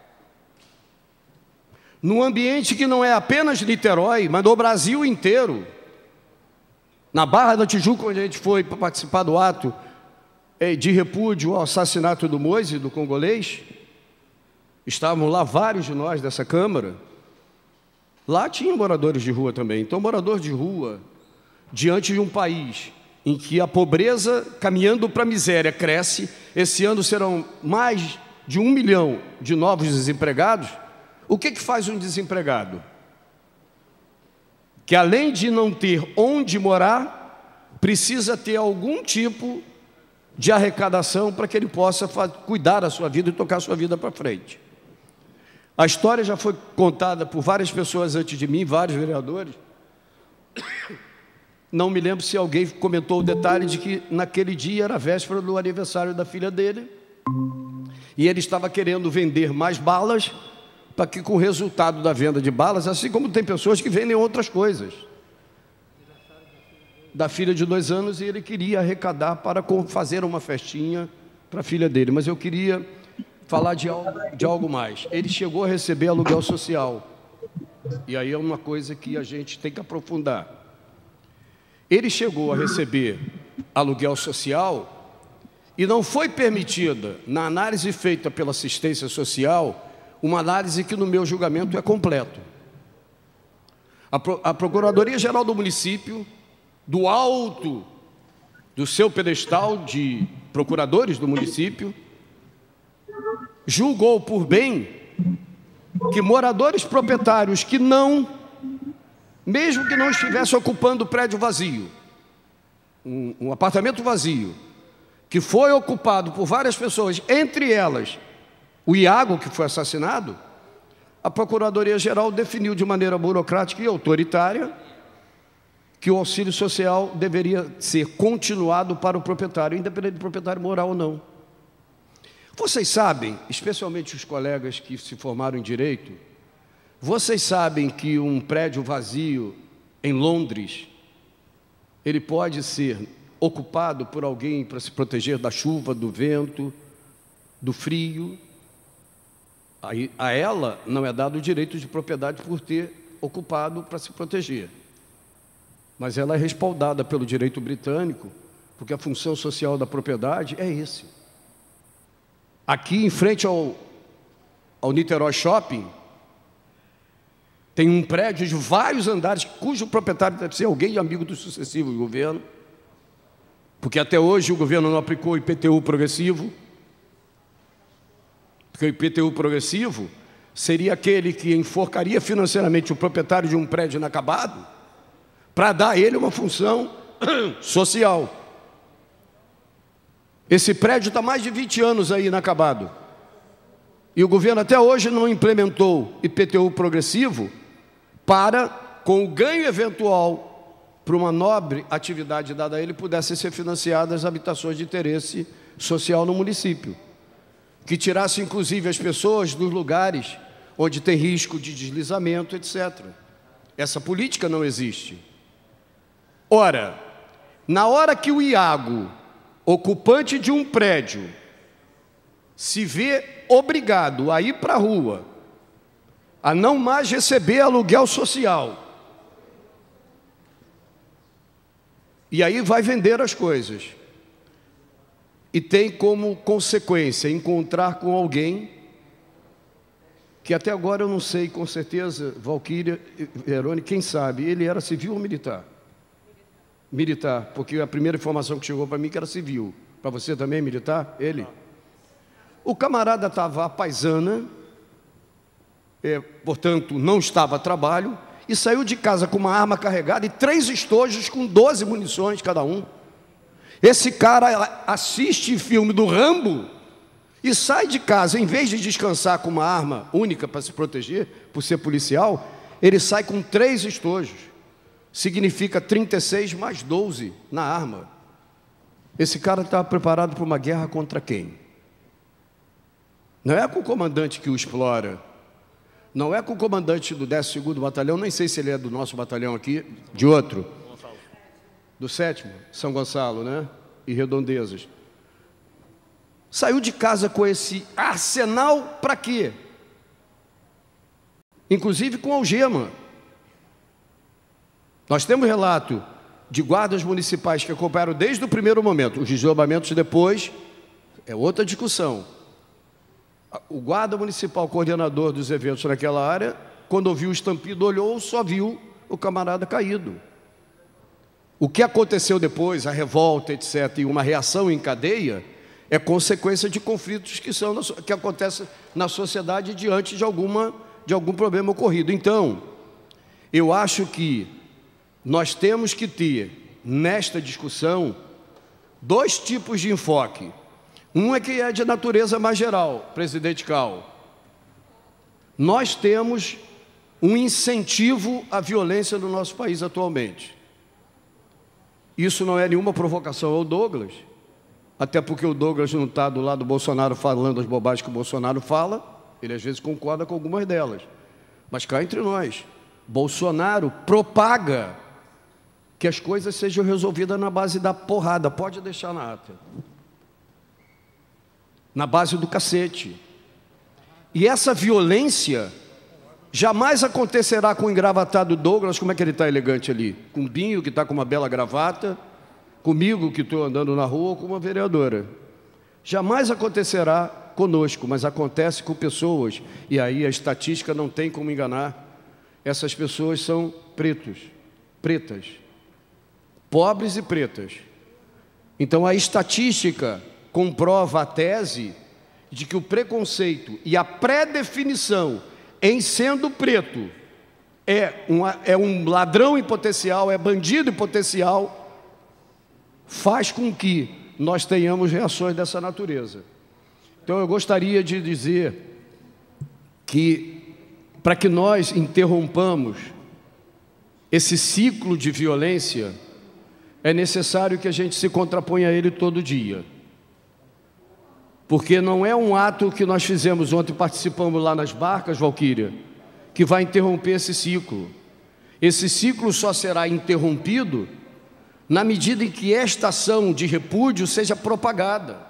Num ambiente que não é apenas Niterói, mas no Brasil inteiro. Na Barra da Tijuca, onde a gente foi para participar do ato de repúdio ao assassinato do Moise, do congolês, estavam lá vários de nós dessa Câmara. Lá tinha moradores de rua também. Então, morador de rua, diante de um país em que a pobreza, caminhando para a miséria, cresce, esse ano serão mais de 1 milhão de novos desempregados. O que faz um desempregado? Que além de não ter onde morar, precisa ter algum tipo de arrecadação para que ele possa cuidar da sua vida e tocar a sua vida para frente. A história já foi contada por várias pessoas antes de mim, vários vereadores. Não me lembro se alguém comentou o detalhe de que naquele dia era a véspera do aniversário da filha dele e ele estava querendo vender mais balas para que, com o resultado da venda de balas, assim como tem pessoas que vendem outras coisas, da filha de 2 anos, e ele queria arrecadar para fazer uma festinha para a filha dele. Mas eu queria falar de algo mais. Ele chegou a receber aluguel social, e aí é uma coisa que a gente tem que aprofundar. Ele chegou a receber aluguel social e não foi permitida, na análise feita pela assistência social, uma análise que, no meu julgamento, é completa. A Procuradoria-Geral do Município, do alto do seu pedestal de procuradores do município, julgou por bem que moradores proprietários que mesmo que não estivesse ocupando o prédio vazio, um apartamento vazio, que foi ocupado por várias pessoas, entre elas o Iago, que foi assassinado, a Procuradoria-Geral definiu de maneira burocrática e autoritária que o auxílio social deveria ser continuado para o proprietário, independente do proprietário morar ou não. Vocês sabem, especialmente os colegas que se formaram em Direito, vocês sabem que um prédio vazio em Londres, ele pode ser ocupado por alguém para se proteger da chuva, do vento, do frio. A ela não é dado o direito de propriedade por ter ocupado para se proteger. Mas ela é respaldada pelo direito britânico, porque a função social da propriedade é esse. Aqui, em frente ao Niterói Shopping, tem um prédio de vários andares, cujo proprietário deve ser alguém amigo do sucessivo governo, porque até hoje o governo não aplicou o IPTU progressivo, porque o IPTU progressivo seria aquele que enforcaria financeiramente o proprietário de um prédio inacabado para dar a ele uma função social. Esse prédio está mais de 20 anos aí inacabado. E o governo até hoje não implementou IPTU progressivo para, com o ganho eventual para uma nobre atividade dada a ele, pudessem ser financiadas habitações de interesse social no município. Que tirasse, inclusive, as pessoas dos lugares onde tem risco de deslizamento, etc. Essa política não existe. Ora, na hora que o Iago, ocupante de um prédio, se vê obrigado a ir para a rua, a não mais receber aluguel social, e aí vai vender as coisas, e tem como consequência encontrar com alguém que até agora eu não sei com certeza, Valquíria, Verônica, quem sabe, ele era civil ou militar? Militar, porque a primeira informação que chegou para mim que era civil. Para você também, militar? Ele? O camarada estava à paisana, portanto, não estava a trabalho, e saiu de casa com uma arma carregada e 3 estojos com 12 munições cada um. Esse cara assiste filme do Rambo e sai de casa, em vez de descansar com uma arma única para se proteger, por ser policial, ele sai com 3 estojos. Significa 36 mais 12 na arma. Esse cara está preparado para uma guerra contra quem? Não é com o comandante que o explora, não é com o comandante do 12º Batalhão, nem sei se ele é do nosso batalhão aqui, de outro, do 7º, São Gonçalo, né? E Redondezas. Saiu de casa com esse arsenal para quê? Inclusive com algema. Nós temos relato de guardas municipais que acompanharam desde o primeiro momento, os desdobramentos depois, é outra discussão. O guarda municipal, coordenador dos eventos naquela área, quando ouviu o estampido, olhou, só viu o camarada caído. O que aconteceu depois, a revolta, etc., e uma reação em cadeia, é consequência de conflitos que acontecem na sociedade diante de algum problema ocorrido. Então, eu acho que nós temos que ter, nesta discussão, 2 tipos de enfoque. Um é que é de natureza mais geral, presidente Cal. Nós temos um incentivo à violência no nosso país atualmente. Isso não é nenhuma provocação ao Douglas, até porque o Douglas não está do lado do Bolsonaro falando as bobagens que o Bolsonaro fala, ele às vezes concorda com algumas delas. Mas cá entre nós, Bolsonaro propaga que as coisas sejam resolvidas na base da porrada, pode deixar na ata. Na base do cacete. E essa violência jamais acontecerá com o engravatado Douglas, como é que ele está elegante ali? Com o Binho, que está com uma bela gravata, comigo, que estou andando na rua, com uma vereadora. Jamais acontecerá conosco, mas acontece com pessoas, e aí a estatística não tem como enganar. Essas pessoas são pretas, pobres e pretas. Então a estatística comprova a tese de que o preconceito e a pré-definição em sendo preto é um ladrão em potencial, é bandido em potencial, faz com que nós tenhamos reações dessa natureza. Então eu gostaria de dizer que, para que nós interrompamos esse ciclo de violência, é necessário que a gente se contraponha a ele todo dia. Porque não é um ato que nós fizemos ontem, participamos lá nas barcas, Valquíria, que vai interromper esse ciclo. Esse ciclo só será interrompido na medida em que esta ação de repúdio seja propagada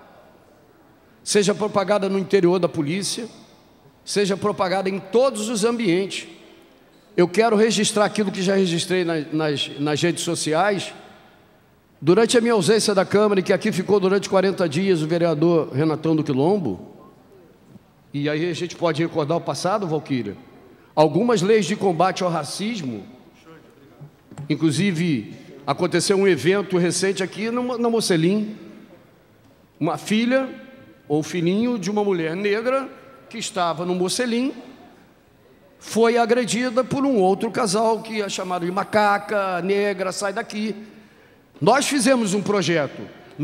no interior da polícia, seja propagada em todos os ambientes. Eu quero registrar aquilo que já registrei nas redes sociais. Durante a minha ausência da Câmara, que aqui ficou durante 40 dias o vereador Renatão do Quilombo, e aí a gente pode recordar o passado, Valquíria, algumas leis de combate ao racismo, inclusive aconteceu um evento recente aqui na Mocelim, uma filha ou filhinho de uma mulher negra que estava no Mocelim, foi agredida por um outro casal que é chamado de macaca, negra, sai daqui. Nós fizemos um projeto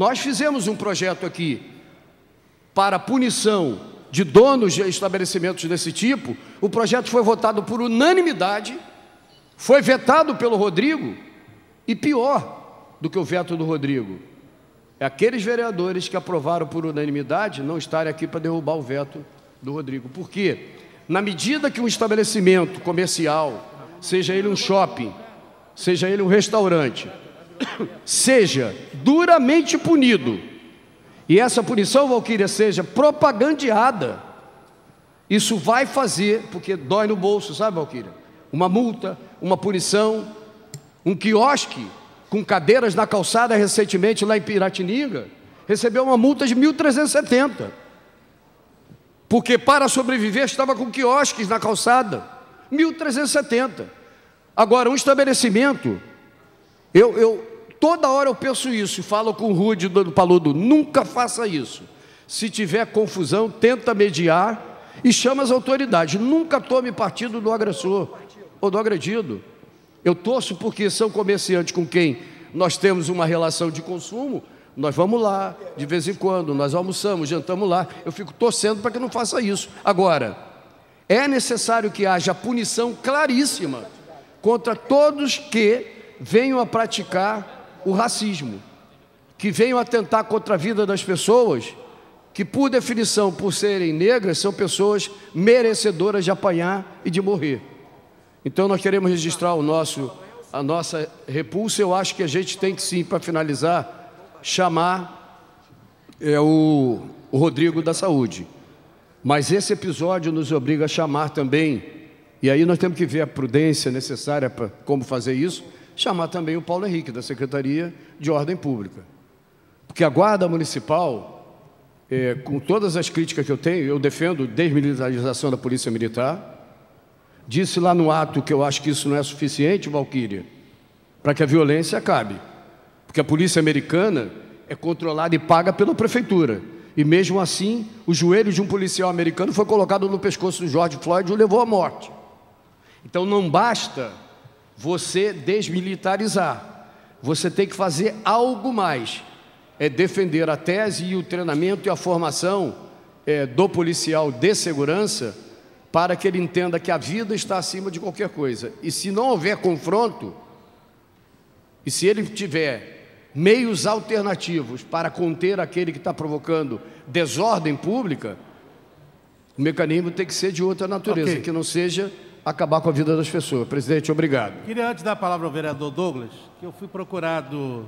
aqui para punição de donos de estabelecimentos desse tipo. O projeto foi votado por unanimidade, foi vetado pelo Rodrigo, e pior do que o veto do Rodrigo, é aqueles vereadores que aprovaram por unanimidade não estarem aqui para derrubar o veto do Rodrigo. Por quê? Na medida que um estabelecimento comercial, seja ele um shopping, seja ele um restaurante, seja duramente punido, e essa punição, Valquíria, seja propagandeada, isso vai fazer, porque dói no bolso, sabe, Valquíria? Uma multa, uma punição, um quiosque com cadeiras na calçada recentemente lá em Piratininga, recebeu uma multa de 1.370, porque para sobreviver estava com quiosques na calçada, 1.370. Agora, um estabelecimento, toda hora eu penso isso, e falo com o Rude do Paludo, nunca faça isso. Se tiver confusão, tenta mediar e chama as autoridades. Nunca tome partido do agressor ou do agredido. Eu torço porque são comerciantes com quem nós temos uma relação de consumo, nós vamos lá, de vez em quando, nós almoçamos, jantamos lá, eu fico torcendo para que não faça isso. Agora, é necessário que haja punição claríssima contra todos que venham a praticar o racismo, que venham a atentar contra a vida das pessoas, que por definição, por serem negras, são pessoas merecedoras de apanhar e de morrer. Então nós queremos registrar a nossa repulsa. Eu acho que a gente tem que sim, para finalizar, chamar o Rodrigo da Saúde. Mas esse episódio nos obriga a chamar também, e aí nós temos que ver a prudência necessária para como fazer isso, chamar também o Paulo Henrique, da Secretaria de Ordem Pública. Porque a Guarda Municipal, com todas as críticas que eu tenho, eu defendo desmilitarização da Polícia Militar. Disse lá no ato que eu acho que isso não é suficiente, Valquíria, para que a violência acabe. Porque a polícia americana é controlada e paga pela prefeitura. E mesmo assim, o joelho de um policial americano foi colocado no pescoço do George Floyd e o levou à morte. Então não basta você desmilitarizar. Você tem que fazer algo mais. É defender a tese e o treinamento e a formação do policial de segurança para que ele entenda que a vida está acima de qualquer coisa. E se não houver confronto, e se ele tiver meios alternativos para conter aquele que está provocando desordem pública, o mecanismo tem que ser de outra natureza, que não seja acabar com a vida das pessoas. Presidente, obrigado. Queria antes dar a palavra ao vereador Douglas, que eu fui procurado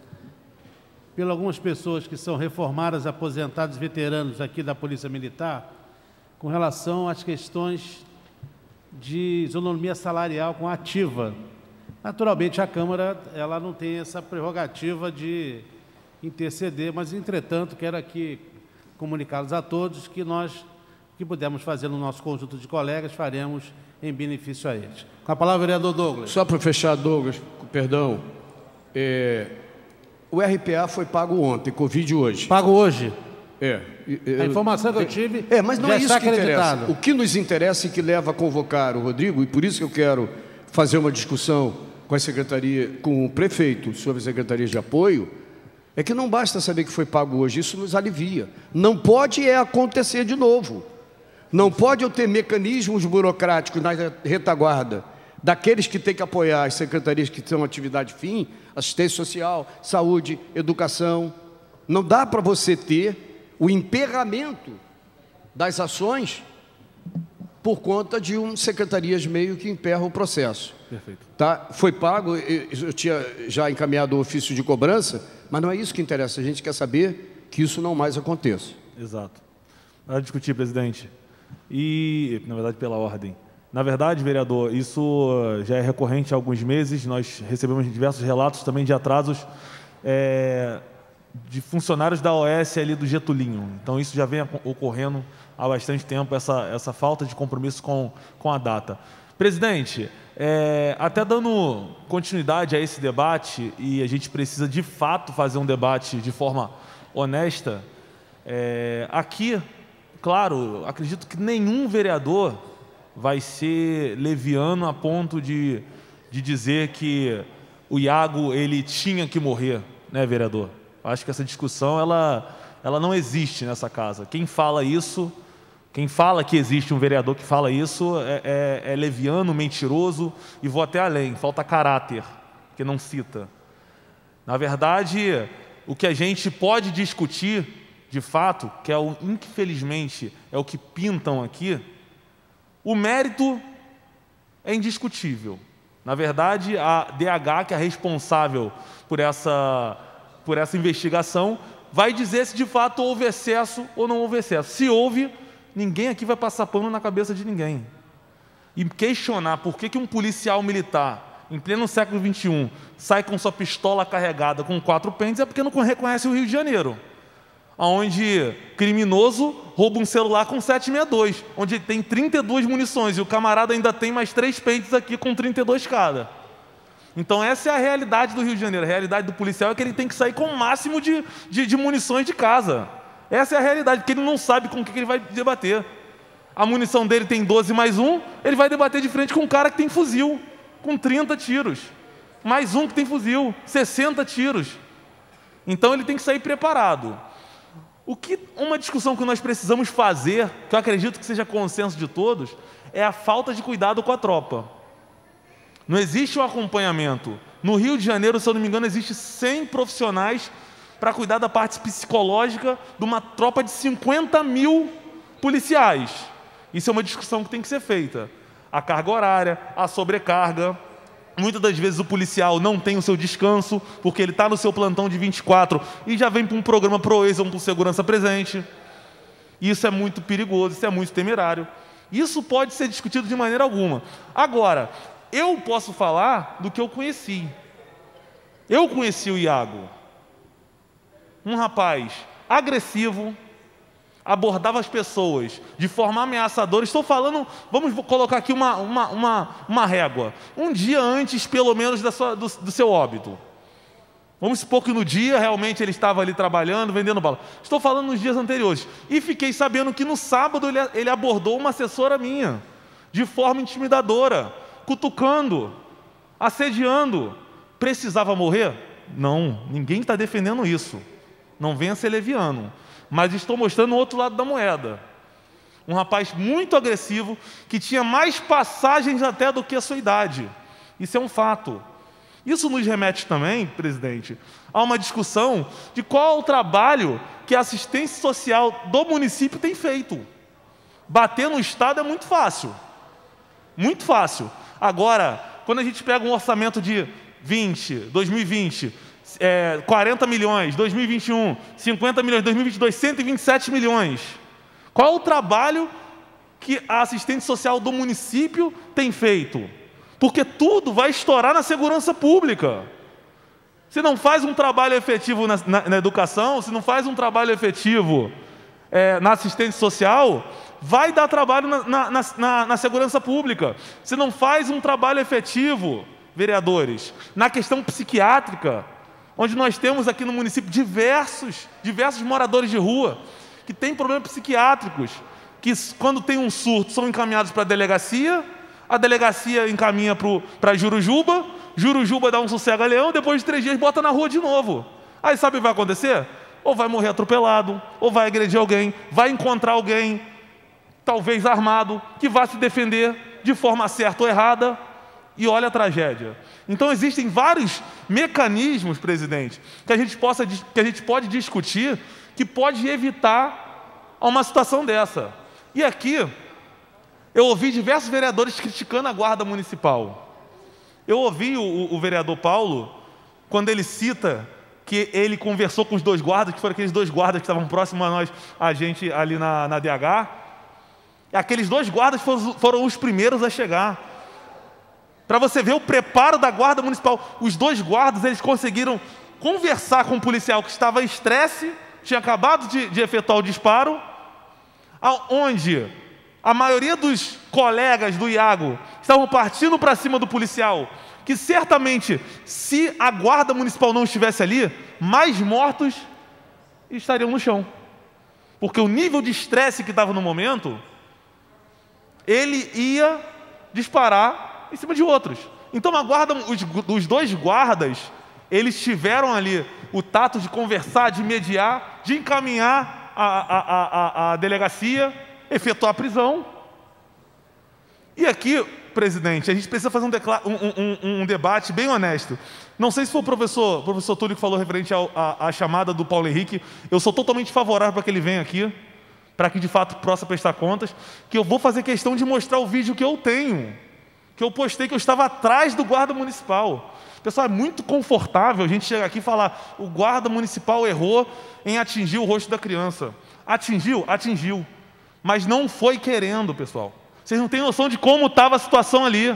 por algumas pessoas que são reformadas, aposentados, veteranos aqui da Polícia Militar, com relação às questões de isonomia salarial com a ativa. Naturalmente, a Câmara ela não tem essa prerrogativa de interceder, mas, entretanto, quero aqui comunicá-los a todos que nós, que pudermos fazer no nosso conjunto de colegas, faremos em benefício a eles. Com a palavra, vereador Douglas. Só para fechar, Douglas, perdão, o RPA foi pago ontem, Covid hoje. Pago hoje? A informação que eu tive mas não já é isso está que interessa. acreditado. O que nos interessa e que leva a convocar o Rodrigo, e por isso que eu quero fazer uma discussão com a secretaria, com o prefeito sobre as secretarias de apoio, é que não basta saber que foi pago hoje, isso nos alivia. Não pode acontecer de novo. Não pode eu ter mecanismos burocráticos na retaguarda daqueles que têm que apoiar as secretarias que são atividade fim, assistência social, saúde, educação. Não dá para você ter o emperramento das ações por conta de secretarias meio que emperram o processo. Perfeito. Tá? Foi pago, eu tinha já encaminhado o ofício de cobrança, mas não é isso que interessa. A gente quer saber que isso não mais aconteça. Exato. Para discutir, presidente, e, na verdade, pela ordem. Na verdade, vereador, isso já é recorrente há alguns meses. Nós recebemos diversos relatos também de atrasos de funcionários da OS ali do Getulinho. Então, isso já vem ocorrendo há bastante tempo, essa falta de compromisso com a data. Presidente, até dando continuidade a esse debate, e a gente precisa de fato fazer um debate de forma honesta, aqui, claro, acredito que nenhum vereador vai ser leviano a ponto de dizer que o Iago ele tinha que morrer, né, vereador? Acho que essa discussão ela não existe nessa casa. Quem fala isso, quem fala que existe um vereador que fala isso é leviano, mentiroso, e vou até além, falta caráter, que não cita. Na verdade, o que a gente pode discutir, de fato, que infelizmente é o que pintam aqui, O mérito é indiscutível. Na verdade, a DH, que é responsável por essa investigação, vai dizer se de fato houve excesso ou não houve excesso. Se houve, ninguém aqui vai passar pano na cabeça de ninguém. E questionar por que um policial militar, em pleno século XXI, sai com sua pistola carregada com 4 pentes é porque não reconhece o Rio de Janeiro, onde criminoso rouba um celular com 762, onde tem 32 munições e o camarada ainda tem mais 3 pentes aqui com 32 cada. Então essa é a realidade do Rio de Janeiro. A realidade do policial é que ele tem que sair com o máximo de munições de casa. Essa é a realidade, porque ele não sabe com o que ele vai debater. A munição dele tem 12 mais 1, ele vai debater de frente com um cara que tem fuzil, com 30 tiros. Mais um que tem fuzil, 60 tiros. Então ele tem que sair preparado. Uma discussão que nós precisamos fazer, que eu acredito que seja consenso de todos, é a falta de cuidado com a tropa. Não existe um acompanhamento. No Rio de Janeiro, se eu não me engano, existe 100 profissionais para cuidar da parte psicológica de uma tropa de 50 mil policiais. Isso é uma discussão que tem que ser feita. A carga horária, a sobrecarga. Muitas das vezes o policial não tem o seu descanso, porque ele está no seu plantão de 24 e já vem para um programa ProEx ou para segurança presente. Isso é muito perigoso, isso é muito temerário. Isso pode ser discutido de maneira alguma. Agora, eu posso falar do que eu conheci. Eu conheci o Iago. Um rapaz agressivo, abordava as pessoas de forma ameaçadora. Estou falando, vamos colocar aqui uma régua. Um dia antes, pelo menos, do seu óbito. Vamos supor que no dia, realmente, ele estava ali trabalhando, vendendo bala. Estou falando nos dias anteriores. E fiquei sabendo que no sábado ele abordou uma assessora minha, de forma intimidadora, cutucando, assediando. Precisava morrer? Não, ninguém está defendendo isso. Não venha ser leviano. Mas estou mostrando o outro lado da moeda. Um rapaz muito agressivo, que tinha mais passagens até do que a sua idade. Isso é um fato. Isso nos remete também, presidente, a uma discussão de qual é o trabalho que a assistência social do município tem feito. Bater no Estado é muito fácil. Muito fácil. Agora, quando a gente pega um orçamento de 2020, 40 milhões, 2021, 50 milhões, 2022, 127 milhões. Qual é o trabalho que a assistente social do município tem feito? Porque tudo vai estourar na segurança pública. Se não faz um trabalho efetivo na educação, se não faz um trabalho efetivo na assistência social, vai dar trabalho na segurança pública. Se não faz um trabalho efetivo, vereadores, na questão psiquiátrica, onde nós temos aqui no município diversos moradores de rua que têm problemas psiquiátricos, que quando tem um surto são encaminhados para a delegacia encaminha para Jurujuba, Jurujuba dá um sossega-leão, depois de 3 dias bota na rua de novo. Aí sabe o que vai acontecer? Ou vai morrer atropelado, ou vai agredir alguém, vai encontrar alguém, talvez armado, que vai se defender de forma certa ou errada, e olha a tragédia. Então existem vários mecanismos, presidente, que a gente pode discutir, que pode evitar uma situação dessa. E aqui, eu ouvi diversos vereadores criticando a guarda municipal. Eu ouvi o vereador Paulo, quando ele cita que ele conversou com os 2 guardas, que foram aqueles 2 guardas que estavam próximos a nós, a gente ali na DH. E aqueles 2 guardas foram os primeiros a chegar. Para você ver o preparo da guarda municipal. Os 2 guardas, eles conseguiram conversar com um policial que estava em estresse, tinha acabado de efetuar o disparo, onde a maioria dos colegas do Iago estavam partindo para cima do policial, que certamente, se a guarda municipal não estivesse ali, mais mortos estariam no chão. Porque o nível de estresse que estava no momento, ele ia disparar em cima de outros. Então a guarda, os 2 guardas, eles tiveram ali o tato de conversar, de mediar, de encaminhar a delegacia, efetuar a prisão. E aqui, presidente, a gente precisa fazer um debate bem honesto. Não sei se foi o professor Túlio que falou referente à chamada do Paulo Henrique. Eu sou totalmente favorável para que ele venha aqui, para que de fato possa prestar contas, que eu vou fazer questão de mostrar o vídeo que eu tenho, que eu postei, que eu estava atrás do guarda municipal. Pessoal, é muito confortável a gente chegar aqui e falar: o guarda municipal errou em atingir o rosto da criança. Atingiu? Atingiu. Mas não foi querendo, pessoal. Vocês não têm noção de como estava a situação ali.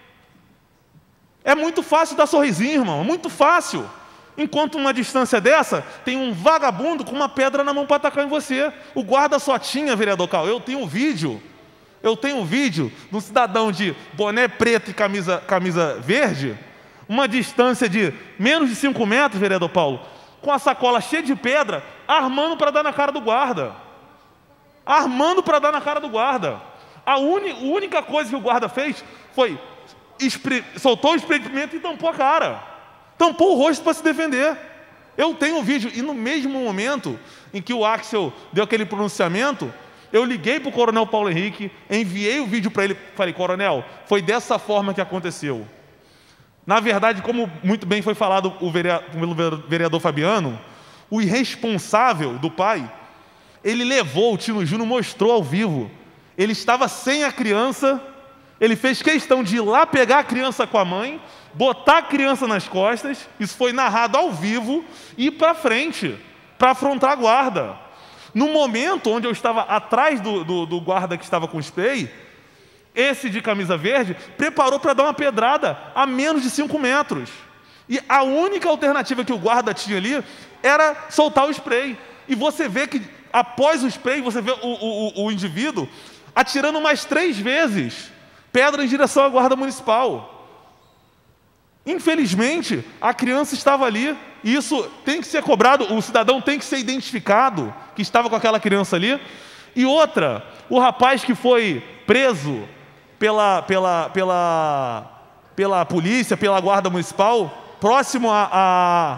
É muito fácil dar sorrisinho, irmão, é muito fácil. Enquanto uma distância dessa, tem um vagabundo com uma pedra na mão para atacar em você. O guarda só tinha, vereador Cal, eu tenho um vídeo de um cidadão de boné preto e camisa verde, uma distância de menos de 5 metros, vereador Paulo, com a sacola cheia de pedra, armando para dar na cara do guarda. Armando para dar na cara do guarda. A única coisa que o guarda fez foi soltou o spray de pimenta e tampou a cara. Tampou o rosto para se defender. Eu tenho um vídeo, e no mesmo momento em que o Axel deu aquele pronunciamento, eu liguei para o coronel Paulo Henrique, enviei o vídeo para ele, falei: coronel, foi dessa forma que aconteceu. Na verdade, como muito bem foi falado pelo vereador Fabiano, o irresponsável do pai, ele levou, o Tino Júnior mostrou ao vivo, ele estava sem a criança, ele fez questão de ir lá pegar a criança com a mãe, botar a criança nas costas, isso foi narrado ao vivo, e ir para frente, para afrontar a guarda. No momento onde eu estava atrás do guarda que estava com spray, esse de camisa verde preparou para dar uma pedrada a menos de 5 metros. E a única alternativa que o guarda tinha ali era soltar o spray. E você vê que, após o spray, você vê o indivíduo atirando mais 3 vezes pedra em direção à guarda municipal. Infelizmente, a criança estava ali, e isso tem que ser cobrado, o cidadão tem que ser identificado que estava com aquela criança ali. E outra, o rapaz que foi preso pela polícia, pela guarda municipal, próximo à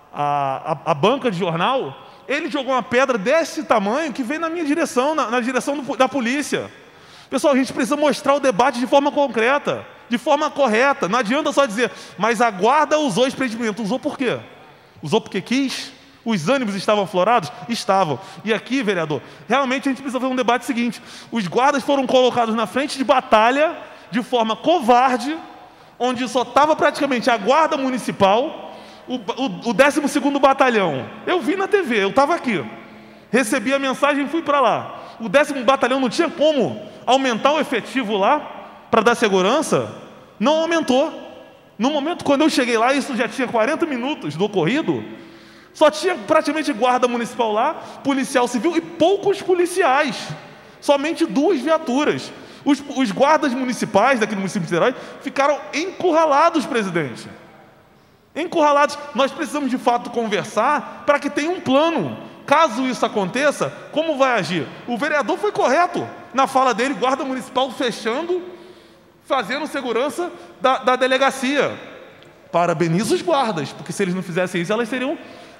banca de jornal, ele jogou uma pedra desse tamanho que veio na minha direção, na direção da polícia. Pessoal, a gente precisa mostrar o debate de forma concreta, de forma correta. Não adianta só dizer: mas a guarda usou spray de pimenta. Usou por quê? Usou porque quis? Os ânimos estavam aflorados? Estavam. E aqui, vereador, realmente a gente precisa fazer um debate seguinte: os guardas foram colocados na frente de batalha de forma covarde, onde só estava praticamente a guarda municipal, o 12º batalhão. Eu vi na TV, eu estava aqui, recebi a mensagem e fui para lá. O 10º batalhão não tinha como aumentar o efetivo lá para dar segurança, não aumentou. No momento quando eu cheguei lá, isso já tinha 40 minutos do ocorrido, só tinha praticamente guarda municipal lá, policial civil e poucos policiais, somente 2 viaturas. Os guardas municipais daqui no município de Niterói ficaram encurralados, presidente. Encurralados. Nós precisamos de fato conversar para que tenha um plano. Caso isso aconteça, como vai agir? O vereador foi correto na fala dele: guarda municipal fechando, fazendo segurança da delegacia. Parabenizo os guardas, porque se eles não fizessem isso, ela seria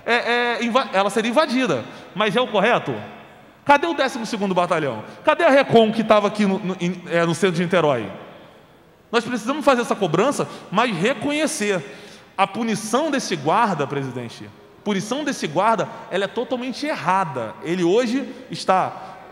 invadida. Mas é o correto? Cadê o 12º batalhão? Cadê a Recon que estava aqui no centro de Niterói? Nós precisamos fazer essa cobrança, mas reconhecer a punição desse guarda, presidente. A punição desse guarda, ela é totalmente errada. Ele hoje está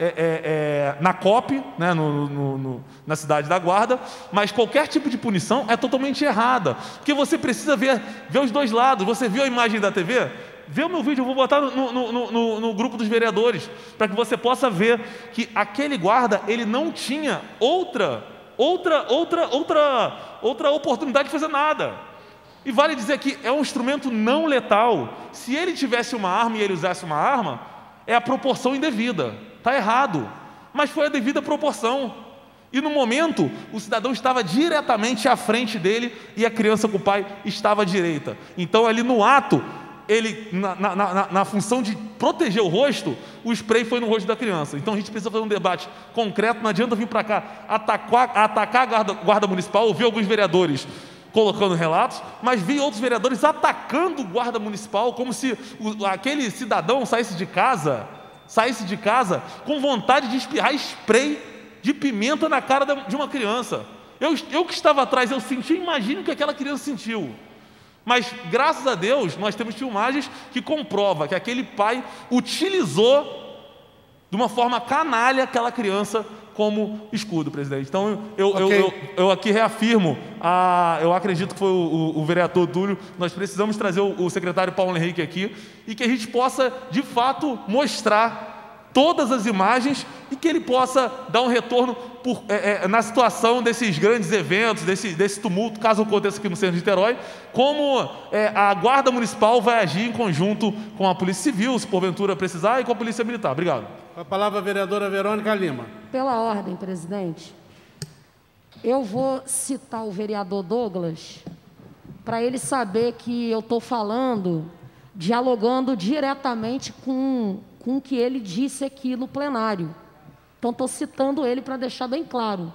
na COP, né, na cidade da Guarda, mas qualquer tipo de punição é totalmente errada, porque você precisa ver os dois lados. Você viu a imagem da TV? Vê o meu vídeo, eu vou botar no grupo dos vereadores, para que você possa ver que aquele guarda, ele não tinha outra oportunidade de fazer nada. E vale dizer que é um instrumento não letal. Se ele tivesse uma arma e ele usasse uma arma, é a proporção indevida. Está errado, mas foi a devida proporção. E no momento, o cidadão estava diretamente à frente dele e a criança com o pai estava à direita. Então, ali no ato, ele, na função de proteger o rosto, o spray foi no rosto da criança. Então, a gente precisa fazer um debate concreto. Não adianta vir para cá atacar a guarda municipal. Eu vi alguns vereadores colocando relatos, mas vi outros vereadores atacando o guarda municipal, como se aquele cidadão saísse de casa com vontade de espirrar spray de pimenta na cara de uma criança. Eu que estava atrás, eu senti, imagino que aquela criança sentiu. Mas, graças a Deus, nós temos filmagens que comprovam que aquele pai utilizou de uma forma canalha aquela criança como escudo, presidente. Então, eu aqui reafirmo, eu acredito que foi o vereador Túlio, nós precisamos trazer o secretário Paulo Henrique aqui e que a gente possa, de fato, mostrar todas as imagens e que ele possa dar um retorno na situação desses grandes eventos, desse tumulto, caso aconteça aqui no centro de Niterói, como a Guarda Municipal vai agir em conjunto com a Polícia Civil, se porventura precisar, e com a Polícia Militar. Obrigado. Com a palavra a vereadora Verônica Lima. Pela ordem, presidente, eu vou citar o vereador Douglas para ele saber que eu estou falando, dialogando diretamente com o que ele disse aqui no plenário. Então, estou citando ele para deixar bem claro.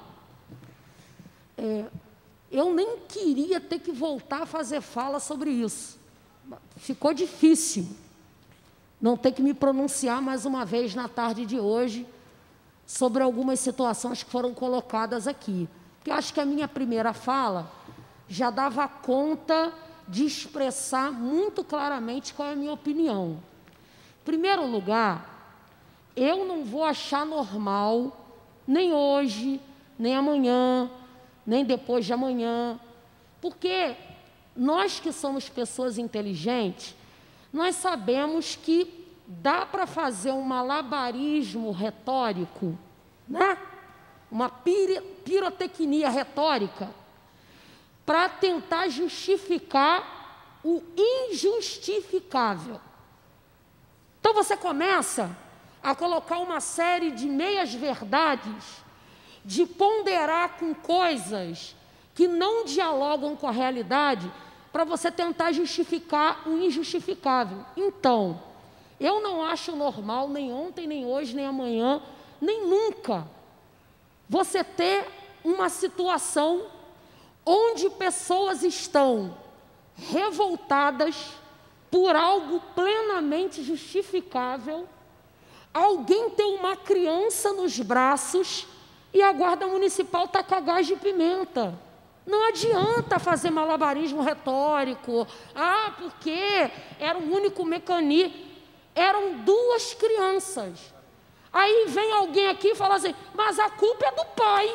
Eu nem queria ter que voltar a fazer fala sobre isso. Ficou difícil não ter que me pronunciar mais uma vez na tarde de hoje sobre algumas situações que foram colocadas aqui. Porque eu acho que a minha primeira fala já dava conta de expressar muito claramente qual é a minha opinião. Em primeiro lugar, eu não vou achar normal, nem hoje, nem amanhã, nem depois de amanhã, porque nós que somos pessoas inteligentes, nós sabemos que dá para fazer um malabarismo retórico, né? Uma pirotecnia retórica, para tentar justificar o injustificável. Então você começa a colocar uma série de meias-verdades, de ponderar com coisas que não dialogam com a realidade, para você tentar justificar o injustificável. Então, eu não acho normal, nem ontem, nem hoje, nem amanhã, nem nunca, você ter uma situação onde pessoas estão revoltadas por algo plenamente justificável, alguém ter uma criança nos braços e a Guarda Municipal tacar gás de pimenta. Não adianta fazer malabarismo retórico. Porque era um único mecanismo. Eram duas crianças. Aí vem alguém aqui e fala assim, mas a culpa é do pai.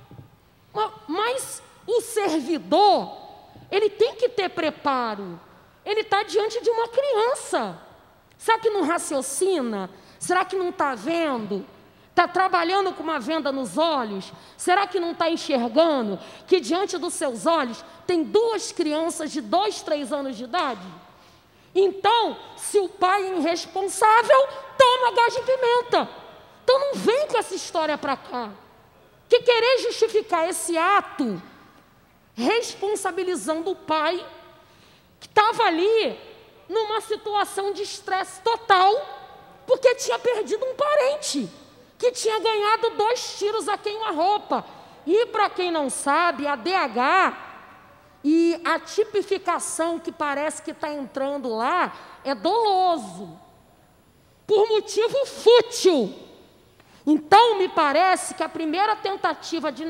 Mas o servidor, ele tem que ter preparo. Ele está diante de uma criança. Será que não raciocina? Será que não está vendo? Está trabalhando com uma venda nos olhos? Será que não está enxergando que diante dos seus olhos tem duas crianças de 2, 3 anos de idade? Então, se o pai é irresponsável, toma gás de pimenta. Então não vem com essa história para cá. Que querer justificar esse ato responsabilizando o pai que estava ali numa situação de estresse total, porque tinha perdido um parente, que tinha ganhado 2 tiros a queima-roupa. E, para quem não sabe, a DH e a tipificação que parece que está entrando lá é doloso, por motivo fútil. Então, me parece que a primeira tentativa de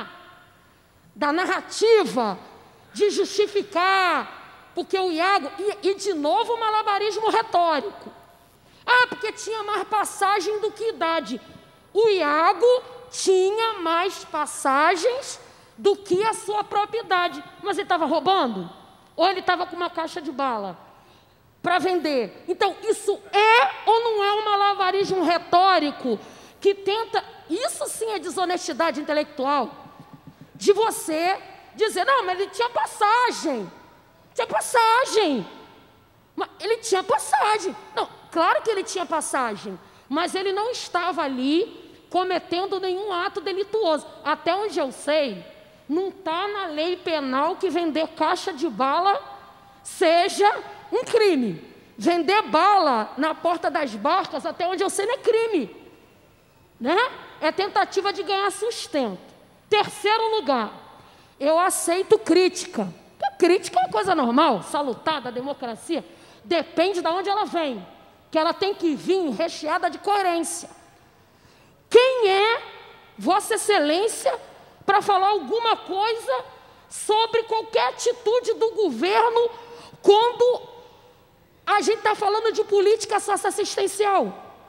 da narrativa, de justificar, porque o Iago, e de novo o malabarismo retórico, porque tinha mais passagem do que idade. O Iago tinha mais passagens do que a sua própria idade. Mas ele estava roubando? Ou ele estava com uma caixa de bala para vender? Então, isso é ou não é um malabarismo retórico que tenta... Isso sim é desonestidade intelectual. De você dizer, não, mas ele tinha passagem. Tinha passagem. Mas ele tinha passagem. Não, claro que ele tinha passagem, mas ele não estava ali cometendo nenhum ato delituoso. Até onde eu sei, não está na lei penal que vender caixa de bala seja um crime. Vender bala na porta das barcas, até onde eu sei, não é crime, né? É tentativa de ganhar sustento. Terceiro lugar, eu aceito crítica. A crítica é uma coisa normal, salutar da democracia. Depende de onde ela vem, que ela tem que vir recheada de coerência. Quem é Vossa Excelência para falar alguma coisa sobre qualquer atitude do governo quando a gente está falando de política socioassistencial?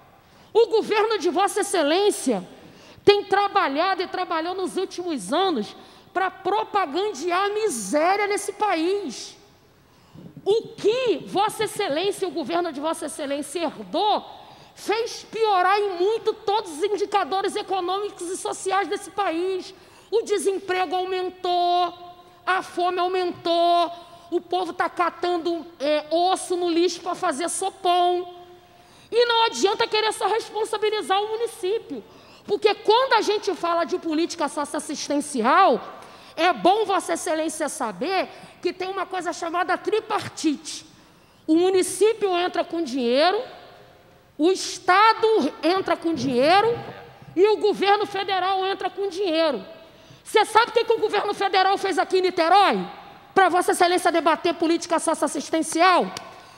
O governo de Vossa Excelência tem trabalhado e trabalhou nos últimos anos para propagandear a miséria nesse país. O que Vossa Excelência, o governo de Vossa Excelência herdou, fez piorar em muito todos os indicadores econômicos e sociais desse país. O desemprego aumentou, a fome aumentou, o povo está catando osso no lixo para fazer sopão. E não adianta querer só responsabilizar o município, porque quando a gente fala de política socioassistencial, é bom Vossa Excelência saber que tem uma coisa chamada tripartite. O município entra com dinheiro, o Estado entra com dinheiro e o governo federal entra com dinheiro. Você sabe o que o governo federal fez aqui em Niterói? Para Vossa Excelência debater política socioassistencial?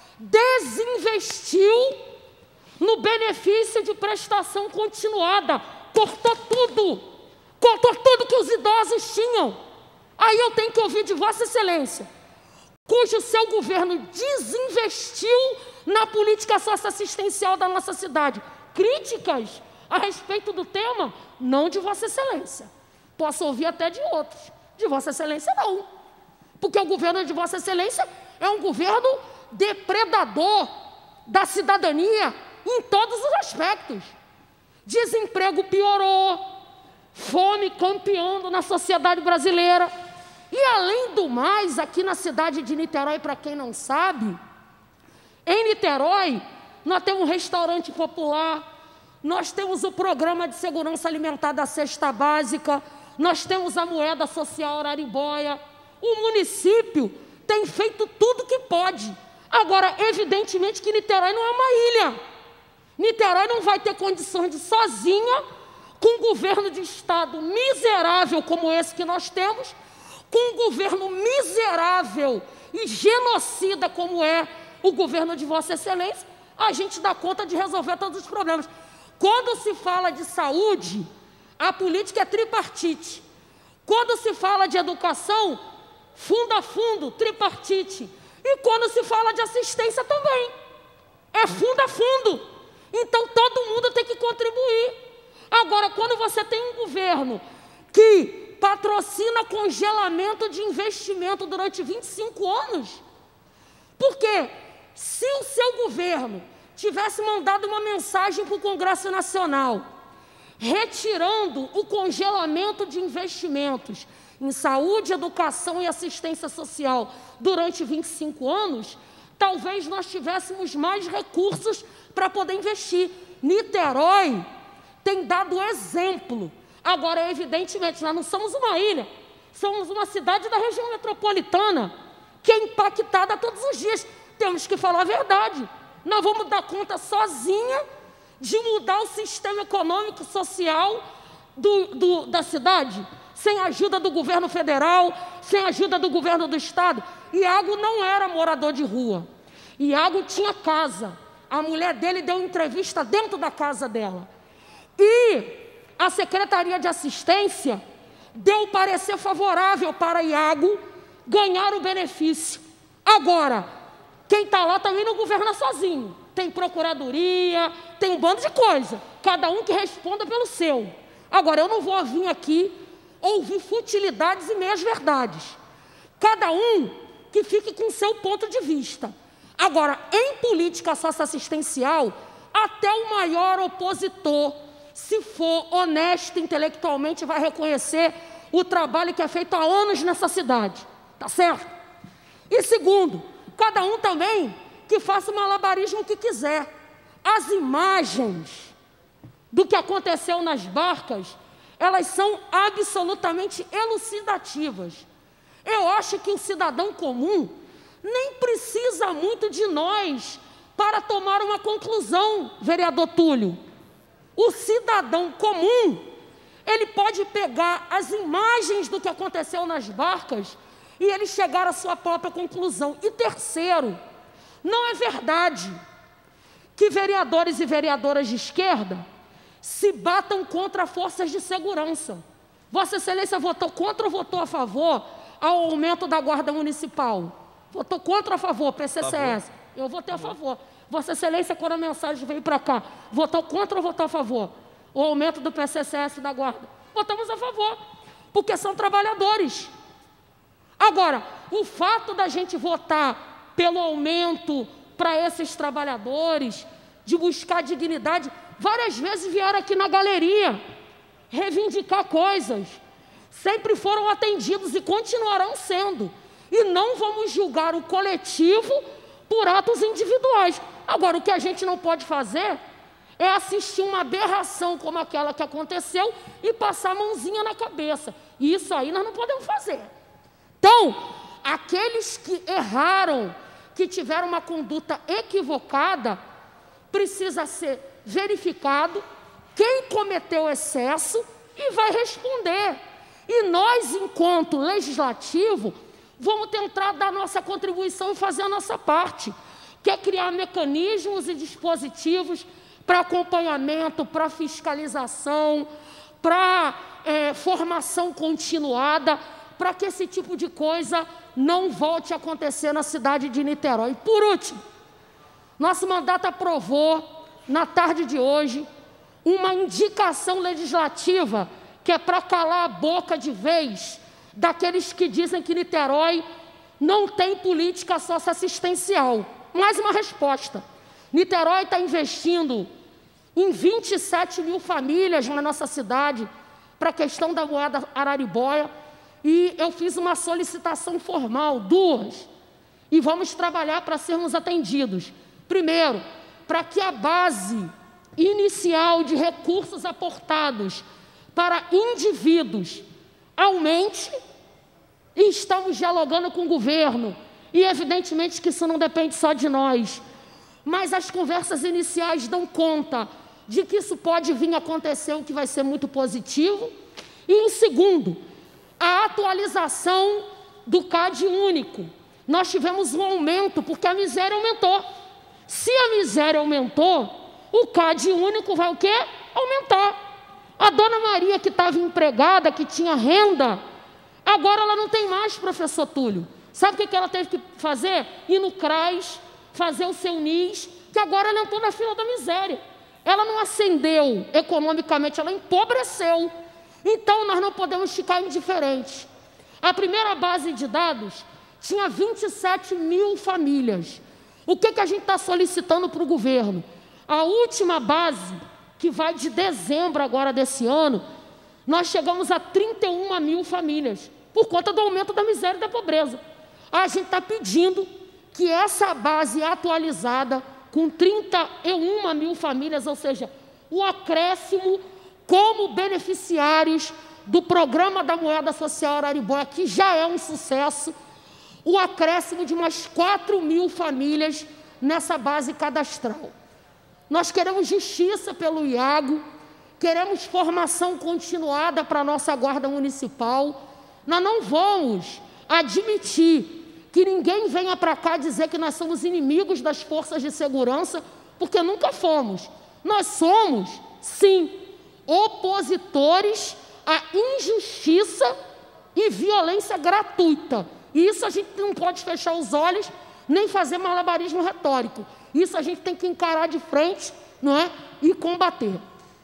Desinvestiu no benefício de prestação continuada. Cortou tudo que os idosos tinham. Aí eu tenho que ouvir de Vossa Excelência, cujo seu governo desinvestiu na política socioassistencial da nossa cidade, críticas a respeito do tema, não de Vossa Excelência. Posso ouvir até de outros, de Vossa Excelência não. Porque o governo de Vossa Excelência é um governo depredador da cidadania em todos os aspectos. Desemprego piorou, fome campeando na sociedade brasileira. E além do mais, aqui na cidade de Niterói, para quem não sabe, em Niterói, nós temos um restaurante popular, nós temos o programa de segurança alimentar da cesta básica, nós temos a moeda social Araribóia. O município tem feito tudo que pode. Agora, evidentemente que Niterói não é uma ilha. Niterói não vai ter condições de sozinha, com um governo de Estado miserável como esse que nós temos, com um governo miserável e genocida como é o governo de Vossa Excelência, a gente dá conta de resolver todos os problemas. Quando se fala de saúde, a política é tripartite. Quando se fala de educação, fundo a fundo, tripartite. E quando se fala de assistência também, é fundo a fundo. Então todo mundo tem que contribuir. Agora, quando você tem um governo que patrocina congelamento de investimento durante 25 anos, porque se o seu governo tivesse mandado uma mensagem para o Congresso Nacional, retirando o congelamento de investimentos em saúde, educação e assistência social durante 25 anos, talvez nós tivéssemos mais recursos para poder investir. Niterói tem dado exemplo. Agora, evidentemente, nós não somos uma ilha, somos uma cidade da região metropolitana, que é impactada todos os dias. Temos que falar a verdade. Nós vamos dar conta sozinha de mudar o sistema econômico e social da cidade, sem a ajuda do governo federal, sem a ajuda do governo do Estado. Iago não era morador de rua. Iago tinha casa. A mulher dele deu entrevista dentro da casa dela. E a Secretaria de Assistência deu o parecer favorável para Iago ganhar o benefício. Agora, quem está lá também não governa sozinho. Tem procuradoria, tem um bando de coisa. Cada um que responda pelo seu. Agora, eu não vou vir aqui ouvir futilidades e meias-verdades. Cada um que fique com o seu ponto de vista. Agora, em política socioassistencial, até o maior opositor, se for honesto intelectualmente, vai reconhecer o trabalho que é feito há anos nessa cidade. Tá certo? E segundo, cada um também que faça o malabarismo que quiser. As imagens do que aconteceu nas barcas, elas são absolutamente elucidativas. Eu acho que o cidadão comum nem precisa muito de nós para tomar uma conclusão, vereador Túlio. O cidadão comum, ele pode pegar as imagens do que aconteceu nas barcas e ele chegar à sua própria conclusão. E terceiro, não é verdade que vereadores e vereadoras de esquerda se batam contra forças de segurança. Vossa Excelência votou contra ou votou a favor ao aumento da Guarda Municipal? Votou contra ou a favor, PCCS? Eu votei a favor. Vossa Excelência, quando a mensagem veio para cá, votou contra ou votou a favor? O aumento do PCCS da Guarda? Votamos a favor, porque são trabalhadores. Agora, o fato da gente votar pelo aumento para esses trabalhadores, de buscar dignidade, várias vezes vieram aqui na galeria reivindicar coisas, sempre foram atendidos e continuarão sendo. E não vamos julgar o coletivo por atos individuais. Agora, o que a gente não pode fazer é assistir uma aberração como aquela que aconteceu e passar a mãozinha na cabeça. E isso aí nós não podemos fazer. Então, aqueles que erraram, que tiveram uma conduta equivocada, precisa ser verificado quem cometeu excesso e vai responder. E nós, enquanto legislativo, vamos tentar dar nossa contribuição e fazer a nossa parte, que é criar mecanismos e dispositivos para acompanhamento, para fiscalização, para formação continuada, para que esse tipo de coisa não volte a acontecer na cidade de Niterói. Por último, nosso mandato aprovou, na tarde de hoje, uma indicação legislativa que é para calar a boca de vez daqueles que dizem que Niterói não tem política socioassistencial. Mais uma resposta. Niterói está investindo em 27 mil famílias na nossa cidade para a questão da moeda araribóia, e eu fiz uma solicitação formal, 2, e vamos trabalhar para sermos atendidos. Primeiro, para que a base inicial de recursos aportados para indivíduos aumente, e estamos dialogando com o governo, e evidentemente que isso não depende só de nós, mas as conversas iniciais dão conta de que isso pode vir a acontecer, o que vai ser muito positivo. E em segundo, a atualização do CAD único. Nós tivemos um aumento, porque a miséria aumentou. Se a miséria aumentou, o CAD único vai o quê? Aumentar. A dona Maria, que estava empregada, que tinha renda, agora ela não tem mais, professor Túlio. Sabe o que ela teve que fazer? Ir no CRAS, fazer o seu NIS, que agora ela entrou na fila da miséria. Ela não ascendeu economicamente, ela empobreceu. Então, nós não podemos ficar indiferentes. A primeira base de dados tinha 27 mil famílias. O que a gente está solicitando para o governo? A última base, que vai de dezembro agora desse ano, nós chegamos a 31 mil famílias, por conta do aumento da miséria e da pobreza. A gente está pedindo que essa base atualizada, com 31 mil famílias, ou seja, o acréscimo como beneficiários do programa da moeda social araribóia, que já é um sucesso, o acréscimo de mais 4 mil famílias nessa base cadastral. Nós queremos justiça pelo IAGO, queremos formação continuada para a nossa Guarda Municipal. Nós não vamos admitir que ninguém venha para cá dizer que nós somos inimigos das forças de segurança, porque nunca fomos. Nós somos, sim, opositores à injustiça e violência gratuita. E isso a gente não pode fechar os olhos, nem fazer malabarismo retórico. Isso a gente tem que encarar de frente, não é? E combater.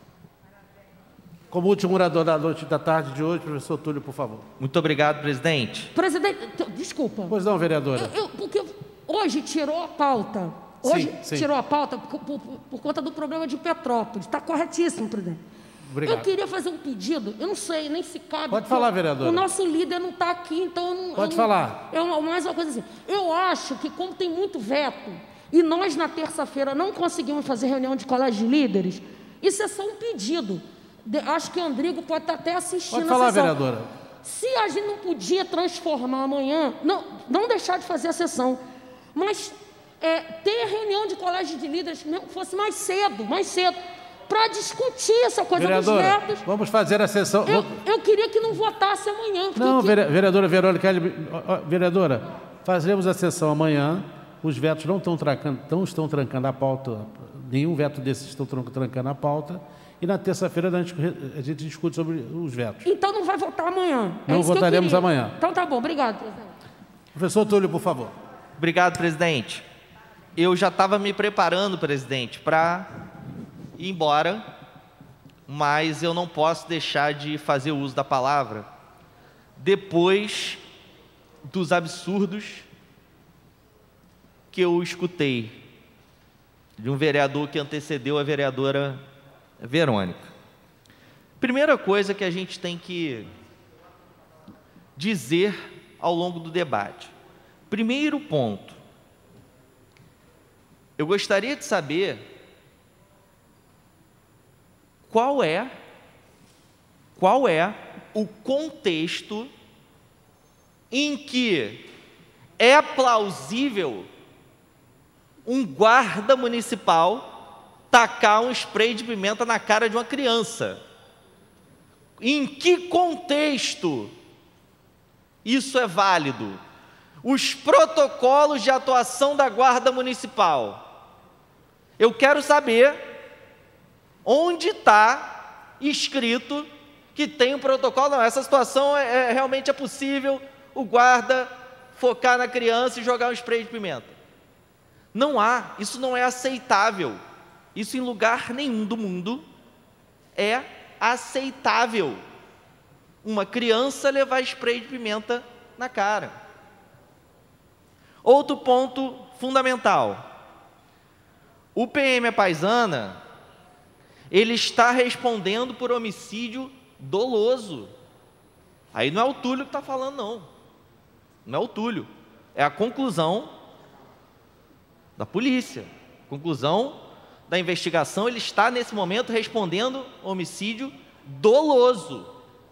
Como último orador da noite da tarde de hoje, professor Túlio, por favor. Muito obrigado, presidente. Presidente, desculpa. Pois não, vereadora. Porque hoje tirou a pauta. Hoje tirou a pauta por conta do problema de Petrópolis. Está corretíssimo, presidente. Obrigado. Eu queria fazer um pedido, eu não sei nem se cabe. Pode falar, vereadora. O nosso líder não está aqui, então... Eu não, Pode falar. Mais uma coisa assim. Eu acho que, como tem muito veto, e nós, na terça-feira, não conseguimos fazer reunião de colégio de líderes, isso é só um pedido. Acho que o Andrigo pode estar até assistindo. Pode falar, a sessão. vereadora. Se a gente não podia transformar amanhã, não deixar de fazer a sessão, mas ter reunião de colégio de líderes mesmo que fosse mais cedo, para discutir essa coisa vereadora, dos vetos. Vamos fazer a sessão. Eu queria que não votasse amanhã. Não, vereadora Verônica, vereadora, faremos a sessão amanhã. Os vetos não estão trancando a pauta, nenhum veto desses estão trancando a pauta. E na terça-feira a gente discute sobre os vetos. Então não vai votar amanhã. Não votaremos amanhã. Então tá bom, obrigado, presidente. Professor Túlio, por favor. Obrigado, presidente. eu já estava me preparando, presidente, para ir embora, mas eu não posso deixar de fazer uso da palavra depois dos absurdos que eu escutei de um vereador que antecedeu a vereadora Verônica. Primeira coisa que a gente tem que dizer ao longo do debate. Primeiro ponto, eu gostaria de saber qual é o contexto em que é plausível um guarda municipal tacar um spray de pimenta na cara de uma criança. Em que contexto isso é válido? Os protocolos de atuação da Guarda Municipal. Eu quero saber onde está escrito que tem um protocolo. Não, essa situação realmente é possível o guarda focar na criança e jogar um spray de pimenta. Não há, isso não é aceitável. Isso em lugar nenhum do mundo é aceitável. Uma criança levar spray de pimenta na cara. Outro ponto fundamental. O PM Paisana, ele está respondendo por homicídio doloso. Aí não é o Túlio que está falando, não. Não é o Túlio. É a conclusão da polícia. Conclusão da investigação, ele está nesse momento respondendo homicídio doloso.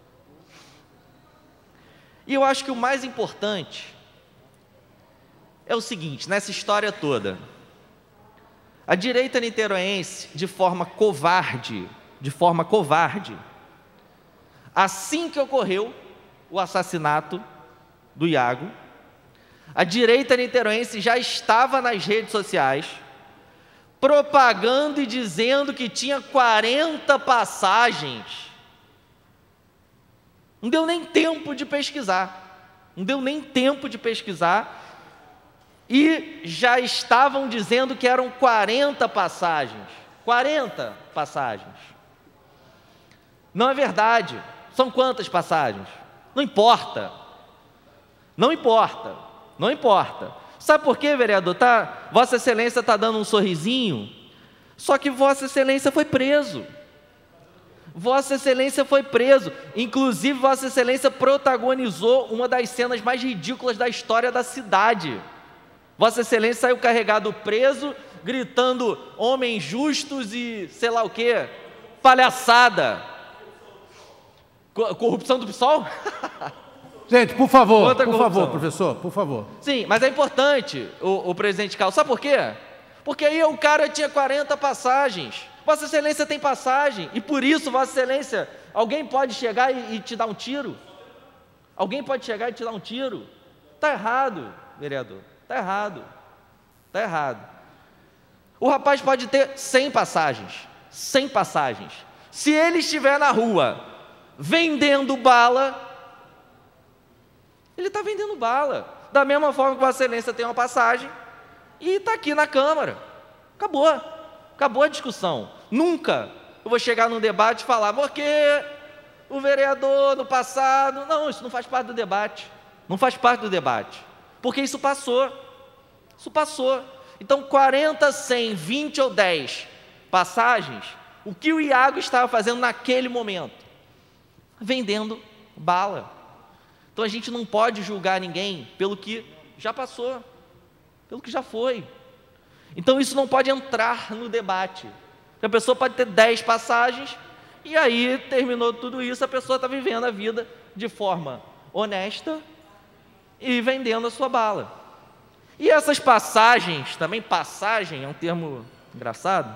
E eu acho que o mais importante é o seguinte, nessa história toda, a direita niteroense, de forma covarde, assim que ocorreu o assassinato do Iago, a direita niteroense já estava nas redes sociais, propagando e dizendo que tinha 40 passagens. Não deu nem tempo de pesquisar. E já estavam dizendo que eram 40 passagens. 40 passagens. Não é verdade. São quantas passagens? Não importa. Sabe por quê, vereador? Vossa Excelência está dando um sorrisinho, só que Vossa Excelência foi preso. Inclusive, Vossa Excelência protagonizou uma das cenas mais ridículas da história da cidade. Vossa Excelência saiu carregado preso, gritando homens justos e sei lá o quê, palhaçada. Corrupção do PSOL? Gente, por favor, professor, por favor. Sim, mas é importante, o presidente Carlos, sabe por quê? Porque aí o cara tinha 40 passagens, Vossa Excelência tem passagem, e por isso, Vossa Excelência, alguém pode chegar e te dar um tiro? Está errado, vereador, está errado. O rapaz pode ter 100 passagens, se ele estiver na rua vendendo bala, ele está vendendo bala. Da mesma forma que Vossa Excelência tem uma passagem e está aqui na Câmara. Acabou a discussão. Nunca eu vou chegar num debate e falar, porque o vereador no passado... Não, isso não faz parte do debate. Porque isso passou. Então, 40, 100, 20 ou 10 passagens, o que o Iago estava fazendo naquele momento? Vendendo bala. Então a gente não pode julgar ninguém pelo que já passou, pelo que já foi. Então isso não pode entrar no debate. A pessoa pode ter 10 passagens e aí terminou tudo isso, a pessoa está vivendo a vida de forma honesta e vendendo a sua bala. E essas passagens, também passagem é um termo engraçado,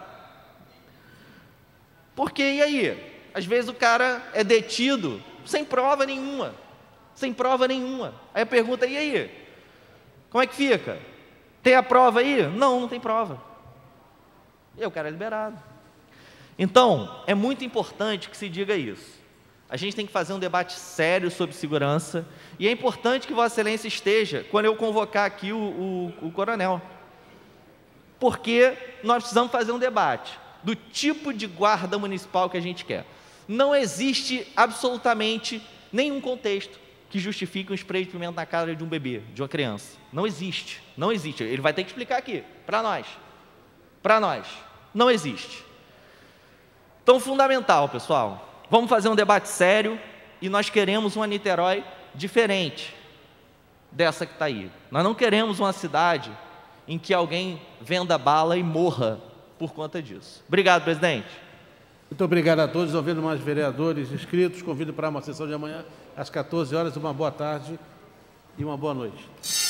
porque e aí? Às vezes o cara é detido sem prova nenhuma. Aí a pergunta, e aí? Como é que fica? Tem a prova aí? Não tem prova. E aí o cara é liberado. Então, é muito importante que se diga isso. A gente tem que fazer um debate sério sobre segurança, e é importante que Vossa Excelência esteja quando eu convocar aqui o coronel. porque nós precisamos fazer um debate do tipo de guarda municipal que a gente quer. Não existe absolutamente nenhum contexto que justifique um spray de pimenta na cara de um bebê, de uma criança. Não existe, não existe. Ele vai ter que explicar aqui, para nós. Para nós, não existe. Então, fundamental, pessoal, vamos fazer um debate sério e nós queremos uma Niterói diferente dessa que está aí. Nós não queremos uma cidade em que alguém venda bala e morra por conta disso. Obrigado, presidente. Muito obrigado a todos. Ouvindo mais vereadores inscritos, convido para uma sessão de amanhã às 14 horas. Uma boa tarde e uma boa noite.